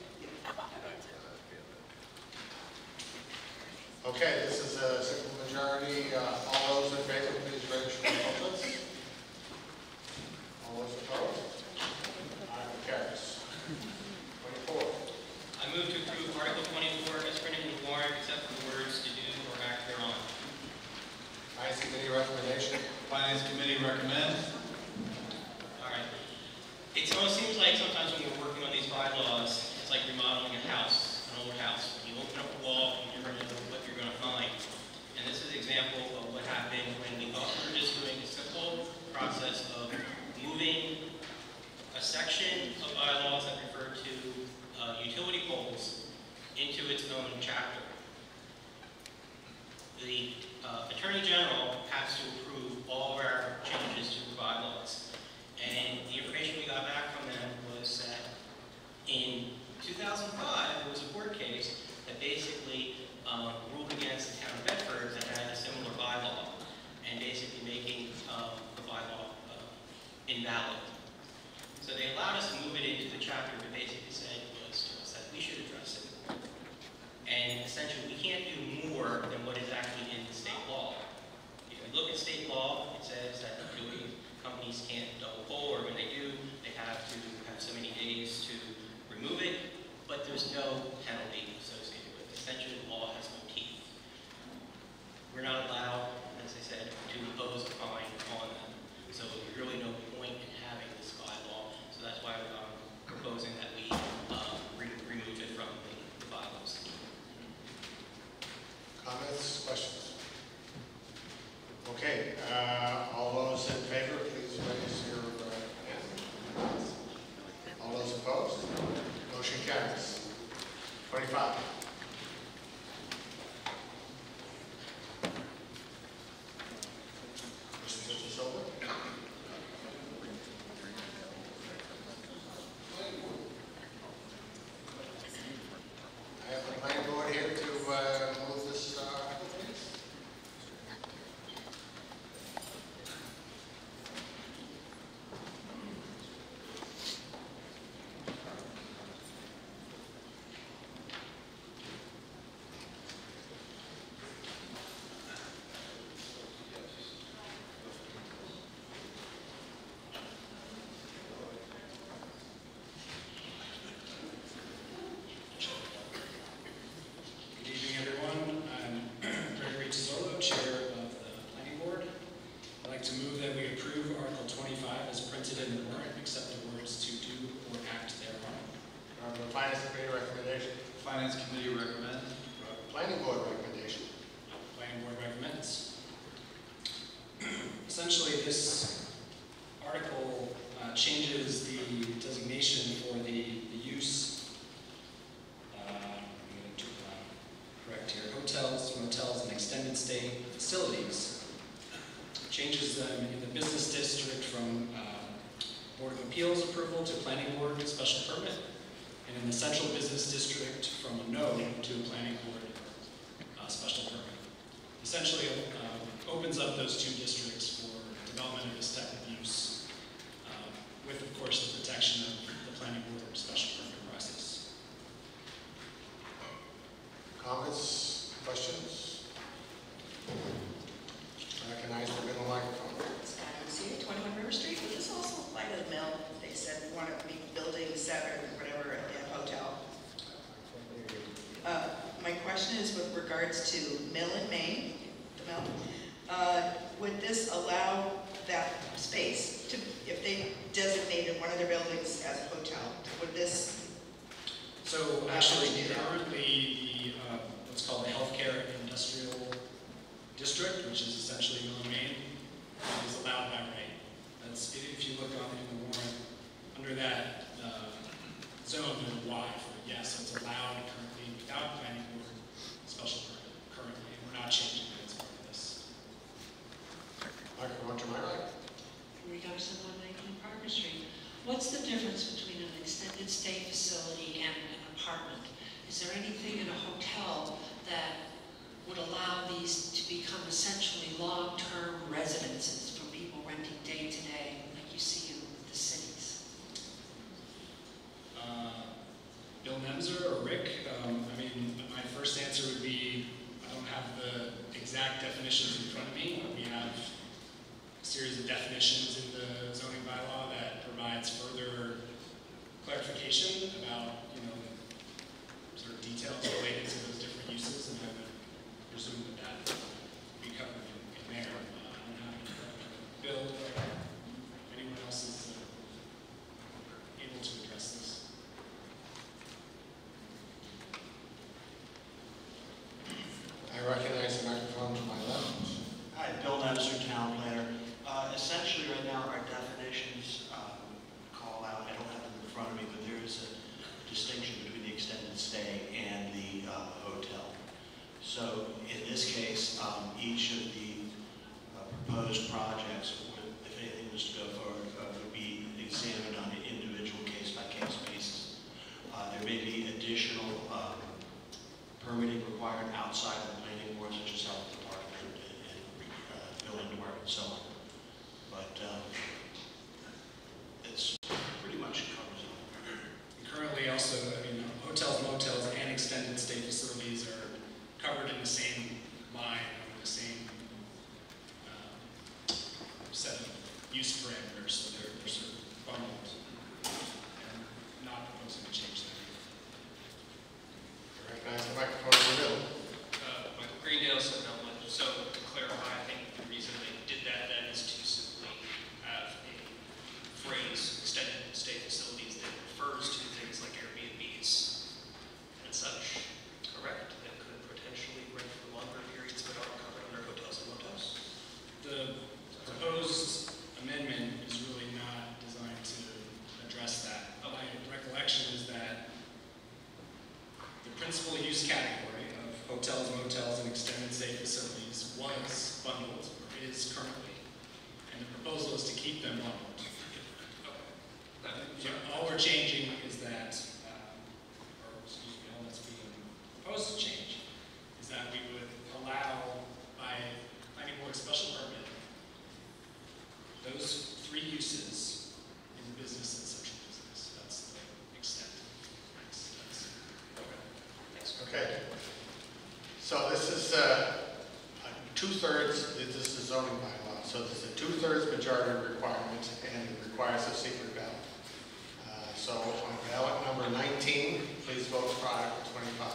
Okay, this is a simple majority. Uh, all those in favor, please raise your hands. All those opposed? Item carries. twenty-four. I move to approve Article twenty-four as printed in the warrant, except for the words to do or act thereon. Finance Committee recommendation. Finance Committee recommend. All right. It almost seems like sometimes when we're working on these bylaws, it's like remodeling a house, an old house. When you open up a wall, you never know what you're going to find. And this is an example of what happened when we thought we were just doing a simple process of moving a section of bylaws that refer to uh, utility poles into its own chapter. The uh, Attorney General has to approve all of our changes to the bylaws. And the information we got back from them was that in two thousand five, there was a court case that basically um, ruled against the town of Bedford that had a similar bylaw, and basically making um, the bylaw uh, invalid. So they allowed us to move it into the chapter, but basically said was to us that we should address it. And essentially, we can't do more than what is actually in the Twenty-five. Mister Silver? I have the planning board here to uh, move this uh, article, please. Good evening, everyone. I'm Gregory Tizzolo, Chair of the Planning Board. I'd like to move that we approve Article twenty-five as printed in the warrant, except the words "to do or act thereon." Uh, the Finance Committee recommendation. Finance Committee recommend. Uh, Planning Board recommendation. Planning Board recommends. Essentially, this article uh, changes the designation for the, the use, uh, I'm going to uh, correct here, hotels, motels, and extended stay facilities. Changes them in the business district from uh, Board of Appeals approval to Planning Board special permit, and in the central business district from a no to a Planning Board uh, special permit. Essentially uh, opens up those two districts for development of this type of use, uh, with, of course, the protection of the Planning Board special permit process. Comments, questions? Recognize the middle microphone. Scott Lucia, twenty-one River Street. Would this also apply to the mill? They said we want to be building seven, whatever, a hotel. Uh, my question is with regards to Mill in Maine, the mill. Uh, would this allow that space to, if they designated one of their buildings as a hotel, would this? So actually, currently, the, uh, what's called the Healthcare Industrial District, which is essentially Mill and Maine, uh, is allowed by right. That's, if you look on in the warrant, under that uh, zone, there's a Y for it. Yes, it's allowed currently without planning board special permit currently, and we're not changing that as part of this. Microphone to my right. In regards to one nineteen Parker Street, what's the difference between an extended stay facility and an apartment? Is there anything in a hotel that would allow these to become essentially long-term residences for people renting day-to-day, like you see in the cities? Uh, Bill Nemser or Rick, um, I mean, my first answer would be, I don't have the exact definitions in front of me. We have a series of definitions in the zoning bylaw that provides further clarification about, you know, sort of details related to those different uses, and I would presume that that would be covered in, in there. Uh, I'm happy to, Bill, or anyone else is uh, able to address this. I recognize the microphone to my left. Hi, Bill Nemser, Town Planner. Uh, essentially, right now, our definitions um, call out, I don't have them in front of me, but there is a distinction between the extended stay and the uh, hotel. So in this case, um, each of the uh, proposed projects, would, if anything was to go forward, uh, would be examined on an individual case-by-case basis. Uh, there may be additional um, permitting required outside of the planning board, such as health department and, and uh, building department and so on. But um, it's pretty much covers it. And currently also, I mean, hotels, motels, and extended stay facilities are covered in the same line, under the same uh, set of use parameters, so they're, they're sort of bundled. principal use category of hotels, motels, and extended stay facilities was bundled, or is currently, and the proposal is to keep them bundled. So all we're changing is that, um, or excuse me, all that's being proposed to change is that we would allow, by planning board special permit, those three uses in the business and social business. That's the extent. That's, that's, okay. Thanks. Okay. So this is uh, two-thirds, this is the zoning bylaw, so this is a two-thirds majority requirement, and it requires a secret ballot. Uh, so on ballot number nineteen, please vote for Article twenty-five.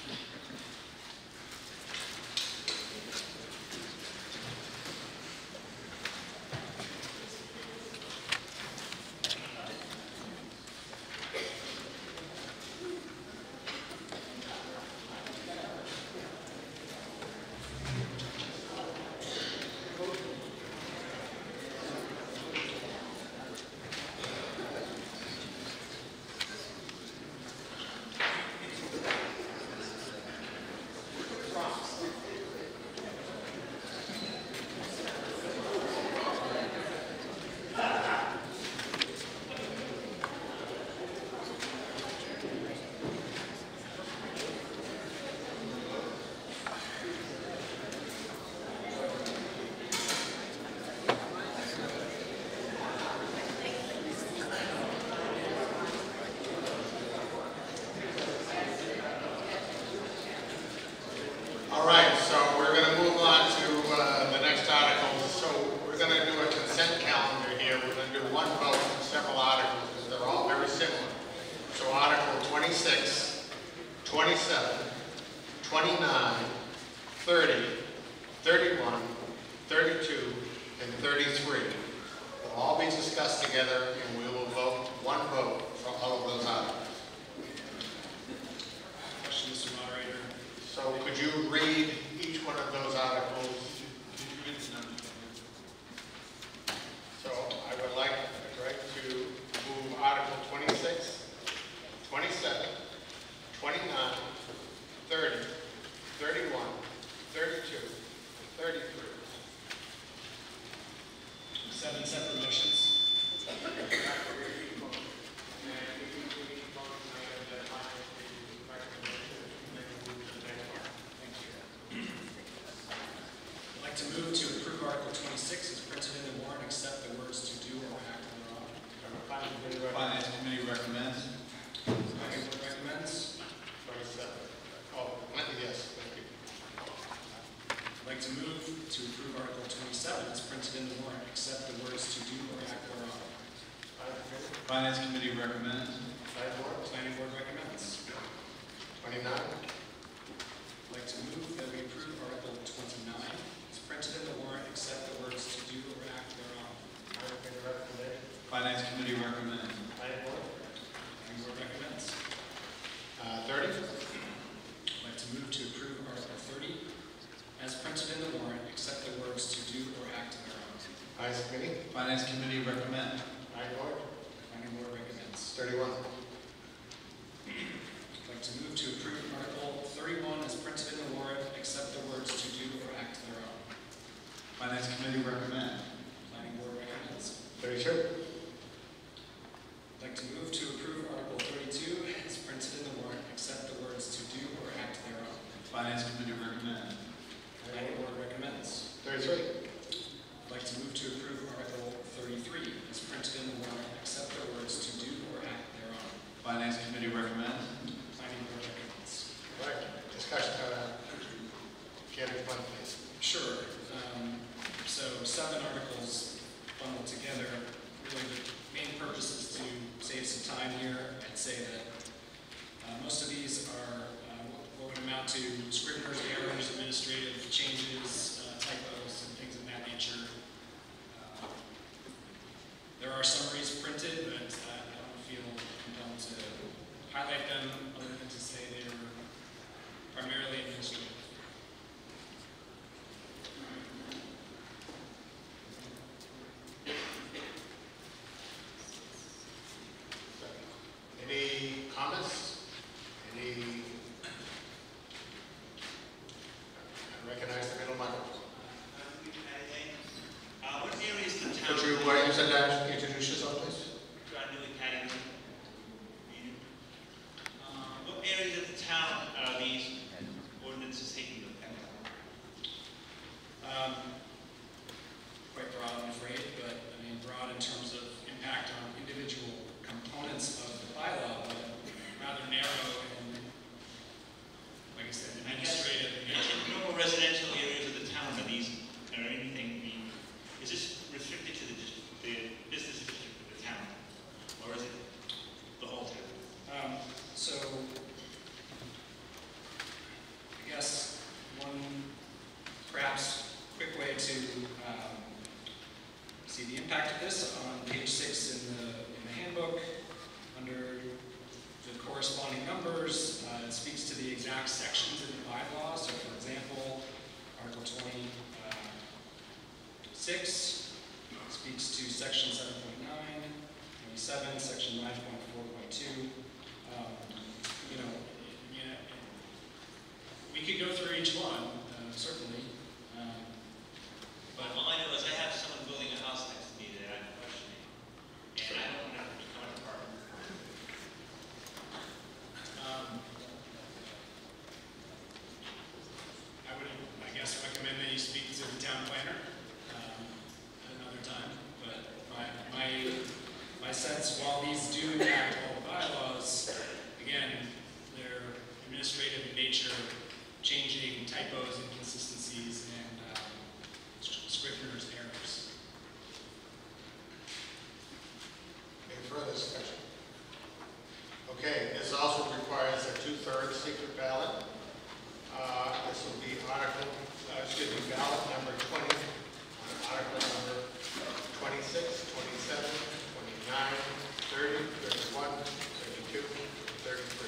All right, so we're going to move on to uh, the next article. So we're going to do a consent calendar here. We're going to do one vote for several articles because they're all very similar. So Article twenty-six, twenty-seven, twenty-nine, thirty, thirty-one, thirty-two, and thirty-three will all be discussed together, and we will vote one vote for all of those articles. Question, Mister Moderator. So could you read each one of those articles? So I would like Greg to move Article twenty-six, twenty-seven, twenty-nine, thirty, thirty-one, thirty-two, and thirty-three. Seven separate motions. I'd like to move to approve Article twenty-six as printed in the warrant, except the words "to do" or "act" thereof. Finance Committee recommends. Planning Board recommends. twenty-seven. Oh, yes, thank you. I'd like to move to approve Article twenty-seven as printed in the warrant, except the words "to do" or "act" thereof. Finance Committee recommends. Planning Board? Planning Board recommends. twenty-nine. I'd like to move that we approve Article twenty-nine as printed in the warrant, except the words "to do" or "act" thereof. Finance Committee recommends. Planning Board? Planning Board recommends. Uh, thirty. I'd like to move to approve Article thirty as printed in the warrant, except the words "to do" or "act" thereof. Finance Committee? Finance Committee recommends. Planning Board? Planning Board recommends. thirty-one. I'd like to move to approve Article thirty-one as printed in the warrant, except the words "to do" or "act" thereof. Finance Committee recommends. Planning Board recommends. thirty-two. I'd like to move to approve Article thirty-two as printed in the warrant, except the words "to do" or "act" thereof. Finance Committee recommends. Planning Board recommends. thirty-three. I'd like to move to approve Article thirty-three as printed in the warrant, except the words "to do" or "act" thereof. Finance Committee recommends. Planning Board recommends. All right, discussion, uh, get it one, please. Sure. Um, so seven articles bundled together. Really, the main purpose is to save some time here and say that uh, most of these are uh, what would amount to scrivener's errors, administrative changes, uh, typos, and things of that nature. Uh, there are summaries printed, but uh, I don't feel compelled to highlight them other than to say they are primarily administrative. Any comments? Any to section seven point nine, twenty-seven, section nine point four point two. Um, you know, you know, we could go through each one, uh, certainly. Um, but All I know is I have someone building a house next to me that I'm questioning, and I don't want to become an apartment. Um, I would, I guess, recommend that you speak to the town planner um, at another time. But my, my, my sense, while these do impact all the bylaws, again, they're administrative in nature, changing typos, inconsistencies, and um, scrivener's errors. Any further discussion? Okay, this also requires a two-thirds secret ballot. Uh, this will be article, uh, excuse me, ballot number twenty, on article number twenty-six, twenty-seven, twenty-nine, thirty, thirty-one, thirty-two, thirty-three.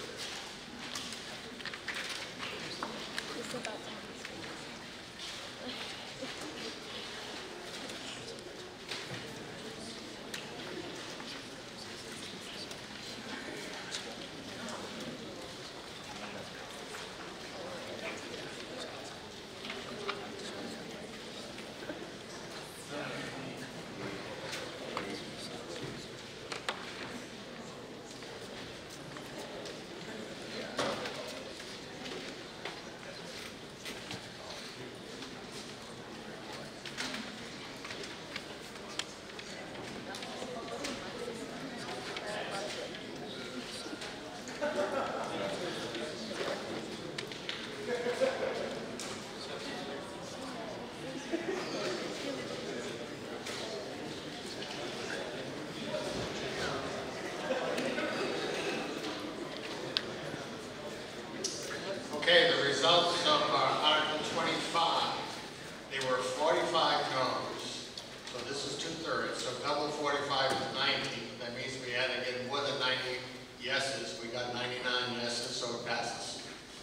Okay, the results of uh, Article twenty-five, they were forty-five noes. So this is two-thirds, so double forty-five is ninety. That means we had to get more than ninety yeses. We got ninety-nine yeses, so it passes.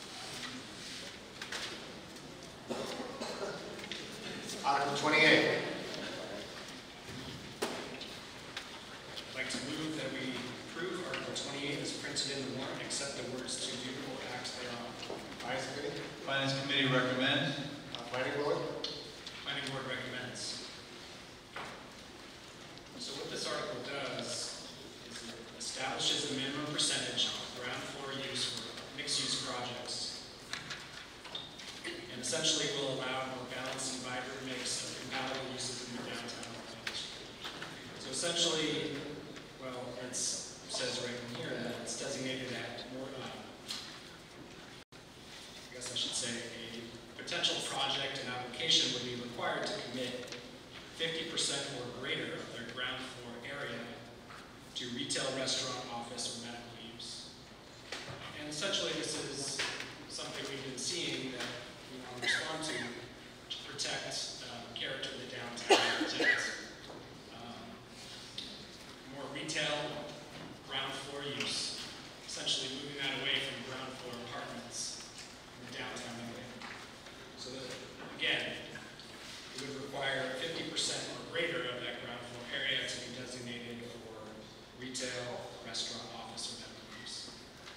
Article twenty-eight. I'd like to move that we approve Article twenty-eight as printed in the warrant, except the words to do or act thereon. Finance Committee? Finance Committee recommend. Uh, Planning Board? Planning Board recommends. So what this article does is it establishes the minimum percentage of ground floor use for mixed-use projects, and essentially will allow a more balanced and vibrant mix of compatible uses in the downtown. So essentially, well, it says right in here that it's designated at more, uh, I guess I should say, a potential project and application would be required to commit fifty percent or greater of their ground floor area to retail, restaurant, office, or medical use. And essentially, this is something we've been seeing that we want to respond to to protect um, character of the downtown, protect um, more retail, ground floor use, essentially moving that away from ground floor apartments in the downtown area. So that, again, it would require fifty percent or greater of that ground floor area to be designated for retail, restaurant, office, or medical use.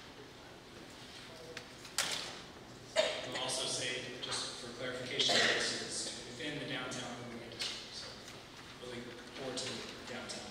We'll also say, just for clarification purposes, within the downtown moving district. So really core to downtown.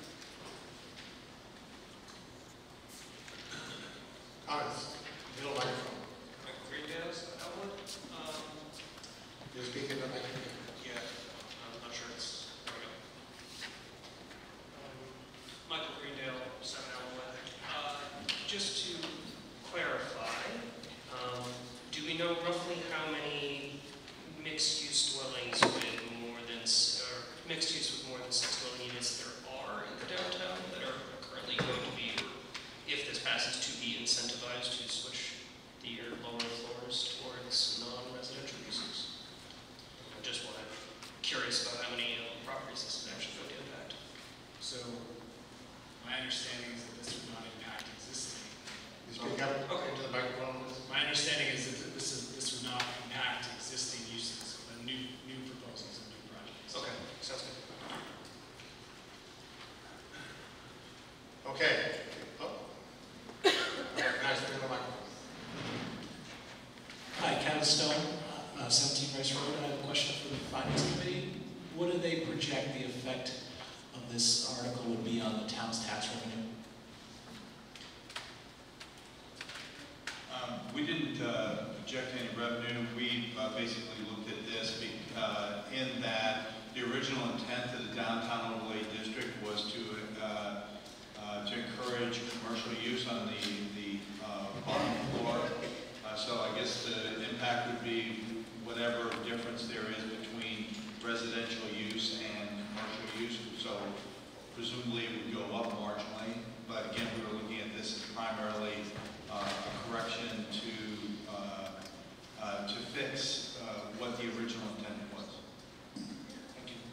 Comments? Middle microphone. Michael Greendale, Elmwood. Um, You're speaking to the microphone. yeah, I'm not sure it's, there we go. Um, Michael Greendale, seven Elmwood. Uh, just to clarify, um, do we know roughly how many mixed-use dwellings with more than, s- or mixed use with more than six dwelling units there are in the downtown that are currently going to be, if this passes, to be incentivized to switch the lower floors towards non-residential uses? I just wanted, curious about how many uh, properties this is actually going to impact. So my understanding is that this would not impact existing. You speak up into the microphone. My understanding is that this is this would not impact existing uses, but new new proposals and new projects. Okay, sounds good. Ivan Stone, uh, seventeen Rice Road. I have a question for the Finance Committee. What do they project the effect of this article would be on the town's tax revenue? Um, we didn't uh, project any revenue. We uh, basically looked at this be, uh, in that the original intent of the downtown overlay district was to uh, uh, to encourage commercial use on the the uh, bottom floor. Uh, so I guess the impact would be whatever difference there is between residential use and commercial use. So presumably it would go up marginally. But again, we were looking at this as primarily uh, a correction to uh, uh, to fix uh, what the original intent was. Thank you.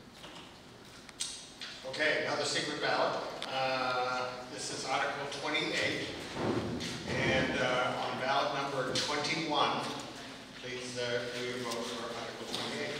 Okay, another secret ballot. Uh, this is Article twenty-eight. And uh, on ballot number twenty-one, please uh, do your vote for Article twenty-eight.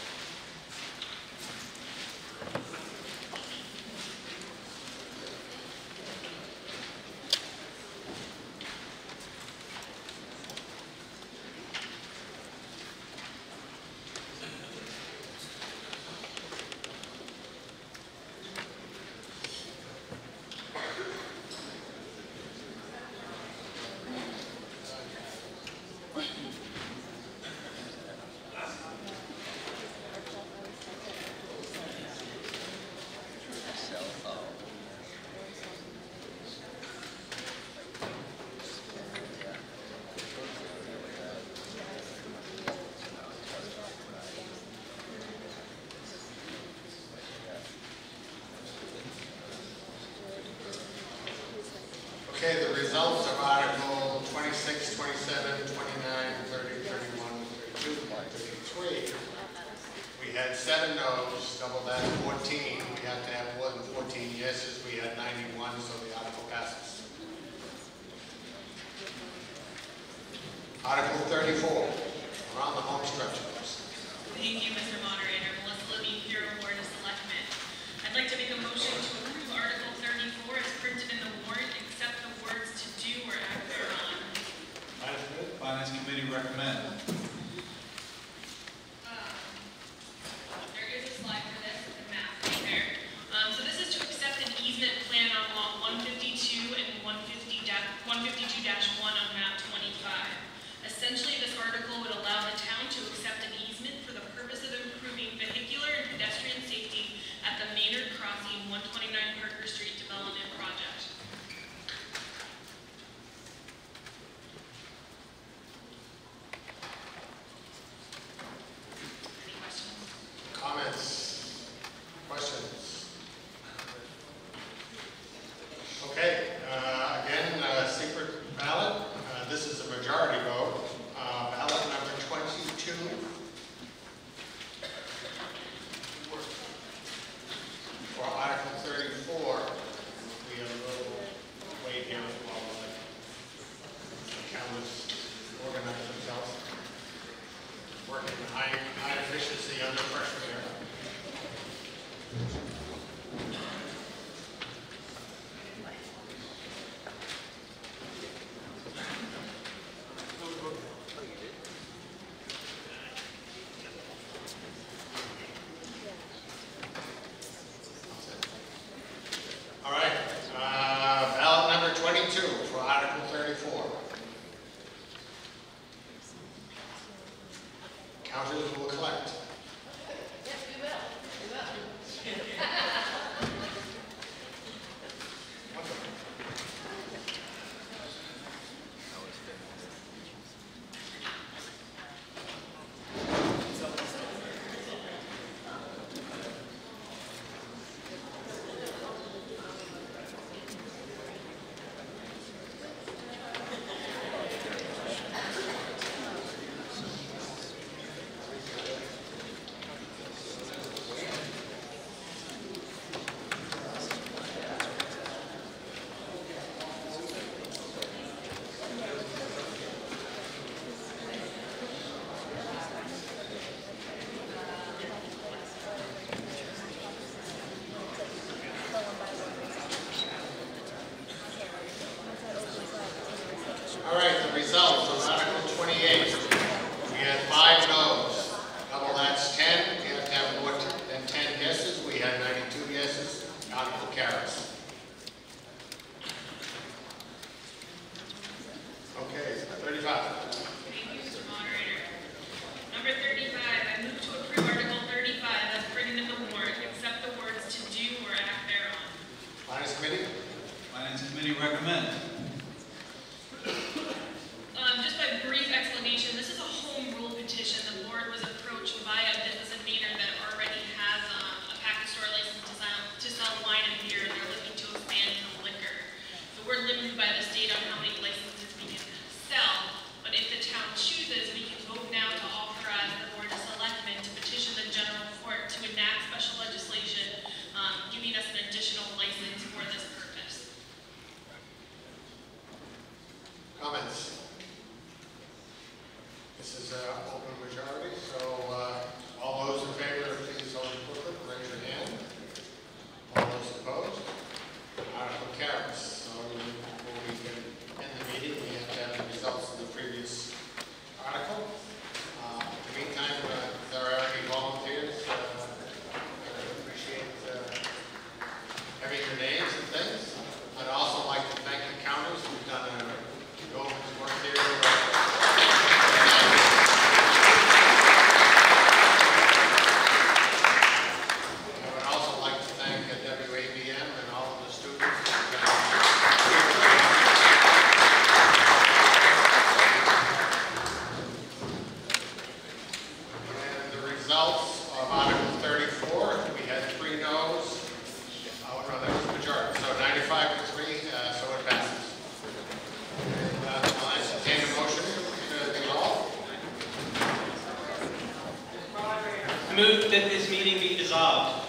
Okay, the results of Article twenty-six, twenty-seven, twenty-nine, thirty, thirty-one, thirty-two, thirty-three. We had seven noes, double that, fourteen. We have to have more than fourteen yeses. We had ninety-one, so the article passes. Article thirty-four, we're on the home stretch. Thank you, Mister Moderator. Melissa Levine, Bureau Board of Selectmen. I'd like to make a motion to approve Article thirty-four as printed in the warrant, except the words "to do" or "act thereon." Finance Committee recommend. Um, there is a slide for this, the math right there. Um, so this is to accept an easement plan on lot one fifty-two and one fifty-two dash one on map twenty-five. Essentially, this article would allow the town to accept an easement for the purpose of improving vehicular and pedestrian safety at the Maynard Crossing one twenty-nine Parker Street development project. Any questions? Comments? Questions? Okay, uh, again, uh, secret ballot. Uh, this is a majority vote. Uh, ballot number twenty-two. For Article thirty-four, we have a little wait here while the counters organize themselves. Working high, high efficiency under pressure here. All right, uh, ballot number twenty-two for Article thirty-four. Counters will collect. Yes, we will. We will. All right, the results of Article twenty-eight. We had five no's. Double that's ten. We have to have more than ten yeses. We had ninety-two yeses. Article carries. Okay, thirty-five. Thank you, Mister Moderator. Number thirty-five, I move to approve Article thirty-five as printed in the warrant, except the words "to do" or "act thereon." Finance Committee? Finance Committee recommend. Um, just by brief explanation, this is a home rule petition. The board was approached by a business in Maynard that already has um, a package store license to sell, to sell wine and beer, and they're looking to expand to liquor. So we're limited by the state on how many licenses we can sell, but if the town chooses, we can vote now to authorize the Board of Selectmen to petition the general court to enact special legislation, um, giving us an additional license for this purpose. Comments? This is an open majority, so uh, all those in favor, please hold the clip, raise your hand. All those opposed? Article carries. So before we can end the meeting, we have to have the results of the previous article. Uh, in the meantime, uh, if there are any volunteers, uh, I appreciate uh, having your names and things. I'd also like to thank the counters who've done a yeoman's work here. I would also like to thank uh, W A B M and all of the students. And the results of Article thirty-four, we had three no's. Oh, no, that was the majority. So ninety-five to three, uh, so it passes. And uh, I'll entertain a motion to dissolve. I move that this meeting be dissolved.